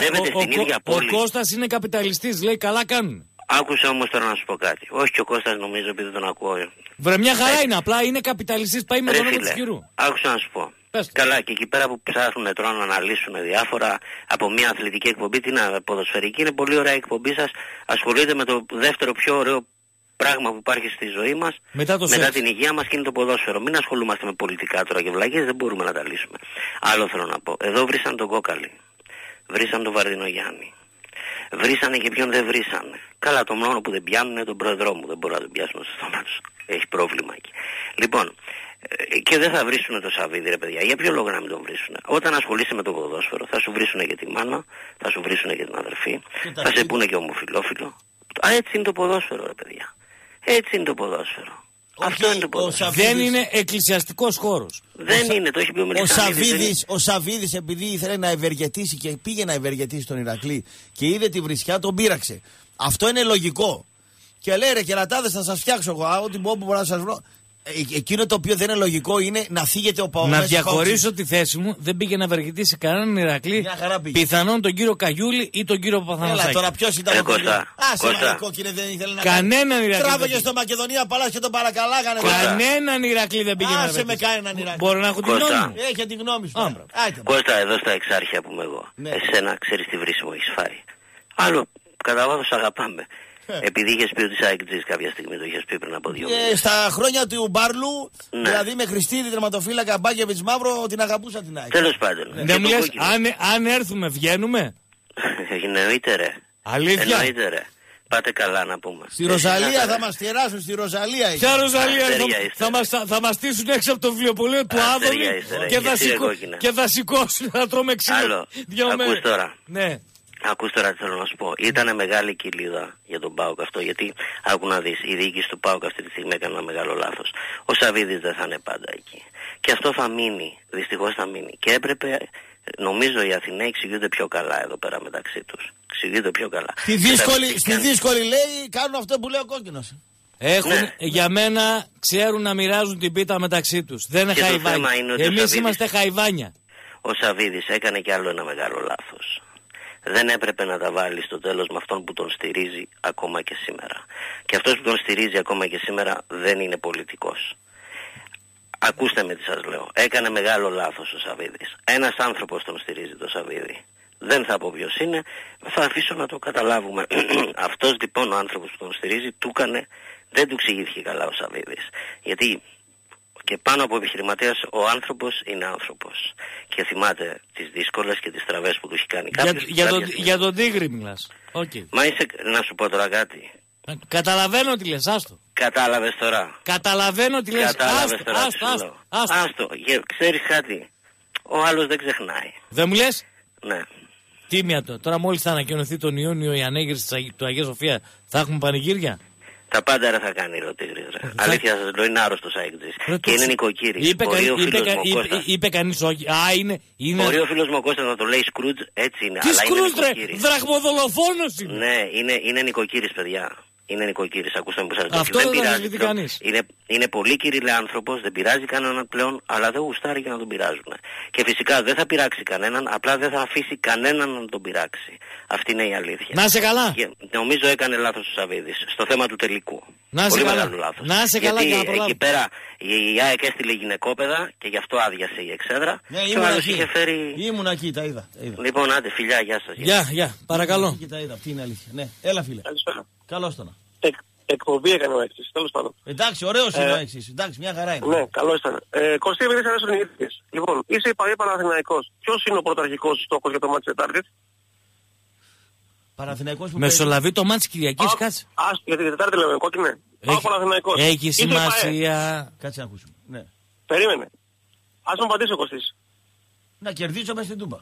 Ο Κώστας είναι καπιταλιστής, λέει καλά κάνουν. Άκουσα όμως τώρα να σου πω κάτι. Όχι και ο Κώστας νομίζω επειδή τον ακούω. Βρε μια χαρά είναι, απλά είναι καπιταλιστής, πάει με τον νόμο του χειρού. Άκουσα να σου πω. Καλά, και εκεί πέρα που ψάχνουν τώρα να αναλύσουν διάφορα από μια αθλητική εκπομπή, την ποδοσφαιρική, είναι πολύ ωραία εκπομπή σας. Ασχολείται με το δεύτερο πιο ωραίο πράγμα που υπάρχει στη ζωή μας, μετά την υγεία μας, και είναι το ποδόσφαιρο. Μην ασχολούμαστε με πολιτικά τώρα και βλαγίες, δεν μπορούμε να τα λύσουμε. Άλλο θέλω να πω. Εδώ βρήσαν τον Κόκαλη, βρήσαν τον Βαρδινογιάννη. Βρήσανε και ποιον δεν βρήσανε. Καλά, το μόνο που δεν πιάνουν είναι τον πρόεδρό μου. Δεν μπορούν να τον πιάσουν στο στόμα τους. Έχει πρόβλημα εκεί. Λοιπόν, και δεν θα βρίσουν το Σαββίδι, ρε παιδιά. Για ποιο λόγο να μην τον βρίσουν? Όταν ασχολείσαι με το ποδόσφαιρο, θα σου βρίσουν και τη μάνα, θα σου βρίσουν και την αδερφή, θα σε πούνε και ομοφυλόφιλο. Έτσι είναι το ποδόσφαιρο, ρε παιδιά. Έτσι είναι το ποδόσφαιρο. Αυτό είναι το ποδόσφαιρο. Δεν είναι εκκλησιαστικός χώρος. Δεν είναι, το έχει πει ο Μελισσανίδης. Ο Σαββίδης, επειδή ήθελε να ευεργετήσει και πήγε να ευεργετήσει τον Ηρακλή και είδε τη βρισιά, τον πείραξε. Αυτό είναι λογικό. Και λέει, ρε κερατάδες, θα σας φτιάξω εγώ, ό,τι μπορώ να σας βρω. Εκείνο το οποίο δεν είναι λογικό είναι να φύγετε ο ΠΑΟΚ. Να διαχωρίσω τη θέση μου, δεν πήγε να ευεργετήσει κανέναν Ηρακλή. Πιθανόν τον κύριο Καγιούλη ή τον κύριο Παπαθανασάκη. Έλα τώρα, ποιος ήταν ο Κώστα. Δεν ήθελε να κανέναν Ηρακλή. Τράβαγε στο Μακεδονία Παλάς και τον παρακαλάγανε. Κανέναν Ηρακλή δεν πήγε να ευεργετήσει. Άσε με κανέναν Ηρακλή. Μπορώ να έχω τη γνώμη μου. Έχει τη γνώμη σου. Κώστα, εδώ στα Εξάρχεια που είμαι εγώ. Εσένα ξέρεις τι βρίσιμο έχεις φάει. Άλλο, κατά βάθος αγαπάμε. Επειδή είχες πει ότι είσαι αεκτζής κάποια στιγμή, το είχες πει πριν από 2 μήνες. Στα χρόνια του Μπάρλου, δηλαδή με Χριστίδη, τερματοφύλακα, Μπάκεβιτς, Μαύρο, την αγαπούσα την ΑΕΚ. Τέλος πάντων. Δεν μου λες, αν έρθουμε, βγαίνουμε. Εννοείται ρε. Αλήθεια. Εννοείται ρε. Πάτε καλά να πούμε. Στη Ροζαλία θα μας τυράσουν, στη Ροζαλία. Ποια Ροζαλία, θα μας στήσουν έξω από το βιβλιοπωλείο του Άδωνη και θα σηκώσουν να τρώμε ξύλο. Ακούς τώρα. Ναι. Ακούς τώρα τι θέλω να σου πω. Ήτανε μεγάλη κοιλίδα για τον ΠΑΟΚ αυτό, γιατί άκου να δεις, η διοίκηση του ΠΑΟΚ αυτή τη στιγμή έκανε ένα μεγάλο λάθος. Ο Σαββίδης δεν θα είναι πάντα εκεί. Και αυτό θα μείνει, δυστυχώς θα μείνει. Και έπρεπε, νομίζω οι Αθηναίοι εξηγούνται πιο καλά εδώ πέρα μεταξύ τους. Εξηγούνται πιο καλά. Στη δύσκολη λέει κάνουν αυτό που λέει ο Κόκκινος. Για μένα ξέρουν να μοιράζουν την πίτα μεταξύ τους. Δεν είναι χαϊβάνια. Εμείς είμαστε χαϊβάνια. Ο Σαββίδης έκανε κι άλλο ένα μεγάλο λάθος. Δεν έπρεπε να τα βάλει στο τέλος με αυτόν που τον στηρίζει ακόμα και σήμερα. Και αυτός που τον στηρίζει ακόμα και σήμερα δεν είναι πολιτικός. Ακούστε με τι σας λέω. Έκανε μεγάλο λάθος ο Σαββίδης. Ένας άνθρωπος τον στηρίζει το Σαββίδη. Δεν θα πω ποιος είναι, θα αφήσω να το καταλάβουμε. Αυτός λοιπόν ο άνθρωπος που τον στηρίζει δεν του εξηγήθηκε καλά ο Σαββίδης. Γιατί και πάνω από επιχειρηματίας ο άνθρωπος είναι άνθρωπος. Και θυμάται τις δύσκολες και τις τραβές που του έχει κάνει κάποιος. Για τον Τίγρη μιλάς. Okay. Μα να σου πω τώρα κάτι. Καταλαβαίνω τι λες, άστο. Κατάλαβες τώρα. Καταλαβαίνω τι λες, άστο. Ξέρεις κάτι. Ο άλλος δεν ξεχνάει. Δεν μου λες. Ναι. Τίμια το. Τώρα μόλις θα ανακοινωθεί τον Ιούνιο η ανέγερση του Αγία Σοφία, θα έχουμε πανηγύρια. Τα πάντα ρε θα κάνει ο Τίγρης ρε. Αλήθεια σας λέω, είναι άρρωστος αεκτζής. Και είναι νοικοκύρης. Είπε κανείς όχι. Μπορεί ο φίλος μου ο Κώστας να το λέει Σκρούτζ, έτσι είναι. Τι Σκρούτζ ρε, δραχμοδολοφόνος είναι. Ναι, είναι νοικοκύρης παιδιά. Είναι νοικοκύρης, ακούστε μου που σας λέω. Αυτό δεν πειράζει κανείς. Είναι πολύ κυριλέ άνθρωπος, δεν πειράζει κανέναν πλέον, αλλά δεν γουστάρει για να τον πειράζουν. Και φυσικά δεν θα πειράξει κανέναν, απλά δεν θα αφήσει κανέναν να τον πειράξει. Αυτή είναι η αλήθεια. Να είσαι καλά. Και νομίζω έκανε λάθος ο Σαββίδης στο θέμα του τελικού. Να είσαι καλά. Να είσαι καλά για να προλάβει. Εκεί πέρα η ΑΕΚ έστειλε γυναικόπαιδα και γι' αυτό άδειασε η εξέδρα. Ναι, ήμουν εκεί, τα είδα. Λοιπόν, άντε φιλιά, γεια σας. Γεια, παρακαλώ. Τα είδα, αυτή είναι αλήθεια. Ναι, έλα φίλε. Καλώς τον. Εκπομπή έκανε ο Έξης, τέλος πάντων. Εντάξει, ωραίος είναι ο Έξης. Εντάξει, μια χαρά είναι. Ναι, καλό ήταν. Κωστή, επειδή αρέσουν οι ίδιες. Λοιπόν, είσαι Παναθηναϊκός. Ποιος είναι ο πρωταρχικός στόχος για το μάτι της Τετάρτης? Παναθηναϊκός που μεσολαβεί το μάτι της Κυριακής, κάτσε. Γιατί την Τετάρτη λέμε, κόκκινε. Πάω Παναθηναϊκός. Έχει σημασία. Κάτσε να ακούσουμε. Ναι. Περίμενε. Ας μου απαντήσει ο Κωστής. Να κερδίσω μέσα στην Τούμπα.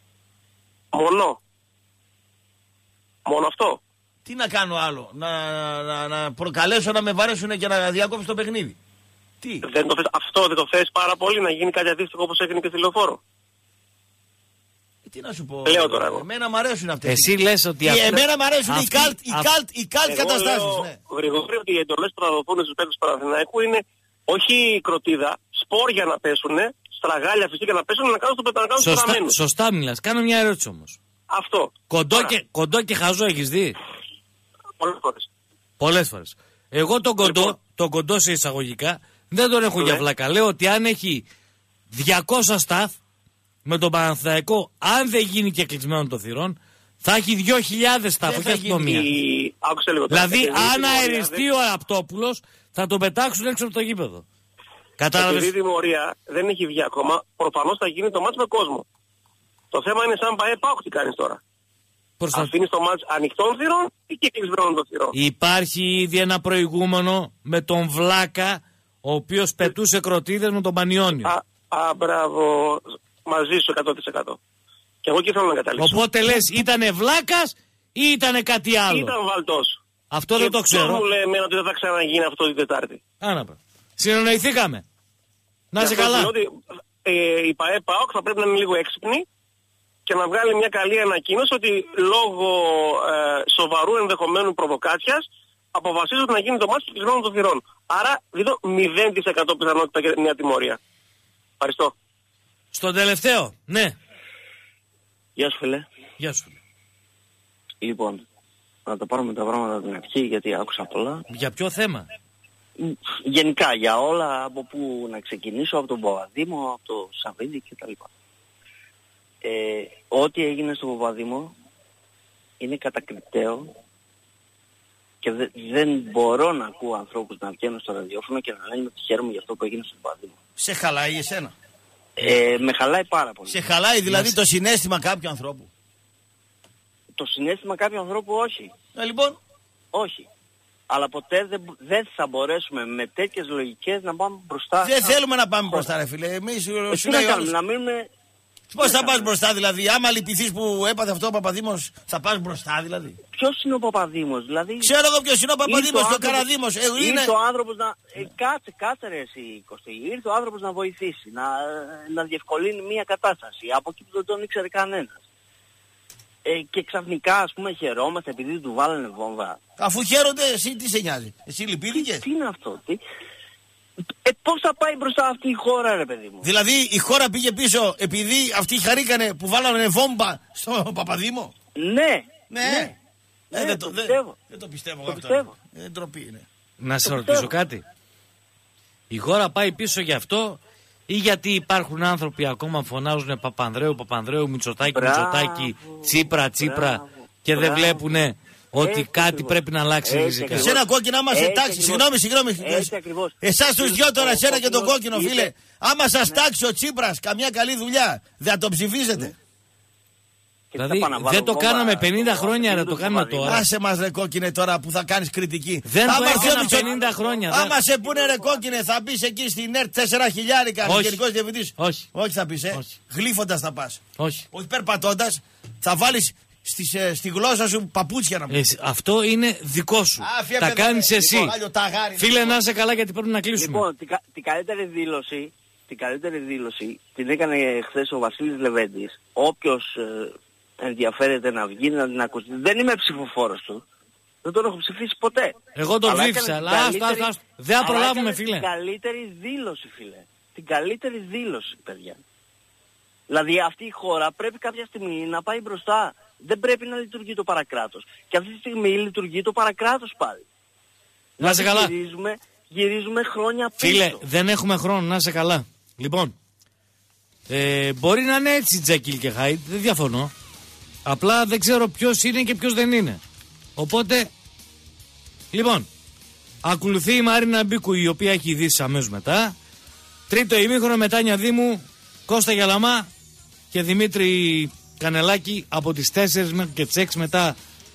Μόνο αυτό. Τι να κάνω άλλο, να προκαλέσω να με βαρέσουν και να διακόψω το παιχνίδι. Τι. Αυτό δεν το θες πάρα πολύ, να γίνει κάτι αντίστοιχο όπως έγινε και στη Λεωφόρο? Τι να σου πω. Λέω τώρα εγώ. Εμένα μ' αρέσουν αυτές. Εσύ λες ότι εμένα μ' αρέσουν οι καλτ καταστάσεις. Γρηγορεί ότι οι εντολές που θα δοθούν στους παίκτες του Παναθηναϊκού είναι όχι κροτίδα, σπόρια να πέσουν, στραγάλια φυσικά να πέσουν, να κάνουν στο πεταγμένο. Σωστά μιλάς. Κάνω μια ερώτηση όμως. Αυτό. Κοντό και χαζό έχεις δει? Πολλές φορές. Εγώ τον κοντό σε εισαγωγικά δεν τον έχω για βλάκα. Λέω ότι αν έχει 200 σταφ με τον Παναθηναϊκό, αν δεν γίνει και κλεισμένο των θυρών, θα έχει 2.000 σταφ, όχι αστυνομία. Δηλαδή αν αεριστεί ο Ραπτόπουλος θα τον πετάξουν έξω από το γήπεδο. Κατάλαβες? Επειδή η τιμωρία δεν έχει βγει ακόμα, προφανώς θα γίνει το μάτς με κόσμο. Το θέμα είναι σαν ΠΑΟΚ τι κάνεις τώρα. Αφήνεις το μάτς ανοιχτών θυρών ή και κλεισμένων των θυρών? Υπάρχει ήδη ένα προηγούμενο με τον Βλάκα, ο οποίος πετούσε κροτίδες με τον Πανιόνιο. Μπράβο, μαζί σου 100%. Και εγώ εκεί θέλω να καταλήξω. Οπότε λες ήτανε Βλάκας ή ήτανε κάτι άλλο? Ήταν βαλτός. Αυτό δεν το ξέρω. Και μου λέει εμένα ότι δεν θα ξαναγίνει αυτό την Τετάρτη. Συνεννοηθήκαμε. Να είσαι καλά. Ότι η ΠΑΟΚ θα πρέπει να είναι λίγο έξυπνη και να βγάλει μια καλή ανακοίνωση ότι λόγω σοβαρού ενδεχομένου προβοκάτσιας αποφασίζουν να γίνει το μάτι του κλεισμένων των θυρών. Άρα δίνω 0% πιθανότητα για μια τιμωρία. Ευχαριστώ. Στον τελευταίο, ναι. Γεια σου φίλε. Γεια σου φίλε. Λοιπόν, να τα πάρουμε τα πράγματα από την αρχή γιατί άκουσα πολλά. Για ποιο θέμα? Γενικά για όλα, από που να ξεκινήσω, από τον Παπαδήμο, από το Σαββίδη κτλ. Ό,τι έγινε στον Παπαδήμο είναι κατακριτέο και δεν μπορώ να ακούω ανθρώπους να βγαίνουν στο ραδιόφωνο και να λένε ότι χαίρομαι για αυτό που έγινε στον Παπαδήμο. Σε χαλάει εσένα? Με χαλάει πάρα πολύ. Σε χαλάει δηλαδή το συναίσθημα κάποιου ανθρώπου? Το συναίσθημα κάποιου ανθρώπου όχι. Λοιπόν. Όχι. Αλλά ποτέ δεν θα μπορέσουμε με τέτοιες λογικές να πάμε μπροστά. Δεν θέλουμε να πάμε μπροστά ρε φίλε. Εμείς τι να κάνουμε, να μείνουμε... Πώς θα πας μπροστά δηλαδή? Άμα λυπηθείς που έπαθε αυτό ο Παπαδήμος, θα πας μπροστά δηλαδή? Ποιος είναι ο Παπαδήμος δηλαδή? Ξέρω εγώ ποιος είναι ο Παπαδήμος, το Καραδήμος. Ήρθε ο άνθρωπος να... Κάτσε ρε εσύ Κωστή. Ήρθε ο άνθρωπος να βοηθήσει, να διευκολύνει μια κατάσταση από εκεί που δεν τον ήξερε κανένας. Και ξαφνικά ας πούμε χαιρόμαστε επειδή του βάλανε βόμβα. Αφού χαίρονται, εσύ τι σε νοιάζει? Εσύ λυπήθηκες? Τι είναι αυτό? Πώς θα πάει μπροστά αυτή η χώρα ρε παιδί μου? Δηλαδή η χώρα πήγε πίσω επειδή αυτοί χαρήκανε που βάλανε βόμβα στο Παπαδήμο? Ναι. Δεν το πιστεύω. Δεν το πιστεύω αυτό. Ντροπή είναι. Να σε ρωτήσω κάτι. Η χώρα πάει πίσω γι' αυτό ή γιατί υπάρχουν άνθρωποι ακόμα φωνάζουν Παπανδρέου, Μητσοτάκη, Τσίπρα και δεν βλέπουνε ότι κάτι πρέπει να αλλάξει ριζικά. Εσένα κόκκινα άμα σε τάξει, συγγνώμη. Εσάς τους δυο τώρα, εσένα και τον κόκκινο φίλε, άμα σας τάξει ο Τσίπρας καμιά καλή δουλειά, δεν το ψηφίζετε? Δηλαδή δεν το κάναμε 50 χρόνια, ρε, το κάνουμε τώρα. Άσε μας ρε κόκκινε τώρα που θα κάνεις κριτική. Δεν το έκανα 50 χρόνια. Άμα σε πούνε ρε κόκκινε θα μπεις εκεί στην ΕΡΤ 4 χιλιάρικα, γενικός διευθυντής. Όχι θα πεις γλύφοντας θα πας. Όχι περπατώντας, θα βάλεις στη γλώσσα σου παπούτσια να πεις. Αυτό είναι δικό σου. Τα κάνεις εσύ. Φίλε να είσαι καλά γιατί πρέπει να κλείσουμε. Λοιπόν, την καλύτερη δήλωση την έκανε χθες ο Βασίλης Λεβέντης. Όποιος ενδιαφέρεται να βγει να την ακούσει. Δεν είμαι ψηφοφόρος του. Δεν τον έχω ψηφίσει ποτέ. Εγώ τον ψήφισα, αλλά δεν θα προλάβουμε φίλε. Την καλύτερη δήλωση φίλε. Την καλύτερη δήλωση παιδιά. Δηλαδή αυτή η χώρα πρέπει κάποια στιγμή να πάει μπροστά. Δεν πρέπει να λειτουργεί το παρακράτος. Και αυτή τη στιγμή λειτουργεί το παρακράτος πάλι. Να είσαι καλά. Γυρίζουμε χρόνια πίσω. Φίλε, δεν έχουμε χρόνο, να είσαι καλά. Λοιπόν, μπορεί να είναι έτσι Τζακίλ και Χάιντ, δεν διαφωνώ. Απλά δεν ξέρω ποιος είναι και ποιος δεν είναι. Οπότε, λοιπόν, ακολουθεί η Μαρίνα Μπίκου, η οποία έχει ειδήσεις αμέσως μετά. Τρίτο ημίχρονο Μετάνια Δήμου, Κώστα Γιαλαμά και Δημήτρη Κανελάκη από τις 4 μέχρι και τις 6 μετά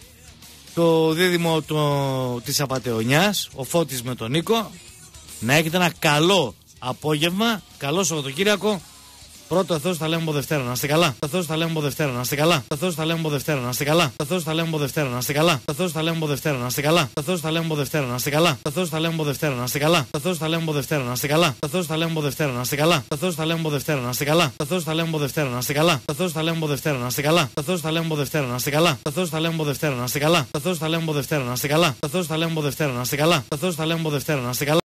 το δίδυμο της Απατεωνιάς, ο Φώτης με τον Νίκο. Να έχετε ένα καλό απόγευμα, καλό Σαββατοκύριακο. Πρώτο Θεός τα λέμε από Δευτέρα, να είστε καλά. Θεός τα λέμε από Δευτέρα, να είστε καλά. Θεός τα λέμε από Δευτέρα, να είστε καλά. Θεός τα λέμε από Δευτέρα, να είστε καλά. Θεός τα λέμε από Δευτέρα, να είστε καλά. Θεός τα λέμε από Δευτέρα, να είστε καλά. Θεός τα λέμε από Δευτέρα, να είστε καλά. Θεός τα λέμε από Δευτέρα, να είστε καλά. Θεός τα λέμε από Δευτέρα, να είστε καλά. Θεός τα λέμε από Δευτέρα, να είστε καλά. Θεός τα λέμε από Δευτέρα, να είστε καλά. Θεός τα λέμε από Δευτέρα, να είστε καλά. Θεός τα λέμε από Δευτέρα, να είστε καλά. Θεός τα λέμε από Δευτέρα, να είστε καλά. Θεός τα λέμε από Δευτέρα, να είστε καλά. Θεός τα λέμε από Δευτέρα, να είστε καλά. Θεός τα λέμε από Δευτέρα, να είστε καλά.